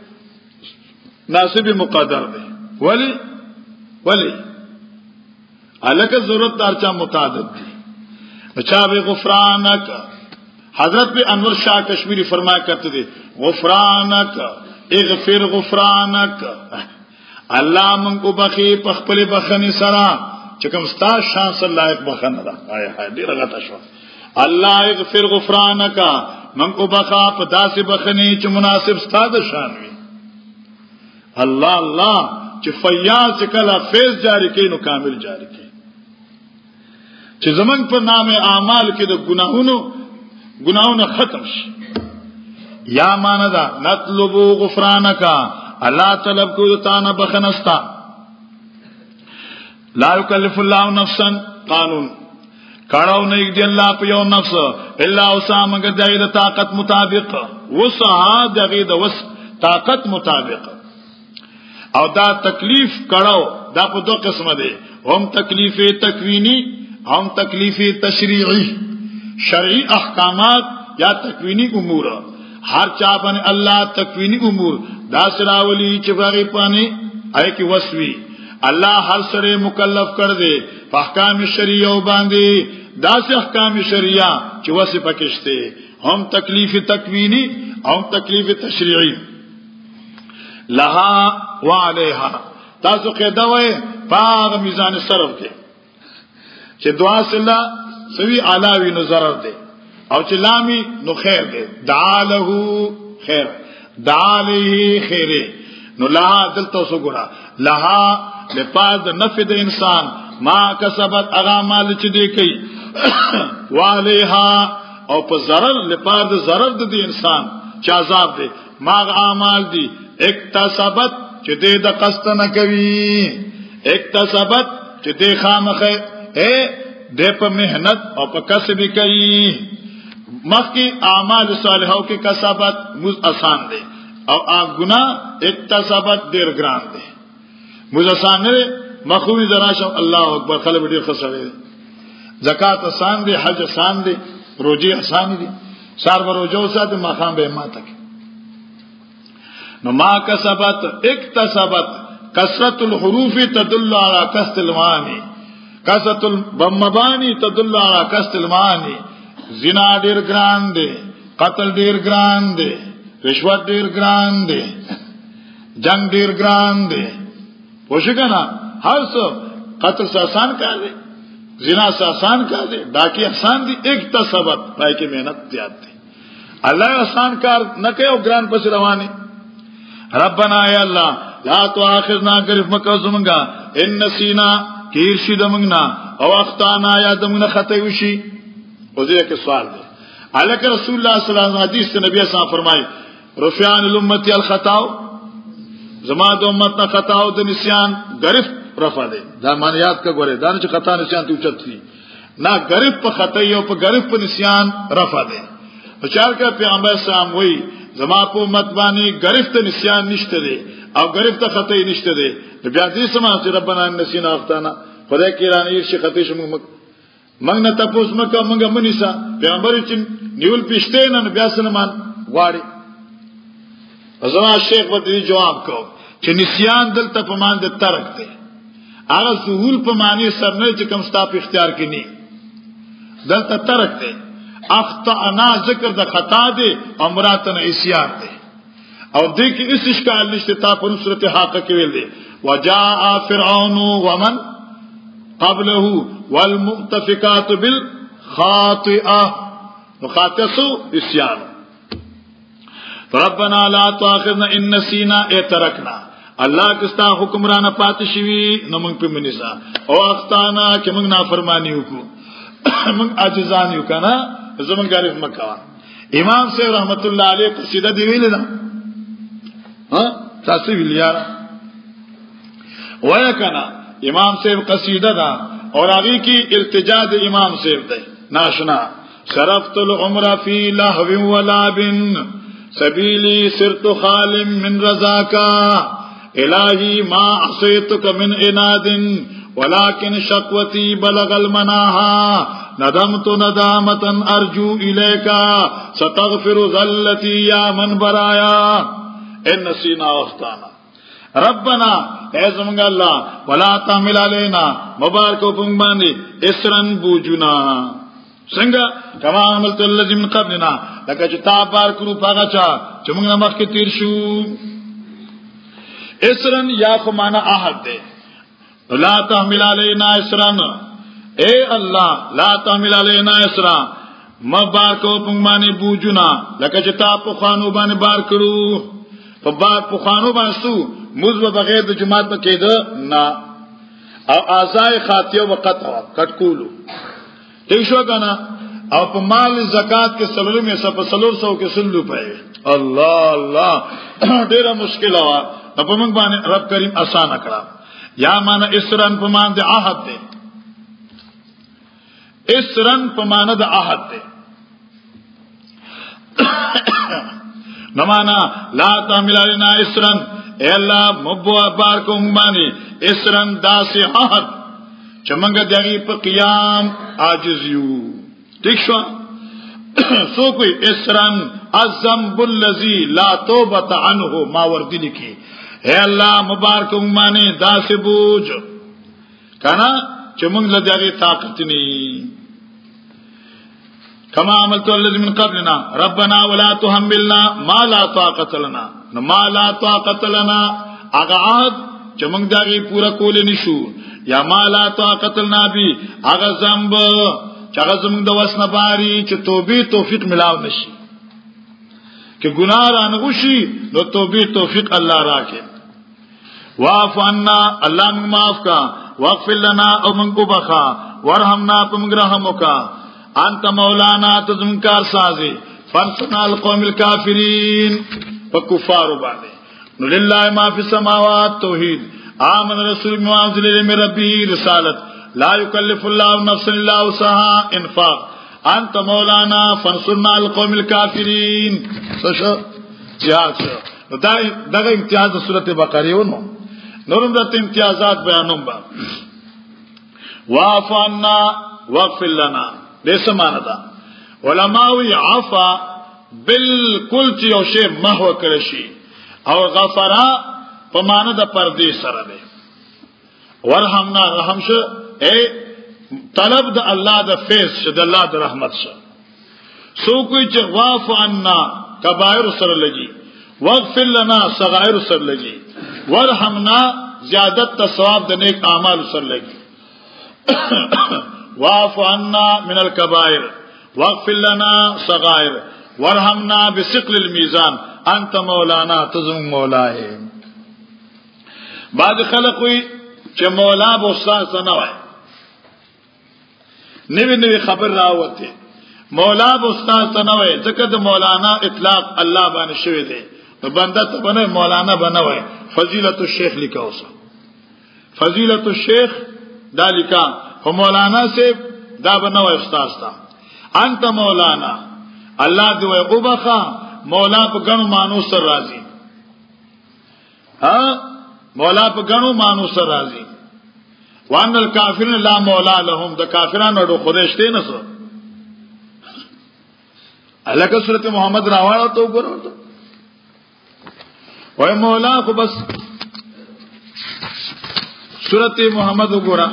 ناسب مقدر دی ولی ولی الکه ضرورت دارچا متعدد دی اچھا به غفرانک حضرت پہ انور شاہ کشمیری فرمایا کرتے تھے غفرانک اغفر غفرانک اللہ من کو بخی پخپل بخنی سرا چکم ستا شان صلی اللہ ایک بخن را آئے آئے دیر غطا شو اللہ اغفر غفرانک من کو بخا پدا سے بخنی چی مناسب ستا دا شانوی اللہ اللہ چی فیاض چکلا فیض جاری کی نو کامل جاری کی چی زمن پر نام اعمال کی دا گناہونو گناہونو ختم شی یا ماندا نطلبو غفرانکا اللہ طلب کو دتانا بخنستا لا یکلف اللہ نفسا قانون کڑاو نہیں دی اللہ پہ یو نفس اللہ وسع مگر دغه طاقت مطابق وسع دغه وس طاقت مطابق او دا تکلیف کڑاو دا په دو قسمه دي هم تکلیف تکوینی هم تکلیف تشریعی شرعی احکامات یا تکوینی امور ہر چا بن اللہ تکوینی امور دا سراولی چباغی پانی اے کی وسوی اللہ ہر سرے مکلف کر دے احکام شریعہ باندے دا سے احکام شریعہ چ وس پکشتے ہم تکلیف تکوینی ہم تکلیف تشریعی لها وعليها تاسو قاعده وای پاغ میزان صرف کې چې دعا سلا سوي علاوی نو ضرر ده او چې لامی نو خیر ده دعاله خیر دعاله خیره نو لها دلته وسګرا لها لپاره د نفع د انسان ما کسبت اغامال چې دی کوي وعليها او په ضرر لپاره د ضرر د انسان چې عذاب ده ما اعمال دي اکتسبت چې دې د قصد نه کوي اکتسبت چې دې خامخه اے دې په مهنت او په کسب کوي مخکې اعمال صالحو کې کسبت مز آسان دي او ګناه اکتسبت ډیر ګران دي مز آسان نه مخوي زراشو الله اکبر خلک ډیر خسرې زکات آسان دي حج آسان دي روزي آسان دي سار ورجو ساته مخام به ماته نو ما کسبت اکتسبت کثرت الحروف تدل على كسر المعاني کثرت المباني تدل على كسر المعاني زنا ډیر ګران دي قتل ډیر ګران دي رشوت ډیر ګران دي جنگ ډیر ګران دي پوښښنا هر څه قتل سے آسان کار دي زنا سے آسان کار دي باقی آسان دي اکتسبت پای کې محنت زیات دي الله آسان کار نه کوي او ګران پس رواني ربنا یا اللہ لا تؤاخذنا گرفت مکو زمنگا ان نسینا کیرشی دمنگنا او اخطانا یا دمنگنا خطا وشی او دې کې سوال دی حالکه رسول الله صلی الله علیه وسلم حدیث نبی صلی الله فرمای رفعان الامه الخطا زما د امت نه خطا او د نسیان غرف رفع ده دا معنی یاد کا غره دا چې خطا نسیان ته اوچت دي نه غرف په خطا یو په غرف په نسیان رفع ده بچار کا پیغمبر سلام وای زما په امت باندې غرف ته نسیان نشته دي او غرف ته خطا نشته دي بیا دې سم چې ربنا نسینا اختانا خدای کی رانی شي خطا شم موږ نه تاسو مکه موږ منیسا پیغمبر چې نیول پښته نه بیا سلمان واړي ازما شیخ ودی جواب کو چې نسیان دلته په مان د ترک دی هغه سهول په معنی سر نه چې کوم ستا په اختیار کې نه دلته ترک دی اخطانا ذکر د خطا دی امراتن اسیار دی او دې کې اس اشکال نشته تا په صورت حق کې ویل دی وجاء فرعون ومن قبله والمؤتفقات بالخاطئه مخاطسو اسیان ربنا لا تؤاخذنا ان نسينا اتركنا الله کستا حکمران پات شوی نو موږ په منیسا او اختانا چې موږ نافرمانی وکړو موږ عاجزان یو کنه زمون غریب مکوا امام صاحب رحمت الله علیه قصیده دی ویل دا ها تاسو ویلیا وای کنه امام صاحب قصیده دا اور هغه کی التجا د امام صاحب دی ناشنا شرفت العمر فی لهو ولعب سبیلی سرت خالم من رضاکا الہی ما عصیتک من عناد ولكن شقوتی بلغ المناها ندمت ندامتا ارجو الیکا ستغفر ذلتی یا من برایا ان نسینا واخطانا ربنا اے زمانگ اللہ ولا تحمل علینا مبارکو پنگبانی اسرن بوجنا څنګه کما عملت الذی من قبلنا لکه چې تا بار کړو پاګه چا چې موږ نه مخکې تیر شو اسرن یا خو معنا عهد ده لا تحمل علینا اسرن اے الله لا تحمل علینا اسرا ما بار کو پنګمانی بوجونا لکه چې تا په خانو باندې بار کړو په بار په خانو باندې سو موږ بغیر د جماعت په کېده نه او ازای خاطیو وقته کټ کولو ٹھیک شو کنه او په مال زکات کې سلور می سپ سلور سو کې سلو پي الله الله ډیره مشکل وا په موږ باندې رب کریم آسان کړه یا معنا اسرن په مان د عهد ده اسرن په مان د عهد ده نو معنا لا تعمل لنا اسرن اے الله مبو بار کوم باندې اسرن داس عهد چمنګ دغه په قیام عاجز یو ٹھیک شو سو کوئی اسرن الذنب الذی لا توبه عنه ما وردی لکی اے الله مبارک معنی داس بوج کنا چمنګ دغه طاقت نی کما عملت الذی من قبلنا ربنا ولا تحملنا ما لا طاقت لنا ما لا طاقت لنا اغاد چمنګ دغه پورا کول نشو یا ما لا طاقت لنا بی اغه ذنب چاغه زمون د وسنه باری چې توبې توفیق ملاو نشي کې ګناه رانغوشي نو توبې توفیق الله راکې واعف عنا الله موږ معاف کا واغفر لنا او موږ بخا ورحمنا په موږ رحم وکا انت مولانا تزم کار سازي فانصرنا القوم الكافرين فكفار باندې نو لله ما فی السماوات توحید آمن رسول ما انزل من ربه رسالت لا يكلف الله نفسا الا وسعها انفاق انت مولانا فانصرنا القوم الكافرين سشو جهاد شو دا دغه امتیاز د سورته بقره ونو نورم د امتیازات بیانوم با وعفنا واغفر لنا دې سمانه ده علماء عفا بالکل چې یو شی محو کړی شي او غفرا په معنا د پردې سره ده ورحمنا رحم شه اے طلب د الله د فیض شه د الله د رحمت شه سو کوئی چې واعف عنا کبائر سره لګي واغفر لنا صغائر سره لګي ورحمنا زیادت ته ثواب د نیک اعمال سره لګي واعف عنا من الكبائر واغفر لنا صغائر ورحمنا بثقل الميزان انت مولانا تزم مولاه بعض خلق وي چې مولا به استاد نه وای نوی نوی خبر راوته مولا به استاد ته نه وای، ځکه د مولانا اطلاق الله باندې شوی دی، نو بنده ته باندې مولانا بنوي. فضیلت الشیخ لیکا اوسه، فضیلت الشیخ دا لیکا، او مولانا سے دا بنوي استاد تا. انت مولانا، الله دی وای او بخا مولا په غنو مانو سر راضي. ها مولا په غنو مانو سر راضي. وان الکافرین لا مولا لهم، د کافرانو ډو خودشته نه سو. الله کا سورۃ محمد راواله تو ګورو وای مولا کو بس سورۃ محمد وګورا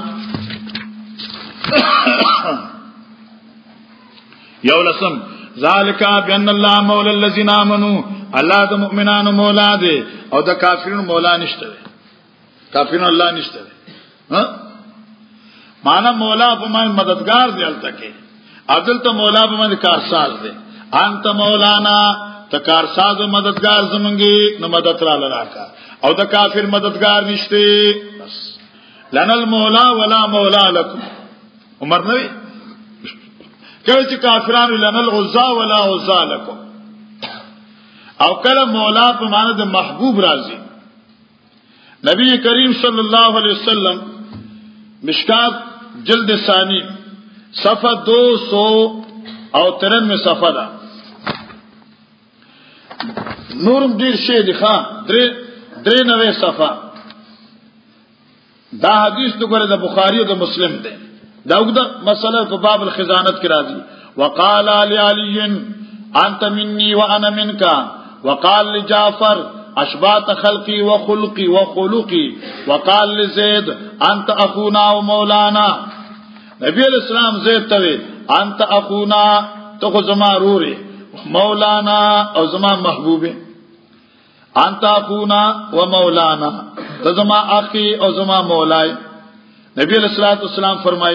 یولسم ذالک بان الله مولا الذین آمنوا، الله د مؤمنانو مولا دی او د کافرونو مولا نشته. کافرونو الله نشته. ها معنا مولا په معنی مددگار دی الته کې، عدل ته مولا په معنی کارساز دی. انت مولانا تکارساز و مددگار زمنگی نو مدد را لراکا، او د کافر مددگار نشته. بس لنا المولا ولا مولا لكم. عمر نوی کله چې کافرانو لنا العزا ولا عزا لكم، او کله مولا په معنی د محبوب راځي. نبی کریم صلی الله علیه وسلم مشکات جلد ثانی صفحہ دو سو او ترنوے صفحہ دا نورم دیر شی دی خان درې نوے صفحہ دا حدیث تو گره دا بخاری و دا مسلم دے. دا اگدا مسئلہ کو باب الخزانت کی راضی. وقال علی علی انت منی وانا منکا، وقال لجعفر اشبات خلقی و خلقی و خلقی، وقال لزید انت اخونا و مولانا. نبی علیہ السلام زید توی انت اخونا تو خو زما روری، مولانا او زما محبوبی. انت اخونا و مولانا تو زما اخی او زما مولائی. نبی علیہ الصلوۃ والسلام فرمائی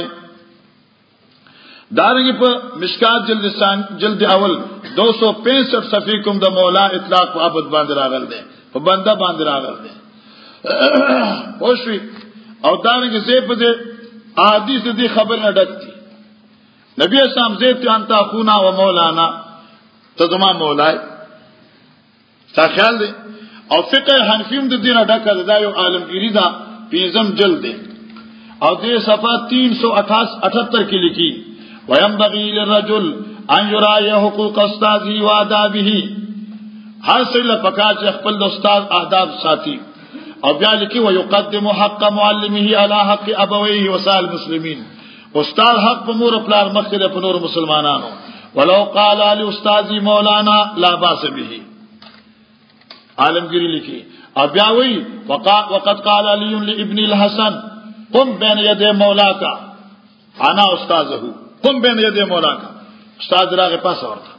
دارنگی پر مشکات جلد جلد اول دو سو پینسٹھ صفحے کم دا مولا اطلاق و عبد باندھ راغل دے، بندہ باندھ راغل دے پوشوی. او دارنگی زیب دے احادیث دی خبر نہ ڈکتی. نبی اسلام زید تو انت اخونا و مولانا تو زما مولائی. تا خیال دے. او فقہ حنفیم دے دینا ڈکا دا یو عالمگیری دا پیزم جلد دے، او دے صفحہ تین سو اٹھتر کی لکھی وَيَنْبَغِي لِلرَّجُلِ أَنْ يُرَاعِيَ حُقُوقَ أُسْتَاذِهِ وَآدَابِهِ. ہر سیل پکا چ خپل استاد آداب ساتھی. او بیا لکھی وَيُقَدِّمُ حَقَّ مُعَلِّمِهِ عَلَى حَقِّ أَبَوَيْهِ وَسَائِرِ الْمُسْلِمِينَ. استاد حق په مور پلار مخکې په نور مسلمانانو. ولو قال لأستاذي مولانا لا باس به. عالمگیری لکھی. او بیا وی وقد قال علي لابن الحسن قم بين يدي مولاك انا استاذه. قم بین یدی مولا کا استاد راغ پاس ورته.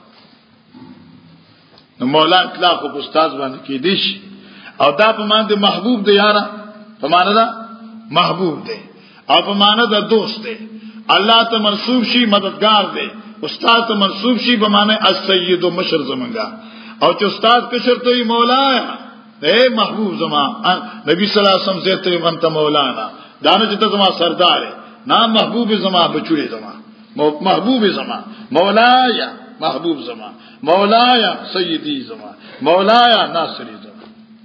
نو مولا اطلاق په استاد باندې کې دیش او دا په معنی د محبوب دی یارا، په معنی دا محبوب دی او په معنی دا دوست دی. الله ته منسوب شي مددگار دی، استاد ته منسوب شي په معنی السید و مشر زمنګا. او چې استاد کشر ته مولا اے محبوب زما نبی صلی الله علیه وسلم زه ته انت مولانا دانه چې ته زما سردار نام محبوب زما بچوړي زما محبوب زما مولایا محبوب زما مولایا سیدی زما مولایا ناصری زما.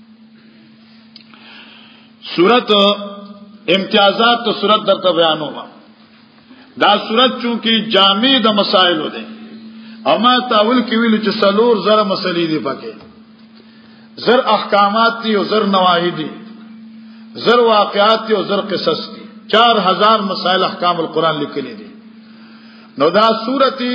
سورت امتیازات تو سورت در کا بیان ہوا. دا سورت چونکہ جامع دا مسائل ہو دیں اما تاول کی ویل چې سلور زر مسئلې دی پکې، زر احکامات دی او زر نواهی دی، زر واقعات دی او زر قصص دی. چار ہزار مسائل احکام القرآن لکھلی دی. نو دا سورتی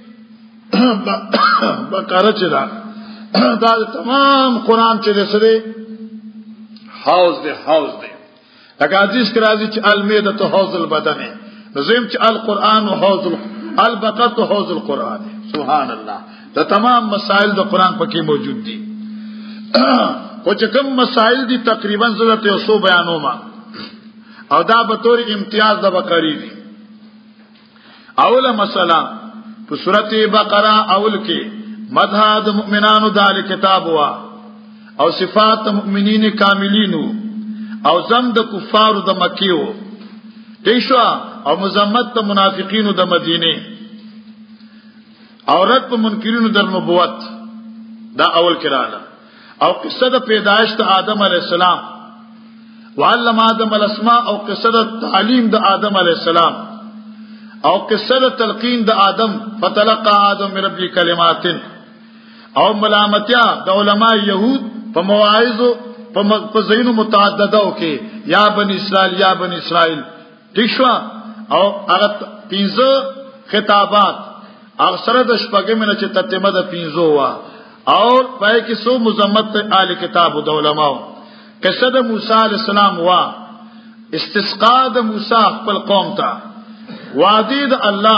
بقره چې دا دا تمام قرآن چې دې سره حوض دی حوض دی. لکه حدیث کې راځي چې المیدة حوض البدن، نظیم چې القرآن و حوض البقره و حوض القرآن. سبحان الله. دا تمام مسائل دا قرآن پکې موجود دي. او چې کوم مسائل دي تقریبا زړه ته سو بیانوما او دا به طور امتیاز د بقری دي. اوله مسله په سورته بقره اول کې مدح د مؤمنانو د کتاب وا او صفات مؤمنین کاملینو او زم د کفارو د مکیو دیشوا او مزمت د منافقینو د مدینه. او رد په منکرینو در نبوت دا اول کراله او قصه د پیدائش د آدم علیہ السلام وعلم آدم الاسماء او قصه د تعلیم د آدم علیہ السلام او قصه د تلقین د آدم فتلقى آدم من ربی کلمات او ملامتیا د علماء یهود په مواعظ په زینو متعدده کې یا بنی اسرائیل یا بنی اسرائیل ٹھیک شو او هغه پنځه خطابات اکثر د شپږم نه چې تتمه د پنځو وا اور پای کې سو مزمت آل کتاب د علماء قصه د موسی علی السلام وا استسقاء د موسی خپل قوم ته وعده د الله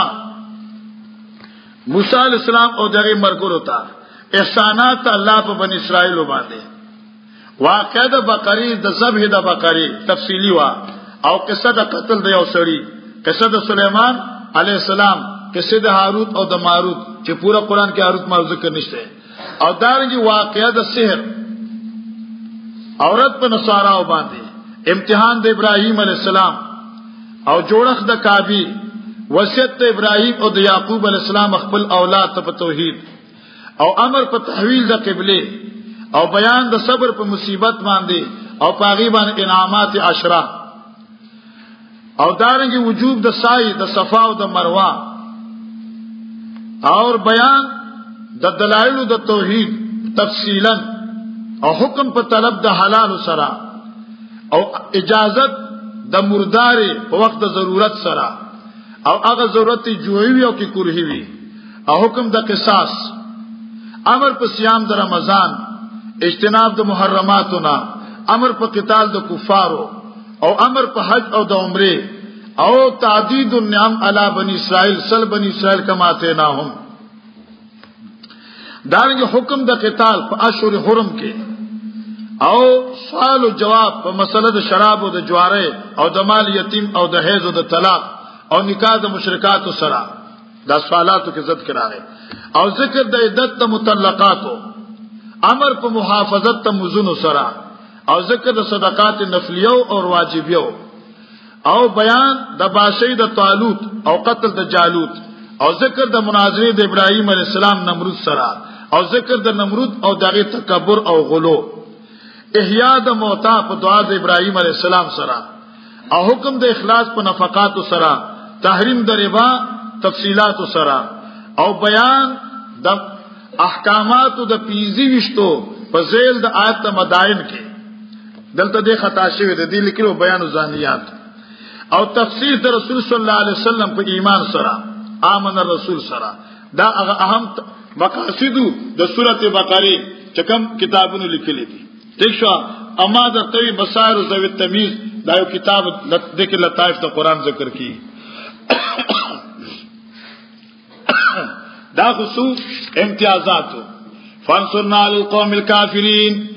موسی علی السلام او دغه مرګورو ته احسانات الله په بنی اسرائیل باندې واقعه د بقری د ذبح د بقری تفصیلی وا او قصه د قتل د یو سړی قصه د سليمان علی السلام قصه د هاروت او د ماروت چې پورا قران کې هاروت ماروت ذکر نشته او دارنګي واقعه د سحر عورت په نصاراو باندې امتحان د ابراهیم علی السلام او جوړخ د کعبه وصیت د ابراهیم او د یعقوب علی السلام خپل اولاد ته په توحید او امر په تحویل د قبله او بیان د صبر په مصیبت باندې او پاغيبان انعامات عشره او دارنګي وجوب د سعی د صفا او د مروه اور بیان د دلایل د توحید تفصیلا او حکم په طلب د حلال سره او اجازت د مردار په وخت د ضرورت سره او هغه ضرورت جوړوي او کې کورهي وي او حکم د قصاص امر په صيام د رمضان اجتناب د محرماتنا امر په قتال د کفارو او امر په حج او د عمره او تعدید النعم علی بنی اسرائیل سل بنی اسرائیل کما تناهم دارنګ حکم د قتال په اشهر حرم کې او سوال او جواب په مسله د شراب او د جواره او د مال یتیم او د حیض او د طلاق او نکاح د مشرکات سره دا سوالاتو کې زد کراغه او ذکر د عدت د مطلقاتو امر په محافظت ته مزون سره او ذکر د صدقات نفلیو او واجبیو او بیان د باشی د طالوت او قتل د جالوت او ذکر د مناظره د ابراهیم علی السلام نمرود سره او ذکر د نمرود او دغه تکبر او غلو احیاء د موتا په دعا د ابراهیم علی السلام سره او حکم د اخلاص په نفقات سره تحریم د ربا تفصيلات سره او بیان د احکامات د پیزی وشتو په ذیل د آیت مدائن کې دلته د خطا شوی د دې لیکلو بیان زانیات او تفسیر د رسول صلی الله علیه وسلم په ایمان سره امن الرسول سره دا هغه اهم مقاصد د سوره بقره چې کوم کتابونو لیکلي دي ٹھیک شو اما د توي بصائر ذو التمیز دا یو کتاب د کې لطائف د قران ذکر کی دا خصوص امتیازات فانصرنا للقوم الكافرين